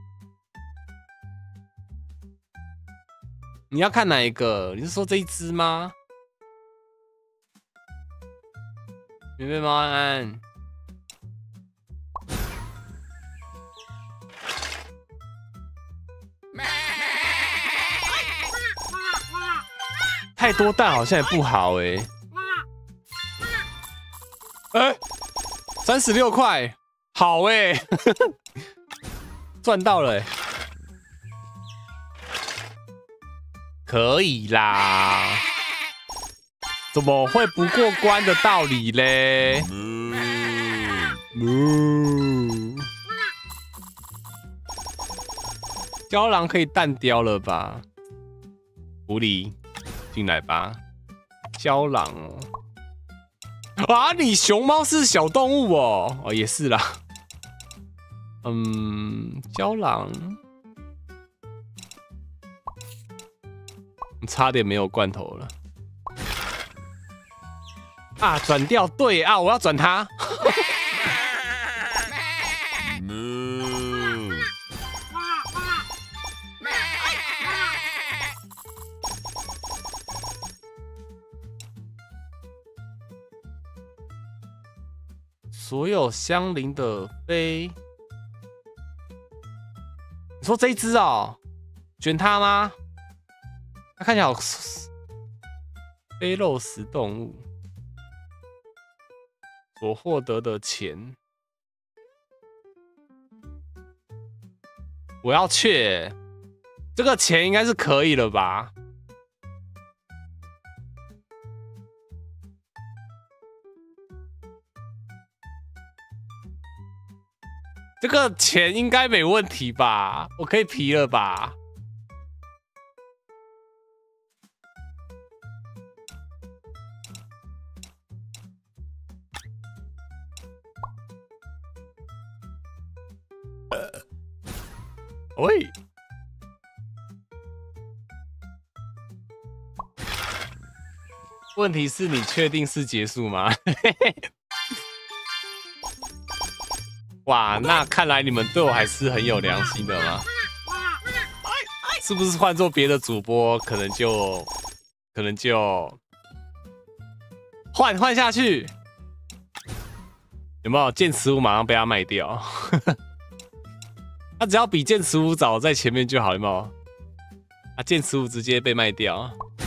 你要看哪一个？你是说这一只吗？绵绵猫安安，太多蛋好像也不好哎、欸。哎，三十六块，好哎、欸，赚到了哎、欸。可以啦，怎么会不过关的道理嘞？嗯，胶囊可以淡掉了吧？狐狸，进来吧。胶囊哦，啊，你熊猫是小动物哦，哦也是啦。嗯，胶囊。差点没有罐头了啊！转掉，对啊，我要转它。 所有相邻的非，你说这一只哦，卷它吗？它看起来好非肉食动物所获得的钱，我要去，这个钱应该是可以了吧？这个钱应该没问题吧？我可以皮了吧？呃，喂，问题是你确定是结束吗？哇，那看来你们对我还是很有良心的嘛？是不是换做别的主播，可能就可能就换换下去？有没有剑齿虎马上被他卖掉？他只要比剑齿虎早在前面就好，有没有？啊，剑齿虎直接被卖掉，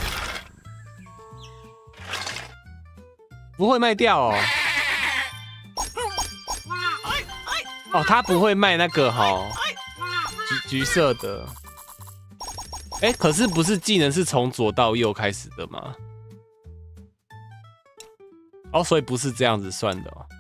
不会卖掉哦。哦，他不会卖那个哈、哦，橘橘色的。哎，可是不是技能是从左到右开始的吗？哦，所以不是这样子算的哦。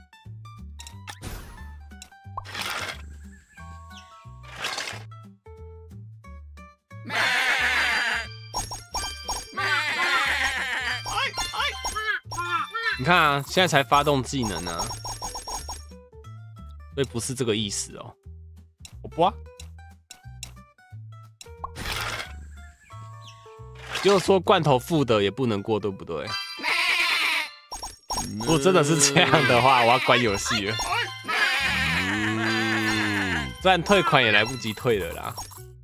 你看啊，现在才发动技能啊。所以不是这个意思哦，我不啊，就是说罐头负的也不能过，对不对？如果真的是这样的话，我要关游戏了。虽然退款也来不及退了啦。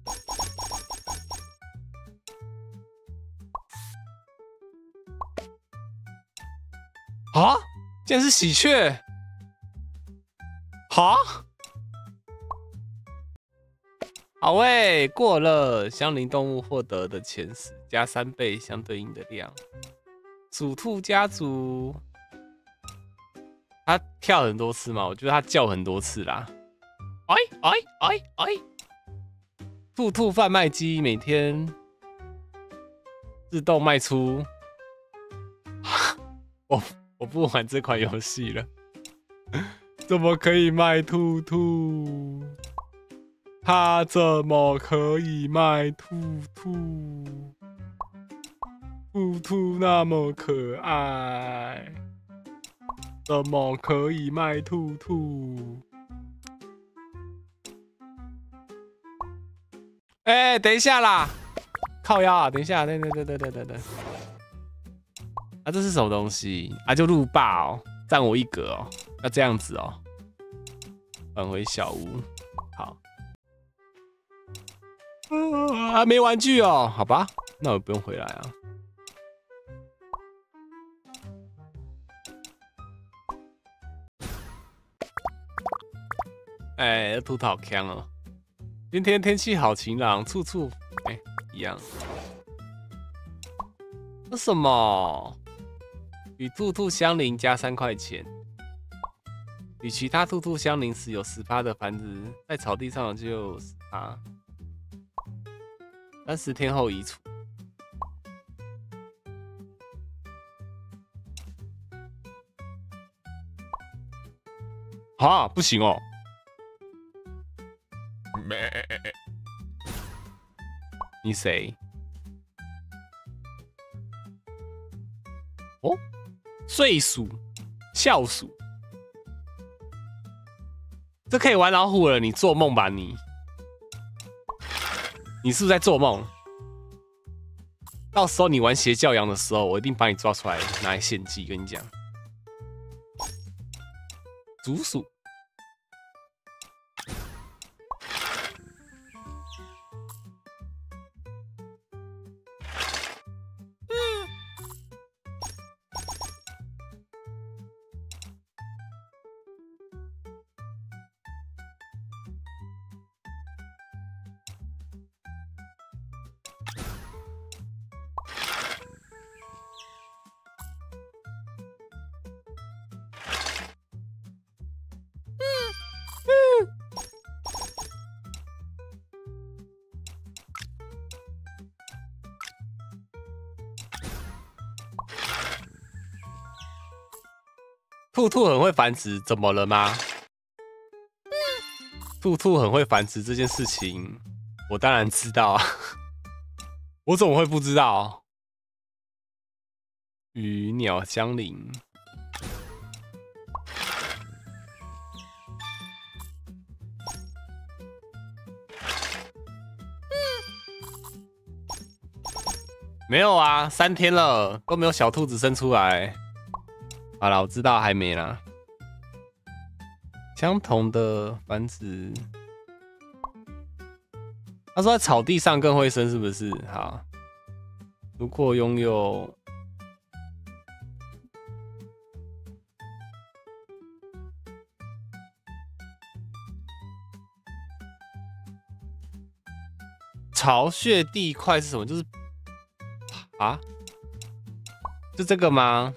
啊，竟然是喜鹊！哈，好喂，过了相邻动物获得的前十加三倍相对应的量。鼠兔家族，它跳很多次嘛，我觉得它叫很多次啦。哎哎哎哎，兔兔贩卖机每天自动卖出。我我不玩这款游戏了。怎么可以卖兔兔？他怎么可以卖兔兔？兔兔那么可爱，怎么可以卖兔兔？哎、欸，等一下啦！靠腰啊！等一下，等等等等等等等。啊，这是什么东西？啊，就路霸哦，占我一格哦，要这样子哦。返回小屋，好。啊，没玩具哦，好吧，那我不用回来啊。哎、欸，兔兔好强哦！今天天气好晴朗，处处哎、欸、一样。这什么？与兔兔相邻加三块钱。与其他兔兔相邻时有 百分之十 的繁殖，在草地上就有 百分之十， 三十天后移除。啊，不行哦！你谁？哦，岁鼠、笑鼠。这可以玩老虎了，你做梦吧你！你是不是在做梦？到时候你玩邪教羊的时候，我一定把你抓出来拿来献祭。跟你讲，竹鼠， 兔兔很会繁殖，怎么了吗？兔兔很会繁殖这件事情，我当然知道啊，我怎么会不知道？与鸟相邻。没有啊，三天了都没有小兔子生出来。好了，我知道还没啦。相同的繁殖，他说在草地上更会生，是不是？好，如果拥有巢穴地块是什么？就是啊，就这个吗？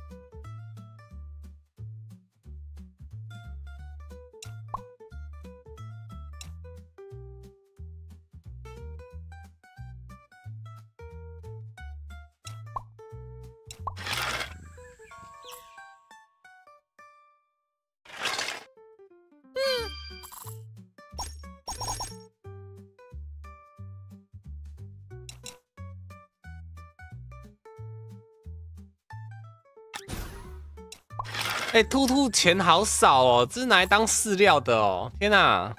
哎、欸，兔兔钱好少哦，这是拿来当饲料的哦！天哪，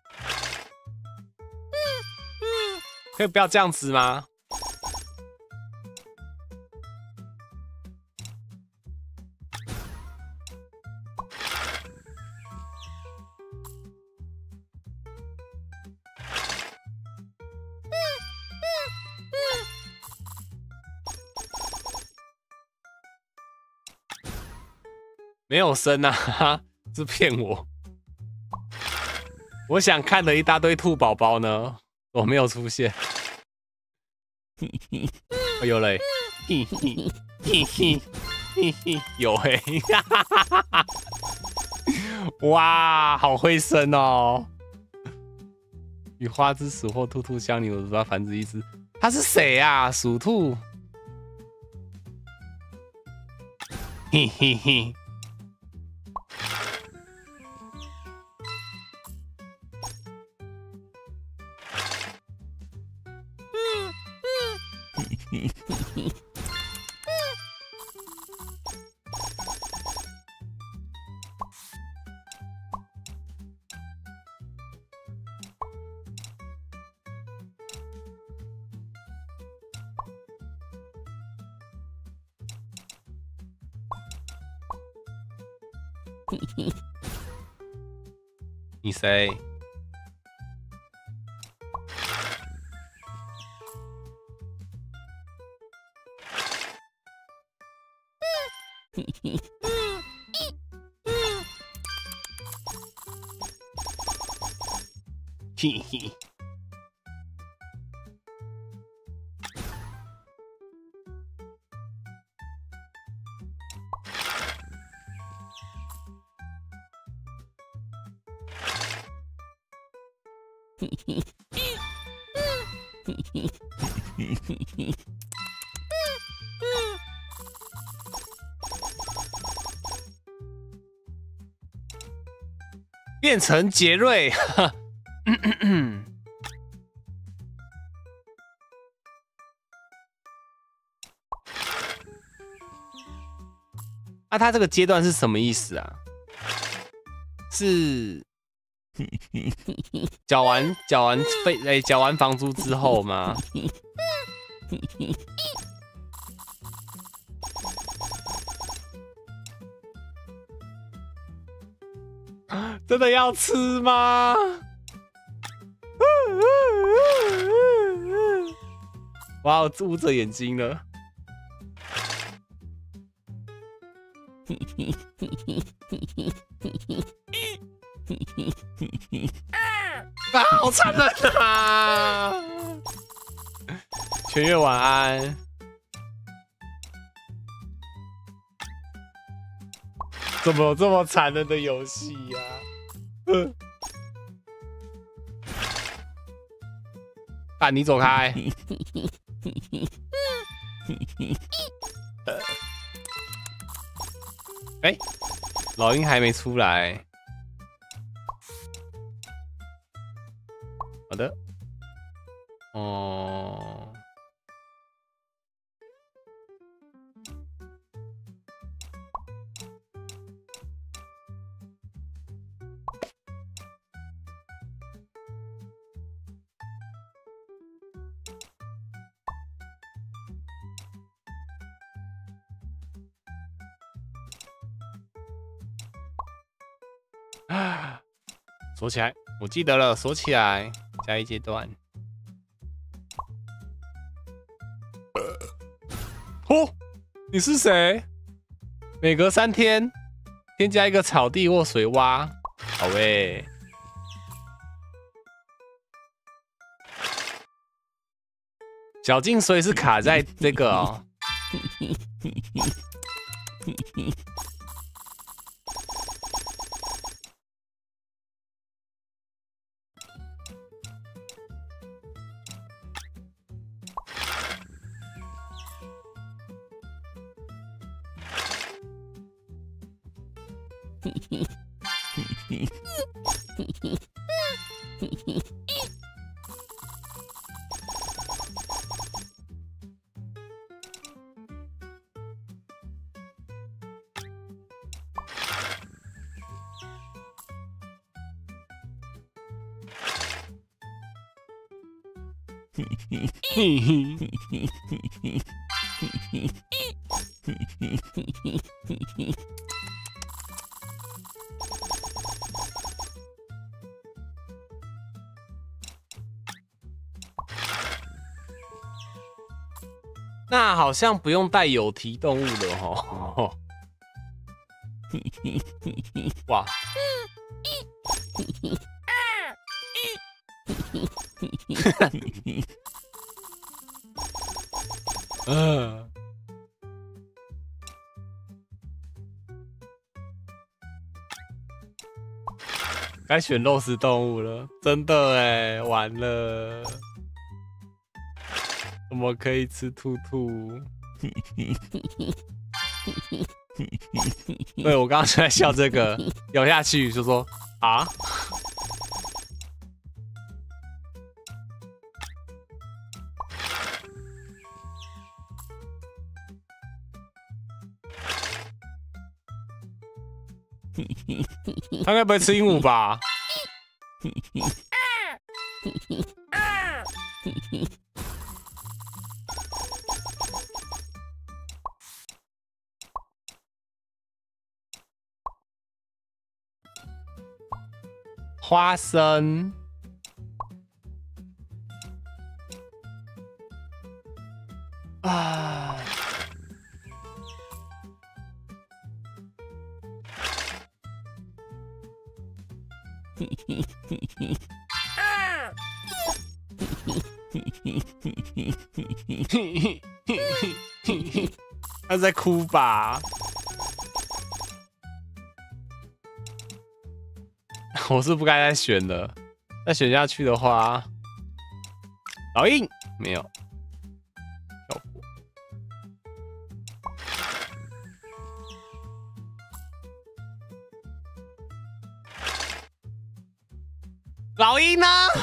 可以不要这样子吗？没有生啊，哈哈，是骗我。我想看的一大堆兔宝宝呢，我没有出现。哦、有嘞，嘿嘿嘿嘿嘿嘿，有嘿、欸，哇，好会生哦！与花枝鼠或兔兔相邻，我只要繁殖一只。他是谁啊？鼠兔？嘿嘿嘿。你谁？嘿嘿。变成杰瑞，啊，他这个阶段是什么意思啊？是缴完缴完费哎缴完房租之后吗？真的要吃吗？哇，我捂着眼睛了。啊，好残忍啊！全月晚安。怎么有这么残忍的游戏呀？啊，你走开！哎、欸， 老鹰还没出来。好的。哦。啊，锁起来，我记得了，锁起来，下一阶段。哦，你是谁？每隔三天添加一个草地或水洼，好诶。小进水是卡在这个哦。那好像不用带有蹄动物了齁。哇！呃，该选肉食动物了，真的哎，完了，怎么可以吃兔兔？对，我刚刚就在笑这个，咬下去就说啊。他该不会吃鹦鹉吧？花生。啊。他在哭吧？我是不该再选了，再选下去的话，老鹰没有，跳过。老鹰呢？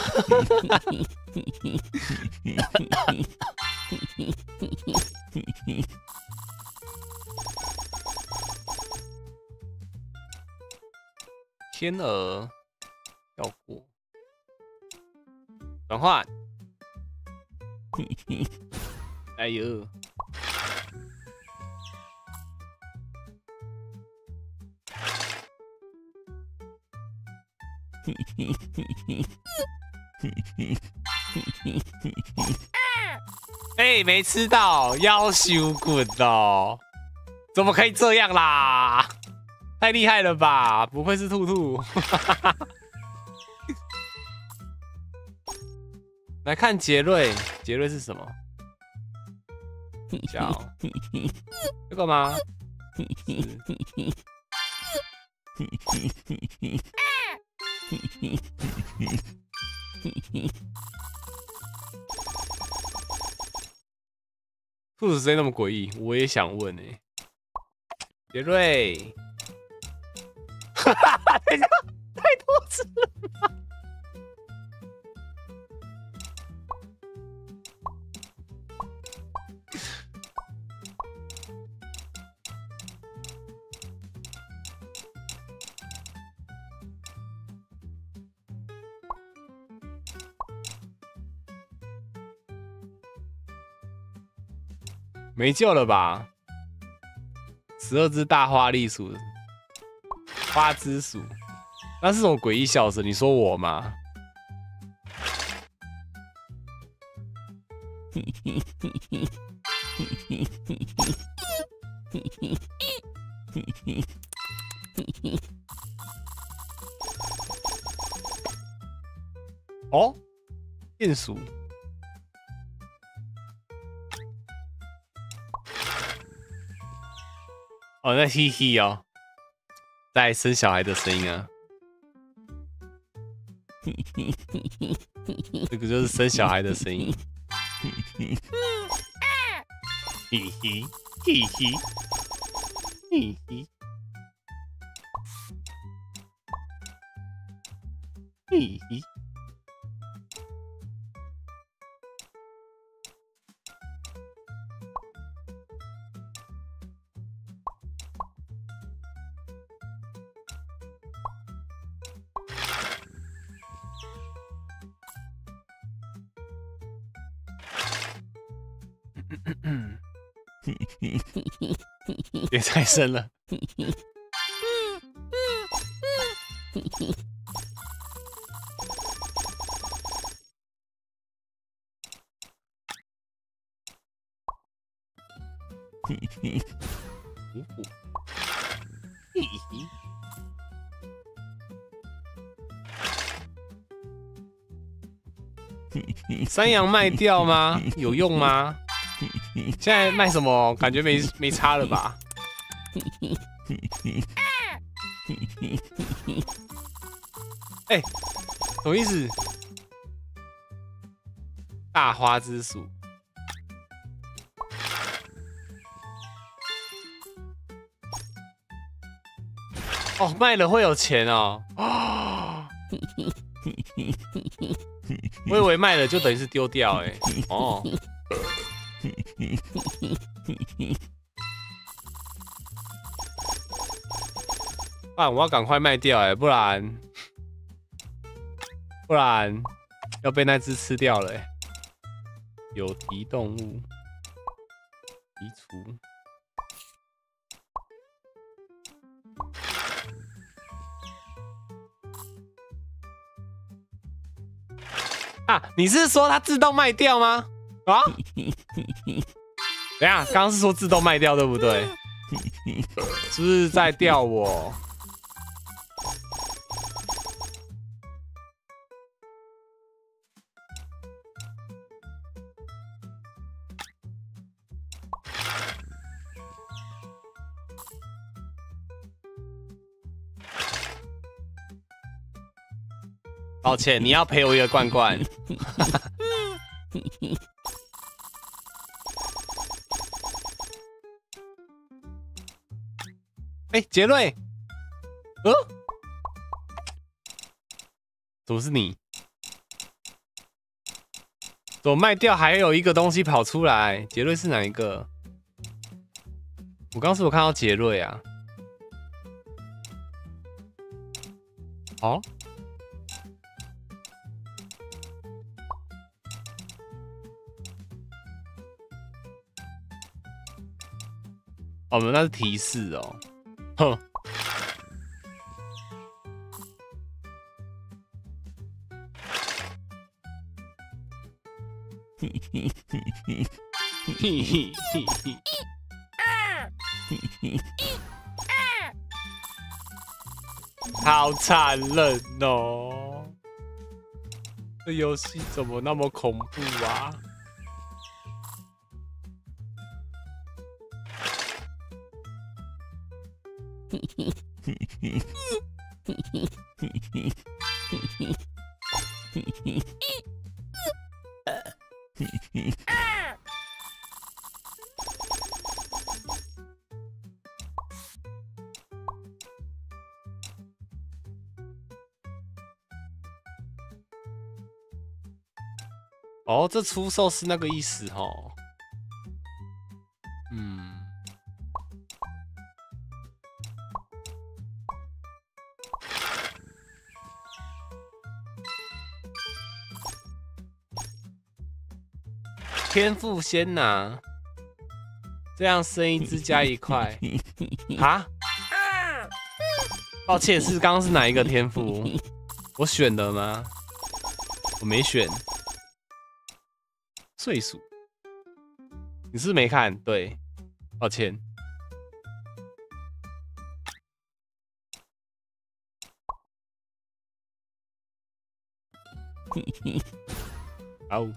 天鹅，跳过，转换。哎呦！哎、欸，没吃到，要羞滚哦！怎么可以这样啦？太厉害了吧！不愧是兔兔。来看杰瑞，杰瑞是什么？叫这个吗？兔子谁那么诡异？我也想问哎、欸，杰瑞。 等一下，太多次了吧？没救了吧？十二只大花栗鼠，花枝鼠，那是什么诡异笑声？你说我吗？哦，鼹鼠。哦，那嘿嘿哦，在生小孩的声音啊，这个就是生小孩的声音。嘿嘿嘿嘿嘿嘿嘿嘿。别太深了。山羊卖掉吗？有用吗？现在卖什么？感觉没没差了吧？哎、欸，什么意思？大花枝鼠。哦，卖了会有钱哦。哦，我以为卖了就等于是丢掉哎、欸。哦。啊！我要赶快卖掉哎、欸，不然不然要被那只吃掉了哎、欸。有蹄动物，移除。啊！你是说它自动卖掉吗？啊？等一下，刚刚是说自动卖掉对不对？是不是在钓我？抱歉，你要赔我一个罐罐。哎、欸，杰瑞，呃，怎么是你？怎么卖掉还有一个东西跑出来？杰瑞是哪一个？我刚是有看到杰瑞啊。哦。哦，那是提示哦。哼。嘿嘿嘿嘿嘿嘿嘿嘿。好残忍哦！这游戏怎么那么恐怖啊？ 哦，这出售是那个意思哦。嗯。天赋先拿，这样生一只加一块。啊？抱歉，是刚刚是哪一个天赋？我选的吗？我没选。岁数，你是不是没看？对，抱歉。好。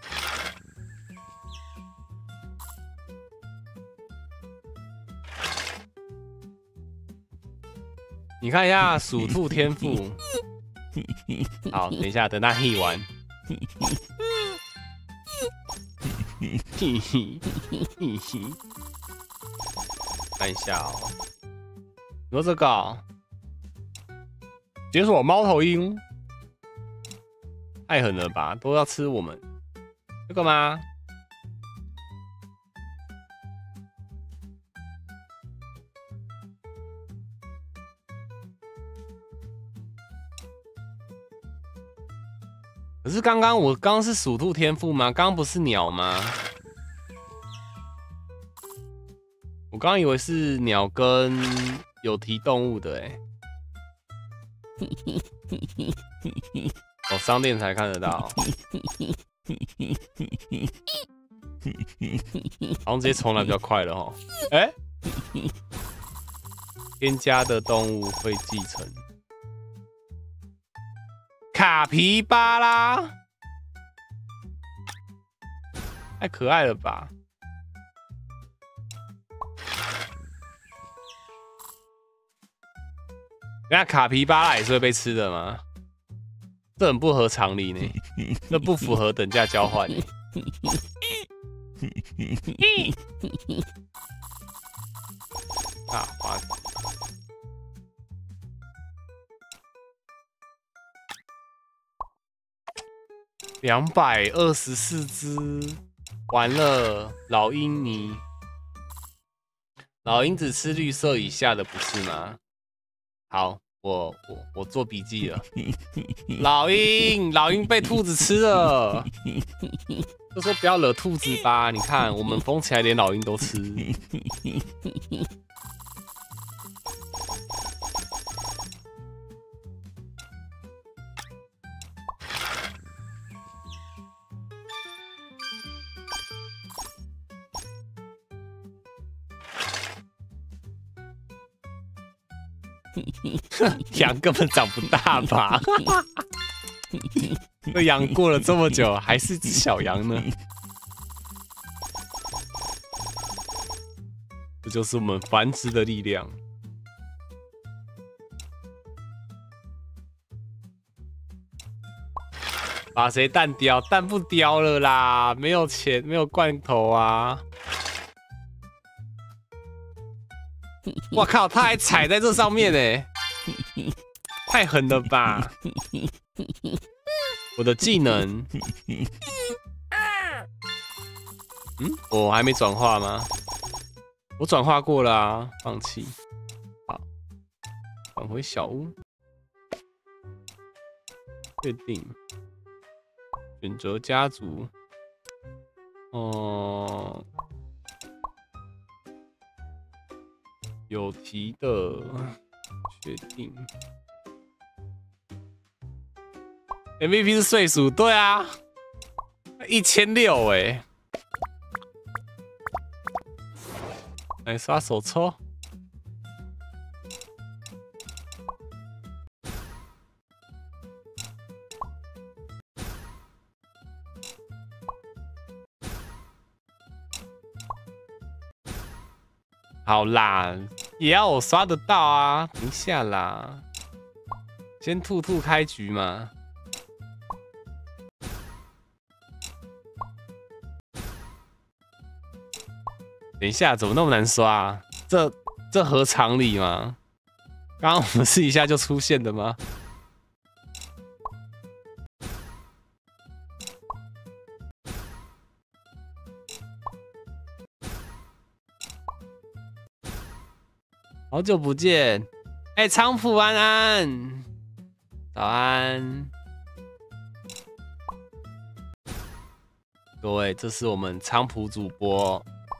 你看一下鼠兔天赋。好，等一下，等他 hit 完。嘿嘿嘿嘿，看一下哦。你说这个、哦，解锁猫头鹰，太狠了吧？都要吃我们这个吗？可是刚刚我刚刚是鼠兔天赋吗？刚刚不是鸟吗？我刚刚以为是鸟跟有蹄动物的哎、欸。哦，商店才看得到。好像直接重来比较快了齁。哎、欸，添加的动物会继承。卡皮巴拉，太可爱了吧！那卡皮巴拉也是会被吃的吗？这很不合常理呢，这不符合等价交换呢。大花子。两百二十四只，完了，老鹰你，老鹰只吃绿色以下的，不是吗？好，我我我做笔记了。老鹰，老鹰被兔子吃了，就说不要惹兔子吧。你看，我们封起来，连老鹰都吃。羊根本长不大吧？这羊过了这么久，还是只小羊呢？这就是我们繁殖的力量。把谁蛋雕？蛋不雕了啦，没有钱，没有罐头啊！我靠，他还踩在这上面呢，太狠了吧！我的技能，嗯，我还没转化吗？我转化过了啊，放弃。好，返回小屋，确定，选择家族，哦、嗯。有题的，确定。M V P 是岁数，对啊，一千六哎。来刷手抽。好啦，也要我刷得到啊！等一下啦，先兔兔开局嘛。等一下，怎么那么难刷啊？这这合常理吗？刚刚我们试一下就出现的吗？ 好久不见，哎、欸，仓普安安，早安，各位，这是我们仓普主播，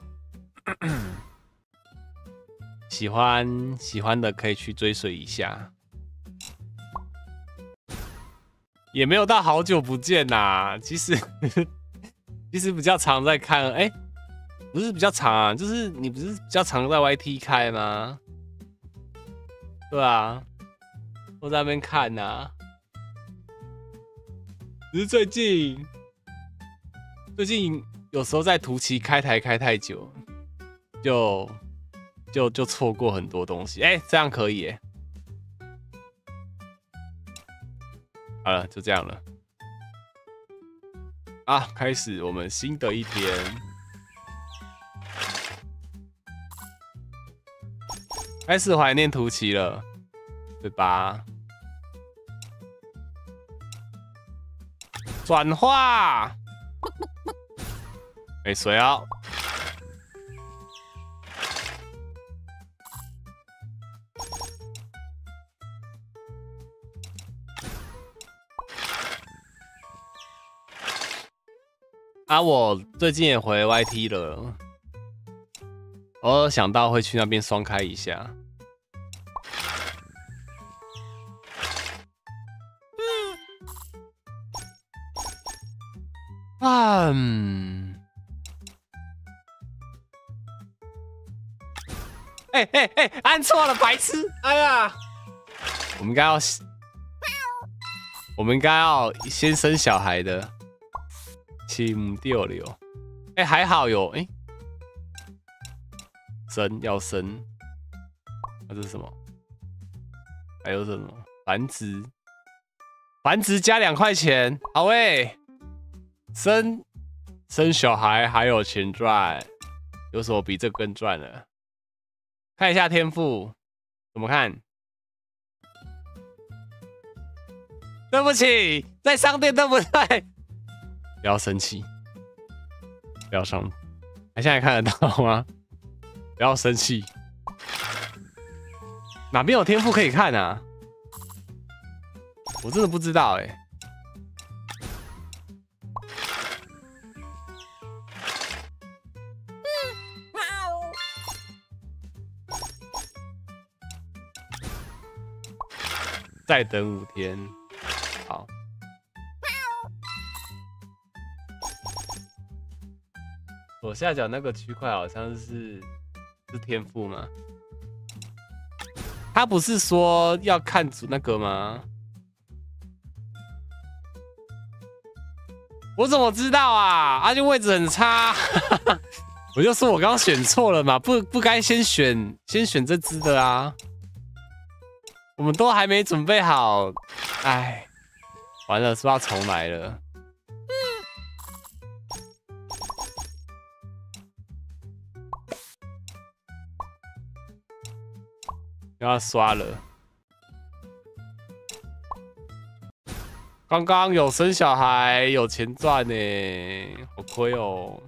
喜欢喜欢的可以去追随一下，也没有到好久不见呐，其实其实比较常在看，哎、欸，不是比较常啊，就是你不是比较常在 Y T 开吗？对啊，都在那边看呐、啊。只是最近，最近有时候在图奇开台开太久，就就就错过很多东西。哎、欸，这样可以耶。好了，就这样了。啊，开始我们新的一天。开始怀念图奇了，对吧？转化，没水哦。啊，我最近也回 Y T 了。我想到会去那边双开一下。啊，嗯，哎哎哎，按错了，白痴！哎呀，我们应该要，我们应该要先生小孩的，请掉了。哎，还好有哎。生要生，那、啊、这是什么？还有什么？繁殖，繁殖加两块钱，好喂！生生小孩还有钱赚，有什么比这更赚的？看一下天赋，怎么看？对不起，在商店对不对？不要生气，不要伤，还现在看得到吗？不要生气，哪边有天赋可以看啊？我真的不知道哎、欸。再等五天，好。左下角那个区块好像是。是天赋吗？他不是说要看组那个吗？我怎么知道啊？啊，就位置很差，我就说我刚刚选错了嘛，不不该先选先选这只的啊。我们都还没准备好，哎，完了，是不是要重来了？又要刷了，刚刚有生小孩，有钱赚呢，好亏哦。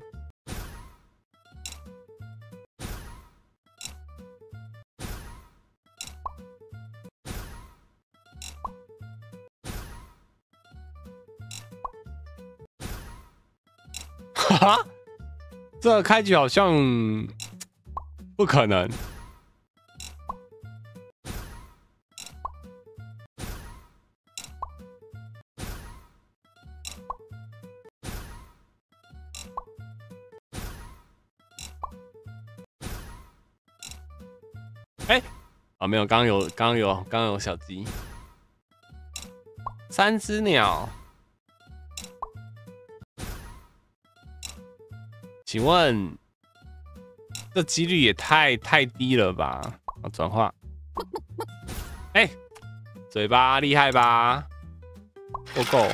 哈哈，这个开局好像不可能。哎、欸，啊，没有，刚刚有，刚刚有，刚刚有小鸡，三只鸟，请问这几率也太太低了吧？啊，转化，哎、欸，嘴巴厉害吧？够够。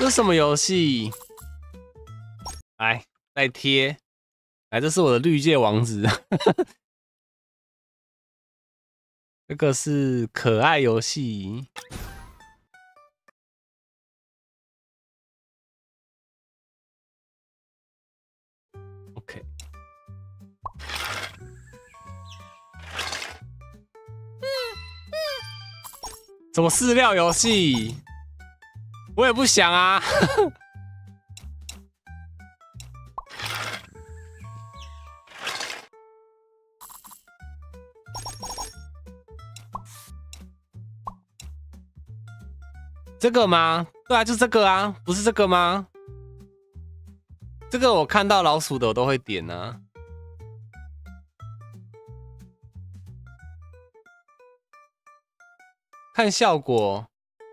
这是什么游戏？来，再贴。来，这是我的绿界王子。这个是可爱游戏。OK。什么饲料游戏？我也不想啊。这个吗？对啊，就这个啊，不是这个吗？这个我看到老鼠的我都会点啊。看效果，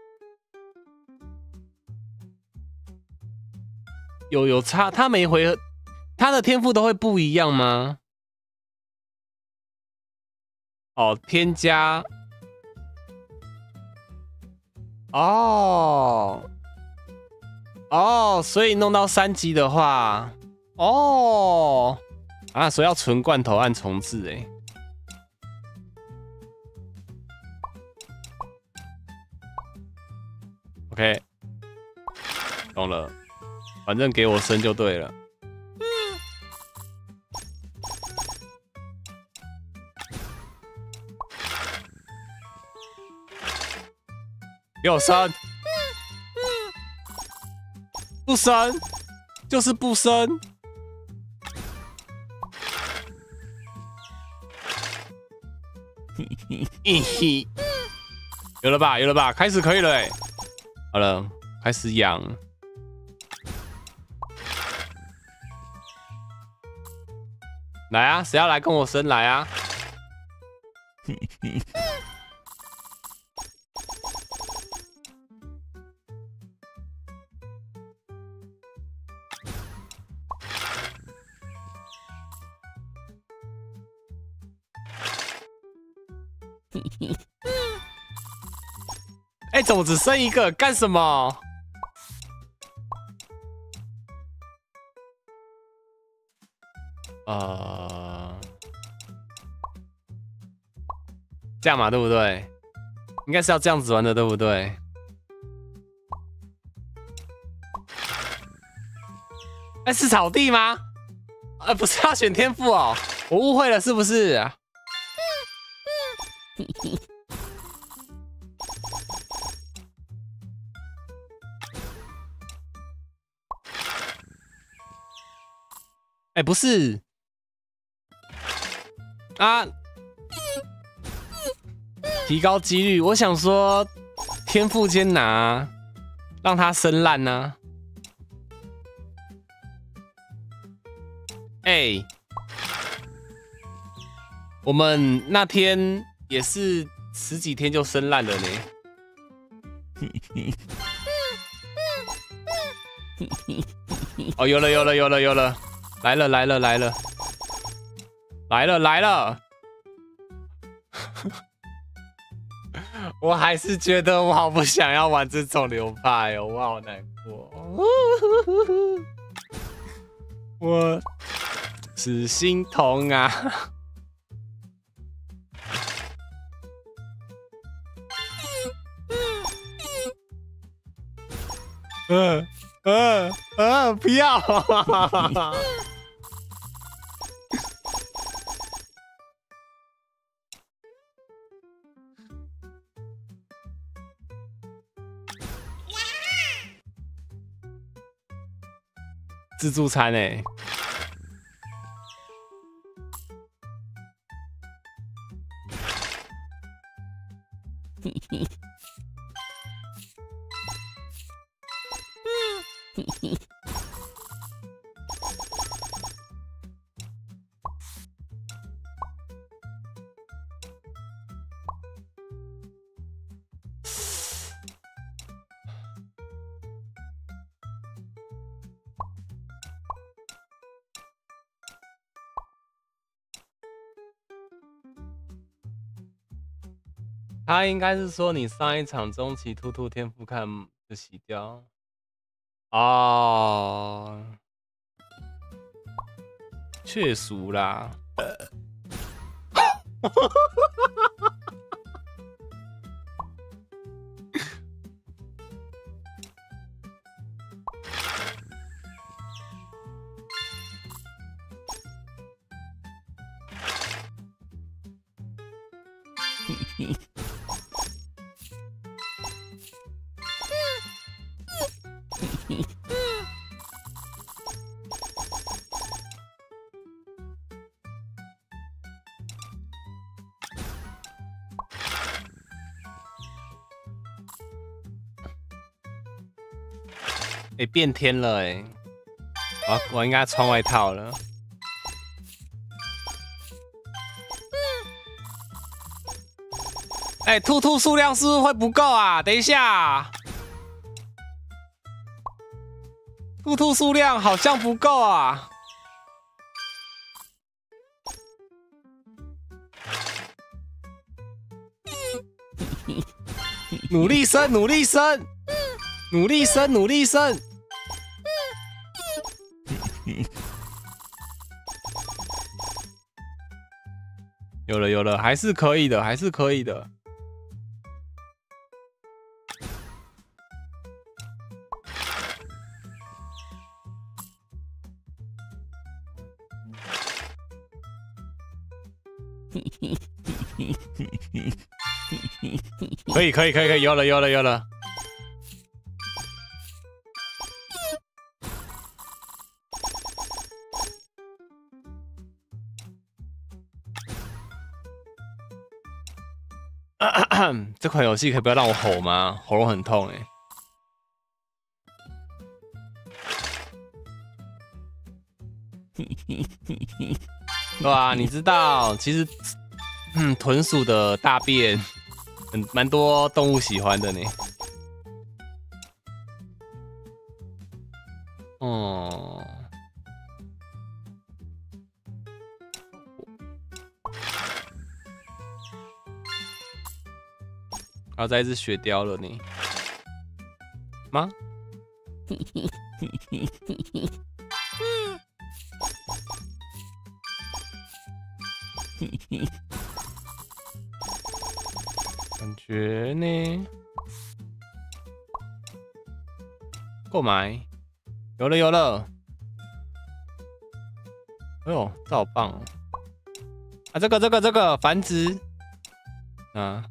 有有差，他每回合他的天赋都会不一样吗？哦，添加。哦，哦，所以弄到三级的话，哦，啊，所以要存罐头按重置哎。OK， 懂了，反正给我升就对了。给我升，不升就是不升。有了吧，有了吧，开始可以了哎。好了，开始养。来啊，谁要来跟我升来啊？哎、欸，怎么只剩一个？干什么？呃，这样嘛，对不对？应该是要这样子玩的，对不对？哎、欸，是草地吗？呃，不是要选天赋哦，我误会了，是不是？哎、欸，不是啊，提高几率。我想说，天赋先拿，让它生烂呢。哎、欸，我们那天也是十几天就生烂了呢。哦，有了，有了，有了，有了。来了来了来了来了来了！我还是觉得我好不想要玩这种流派哦，我好难过。我是心痛啊！嗯嗯嗯，不要！自助餐哎、欸，他应该是说你上一场中期突突天赋看就洗掉。 哦，确实啦。哎、欸，变天了哎、欸！我我应该穿外套了。哎、欸，兔兔数量是不是会不够啊？等一下，兔兔数量好像不够啊。努力升，努力升，努力升，努力升。有了有了，还是可以的，还是可以的。可以可以可以可以，有了有了有了。这款游戏可以不要让我吼吗？喉咙很痛哎、欸。对啊，你知道，其实，嗯，豚鼠的大便，很蛮多动物喜欢的呢。哦。然后再一只雪貂了呢？吗？感觉呢？购买，有了有了！哎呦，这好棒哦！啊，这个这个这个繁殖，啊。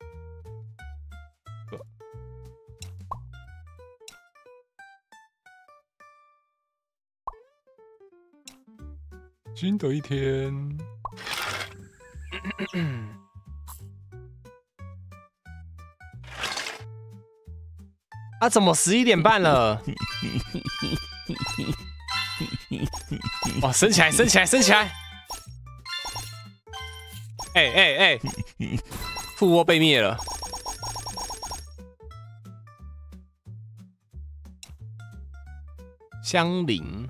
新的一天，啊，怎么十一点半了？哇，升起来，升起来，升起来！哎哎哎，兔窝被灭了。香菱。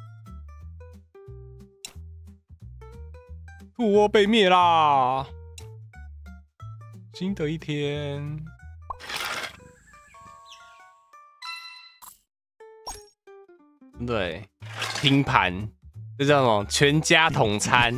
兔窝被灭啦！新的一天，对，拼盘，这叫什么？全家统餐。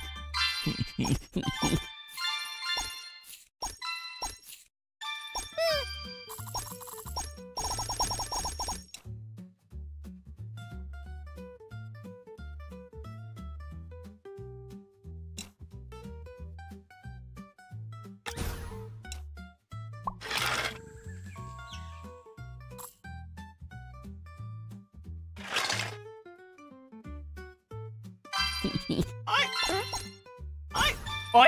哎！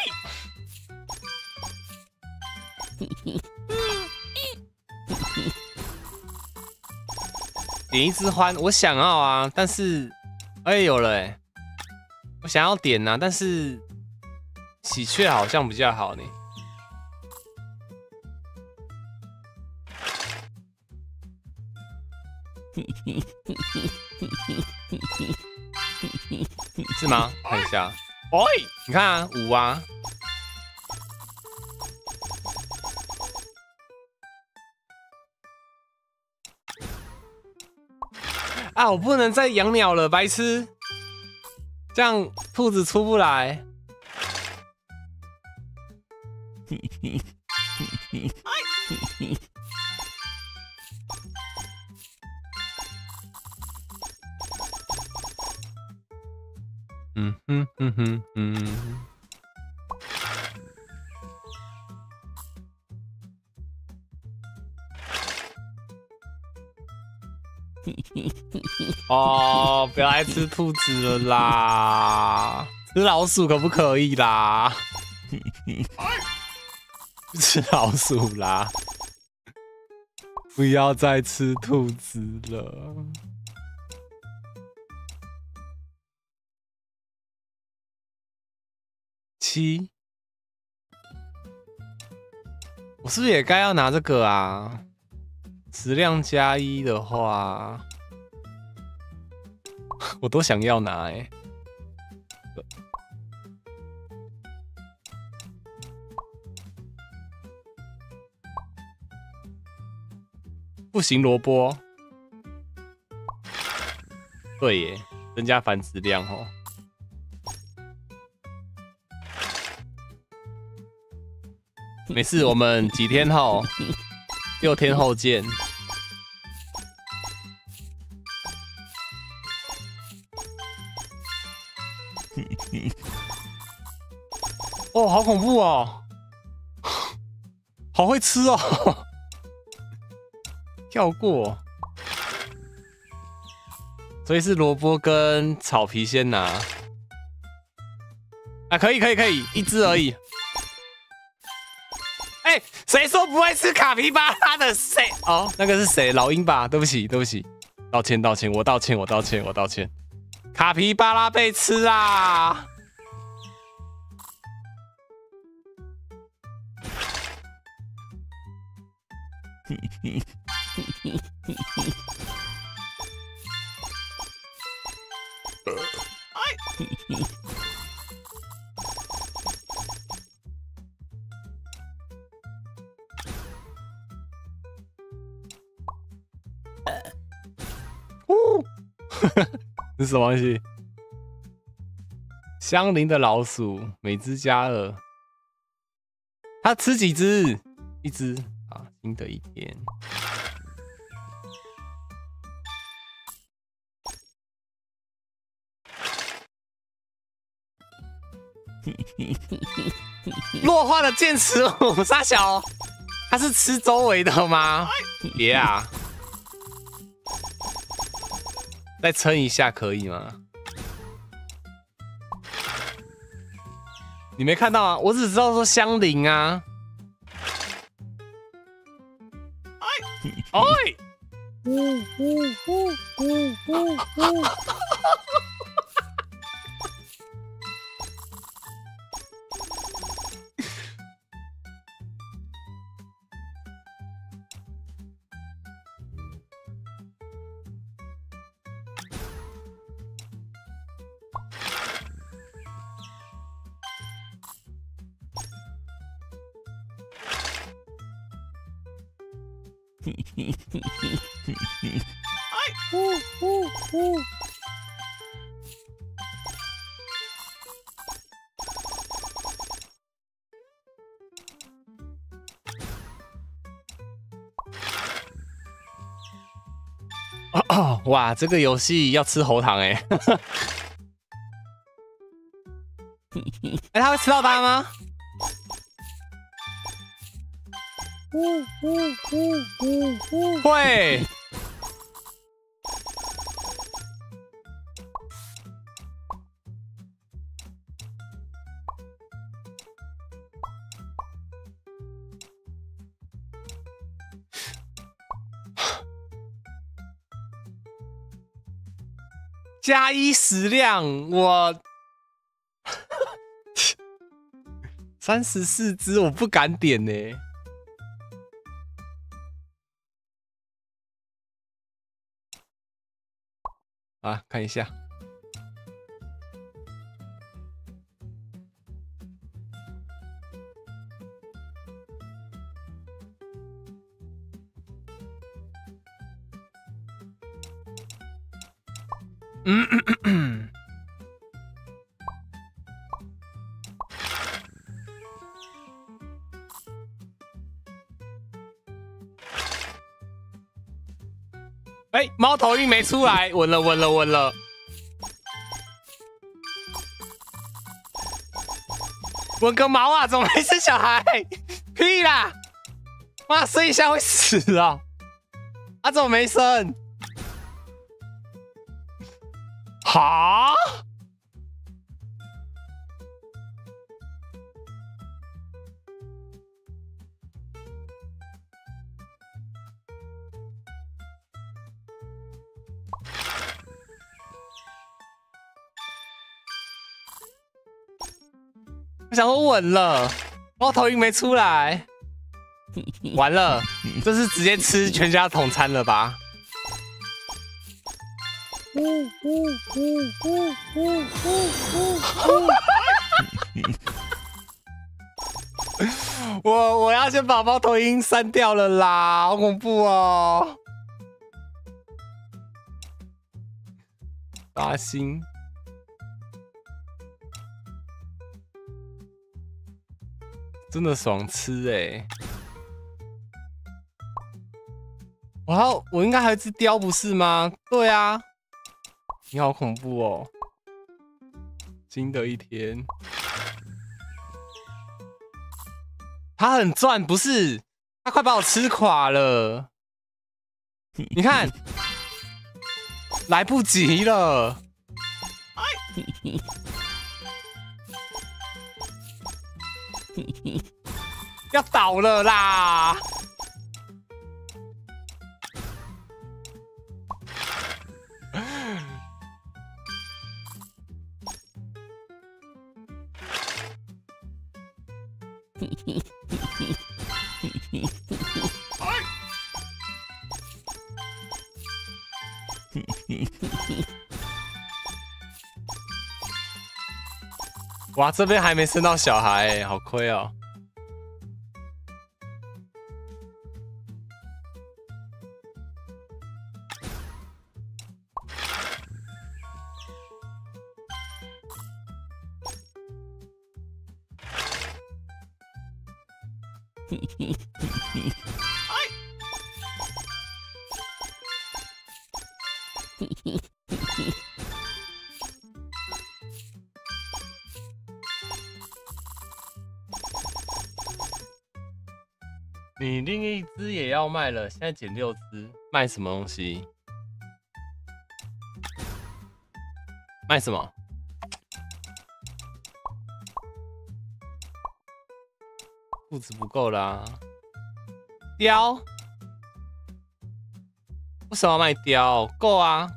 点一只欢，我想要啊，但是，哎、欸，有了哎、欸，我想要点啊，但是喜鹊好像比较好呢。是吗？看一下，哎，你看啊，五啊。 啊！我不能再养鸟了，白痴！这样兔子出不来。嗯哼哼哼哼。哦，不要来吃兔子了啦！吃老鼠可不可以啦？吃老鼠啦！不要再吃兔子了。七，我是不是也该要拿这个啊？食量加一的话，我都想要拿哎、欸。不行，萝卜。对耶，增加繁殖量哦。没事，我们几天后，六天后见。哦，好恐怖哦！好会吃哦！跳过，所以是萝卜跟草皮先拿。啊，可以可以可以，一只而已。哎、欸，谁说不会吃卡皮巴拉的？谁？哦，那个是谁？老鹰吧？对不起对不起，道歉道歉，我道歉我道歉我道歉。卡皮巴拉被吃啊！这是什么东西？相邻的老鼠，每只加二。它吃几只？一只啊，新的一天。弱化的剑齿虎，傻小，它是吃周围的吗？别啊！再撑一下可以吗？你没看到啊？我只知道说相邻啊。哎！呜呜呜呜呜呜！呜呜呜！哦，哇，这个游戏要吃喉糖哎！哎，他会吃到它吗？呜呜呜呜呜！会。加一食量，我三十四只，我不敢点呢、欸。啊，看一下。 嗯嗯嗯嗯。哎、欸，猫头鹰没出来，稳了，稳了，稳了。稳个毛啊！怎么没生小孩？屁啦！妈，生一下会死啊！啊，怎么没生？哈？我想说稳了，猫头鹰没出来，完了，这是直接吃全家桶餐了吧？我我要先把猫头鹰删掉了啦，好恐怖哦！八星。真的爽吃哎、欸！我要，我应该还有一只雕不是吗？对啊，你好恐怖哦！新的一天，他很赚不是？他快把我吃垮了！你看，来不及了！要倒了啦！哇，这边还没生到小孩、欸，好亏哦。你另一只也要卖了，现在减六只，卖什么东西？卖什么？裤子不够啦，貂？为什么要卖貂？够啊！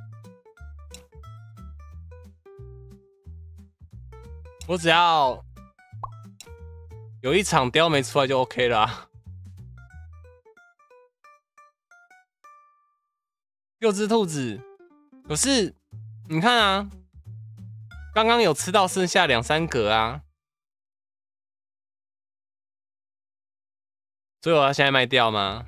我只要有一场貂没出来就 OK 了、啊。六只兔子，可是你看啊，刚刚有吃到剩下两三格啊，所以我要现在卖掉吗？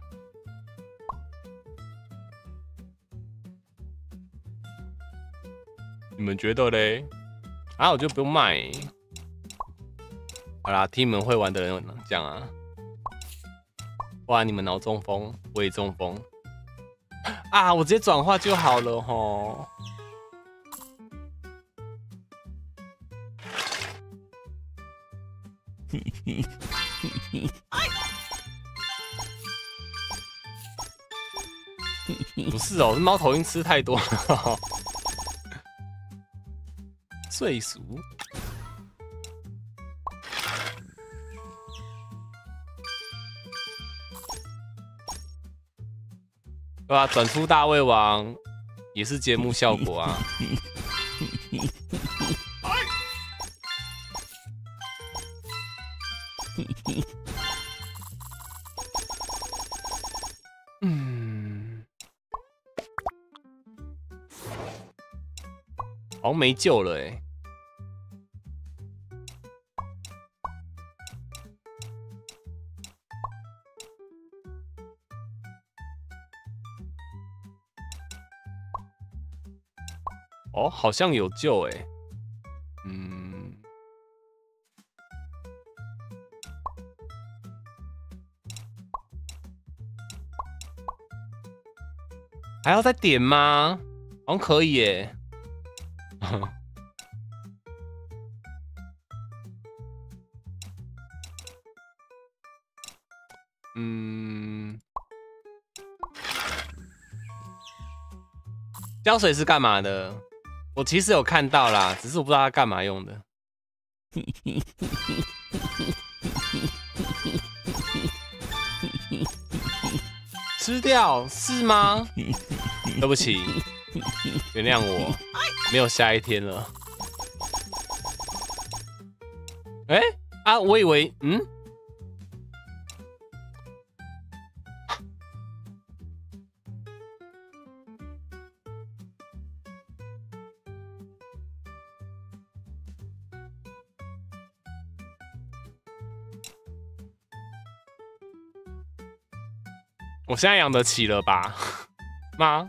你们觉得嘞？啊，我就不用卖、欸。好啦，听你们会玩的人讲啊。哇，你们脑中风，我也中风。啊，我直接转化就好了吼。不是哦，是猫头鹰吃太多了。睡熟。对吧？转出大胃王也是节目效果啊。嗯，好像没救了哎、欸。 哦，好像有救哎、欸。嗯，还要再点吗？好像可以耶、欸。嗯，胶水是干嘛的？我其实有看到啦，只是我不知道它干嘛用的。吃掉是吗？对不起，原谅我，没有下一天了。哎、欸、啊，我以为嗯。我现在养得起了吧？妈，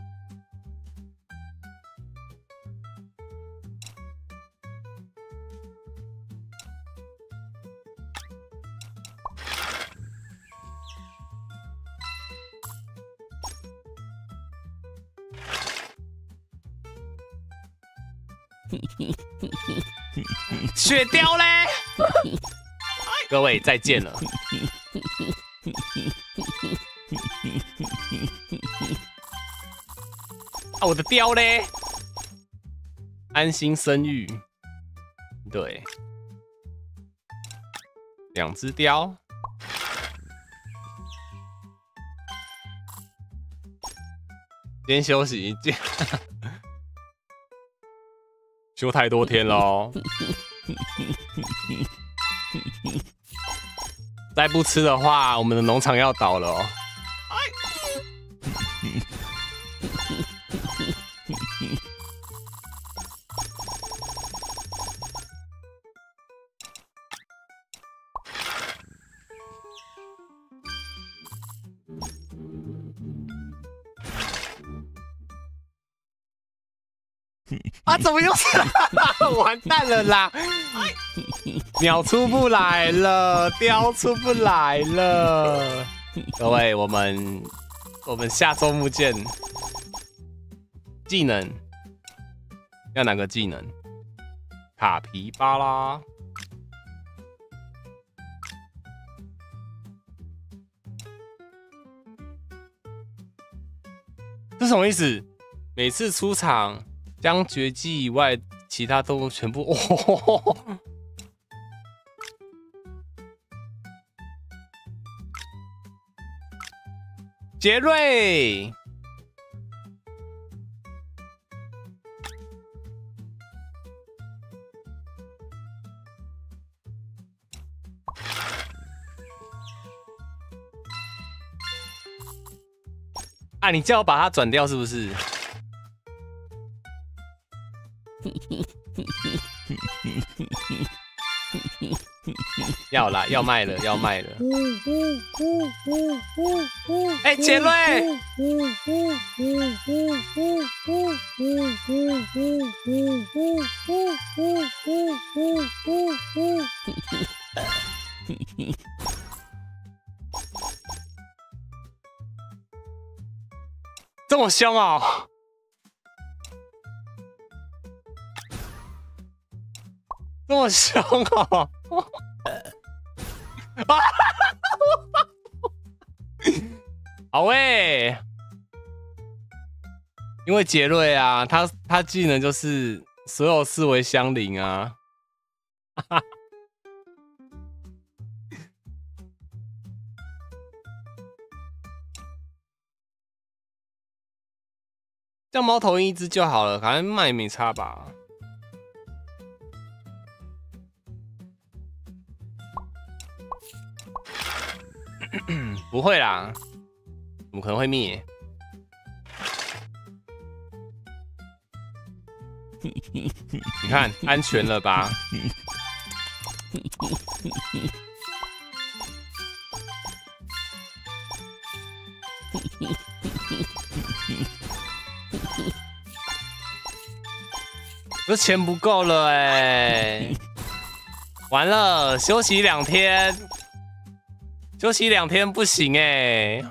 雪貂嘞！各位再见了。啊，我的貂嘞！安心生育，对，两只貂。今天休息一天，休太多天喽。再不吃的话，我们的农场要倒了哦。啊！怎么又是？完蛋了啦！鸟出不来了，雕出不来了。各位，我们我们下周目见。技能要哪个技能？卡皮巴拉。这什么意思？每次出场。将绝技以外其他动物全部哦，杰瑞，啊，你叫我把它转掉是不是？要啦，要卖了，要卖了。哎、欸，杰瑞！这么凶哦！这么凶哦！啊！好喂，因为杰瑞啊，他他技能就是所有视为相邻啊。这样猫头鹰一只就好了，反正卖没差吧。不会啦，怎么可能会灭？你看，安全了吧？ 这钱不够了哎、欸，完了，休息两天，休息两天不行哎、欸。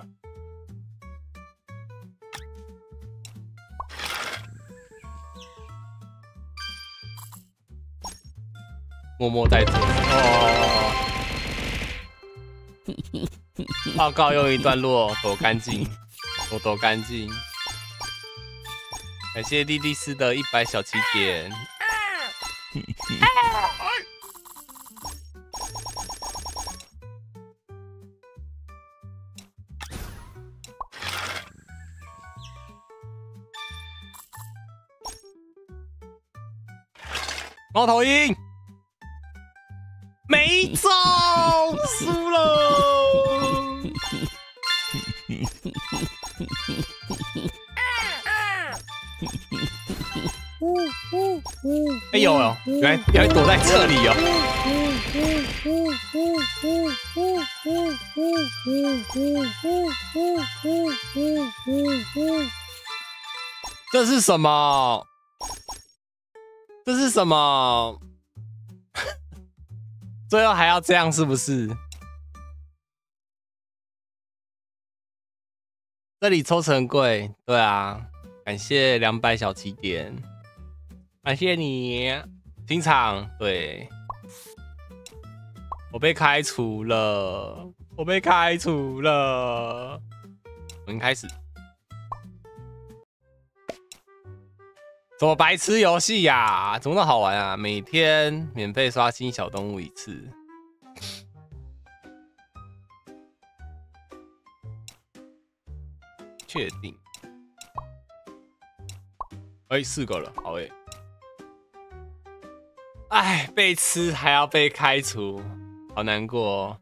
默默在做哦。报告用一段落，躲干净，躲躲干净。感谢莉莉丝的一百小起点。猫头鹰。没中，输了。哎呦呦，原来原来躲在这里哦。这是什么？这是什么？最后还要这样是不是？这里抽成贵，对啊，感谢两百小起点，感谢你，清场，对，我被开除了，我被开除了，我们开始。什么白痴游戏呀？怎么那么好玩啊？每天免费刷新小动物一次。确定。哎、欸，四个了，好哎、欸。哎，被吃还要被开除，好难过哦。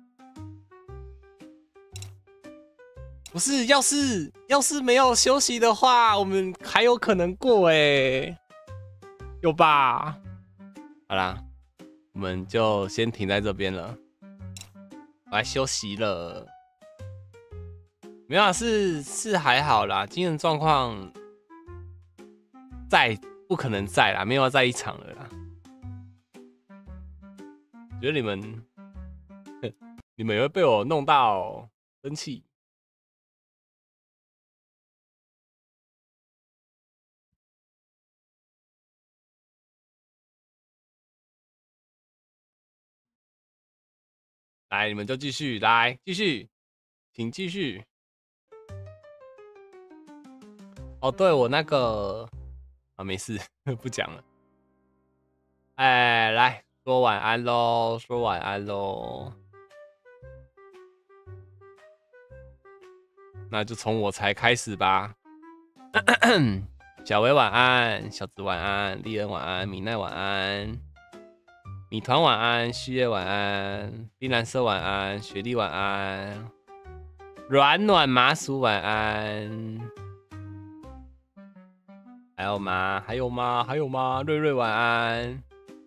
不是，要是要是没有休息的话，我们还有可能过哎、欸，有吧？好啦，我们就先停在这边了，我来休息了。没有啊，是是还好啦，精神状况在不可能在啦，没有要在一场了啦。觉得你们你们也会被我弄到生气。来，你们就继续来，继续，请继续。哦，对我那个啊，没事，不讲了。哎，来说晚安喽，说晚安喽。那就从我才开始吧。小薇晚安，小子晚安，丽恩晚安，米奈晚安。米团晚安，旭夜晚安，碧蓝色晚安，雪莉晚安，软暖麻薯晚安。还有吗？还有吗？还有吗？瑞瑞晚安。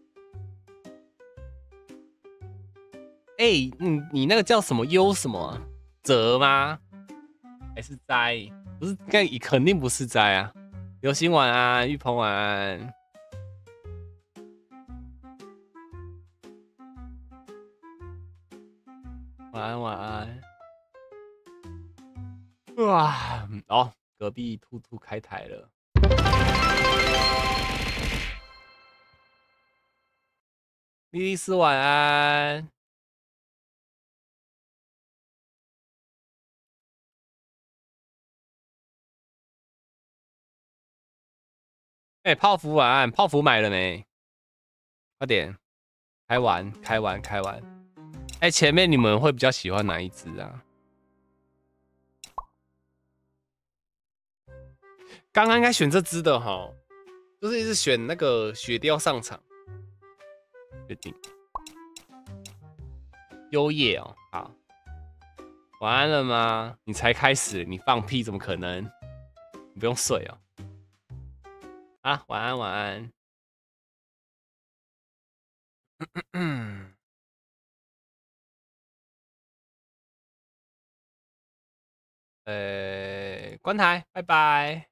哎、欸，你你那个叫什么优什么泽吗？还是斋？不是，该肯定不是斋啊。流星晚安，玉鹏晚安。晚安，晚安。哇，哦，隔壁兔兔开台了。莉莉丝晚安。哎、欸，泡芙晚安，泡芙买了没？快点，开完，开完，开完。哎、欸，前面你们会比较喜欢哪一只啊？刚刚应该选这只的哈，就是一直选那个雪雕上场。决定。优叶哦，好。晚安了吗？你才开始，你放屁怎么可能？你不用睡哦。啊，晚安，晚安。嗯。呃，关台，拜拜。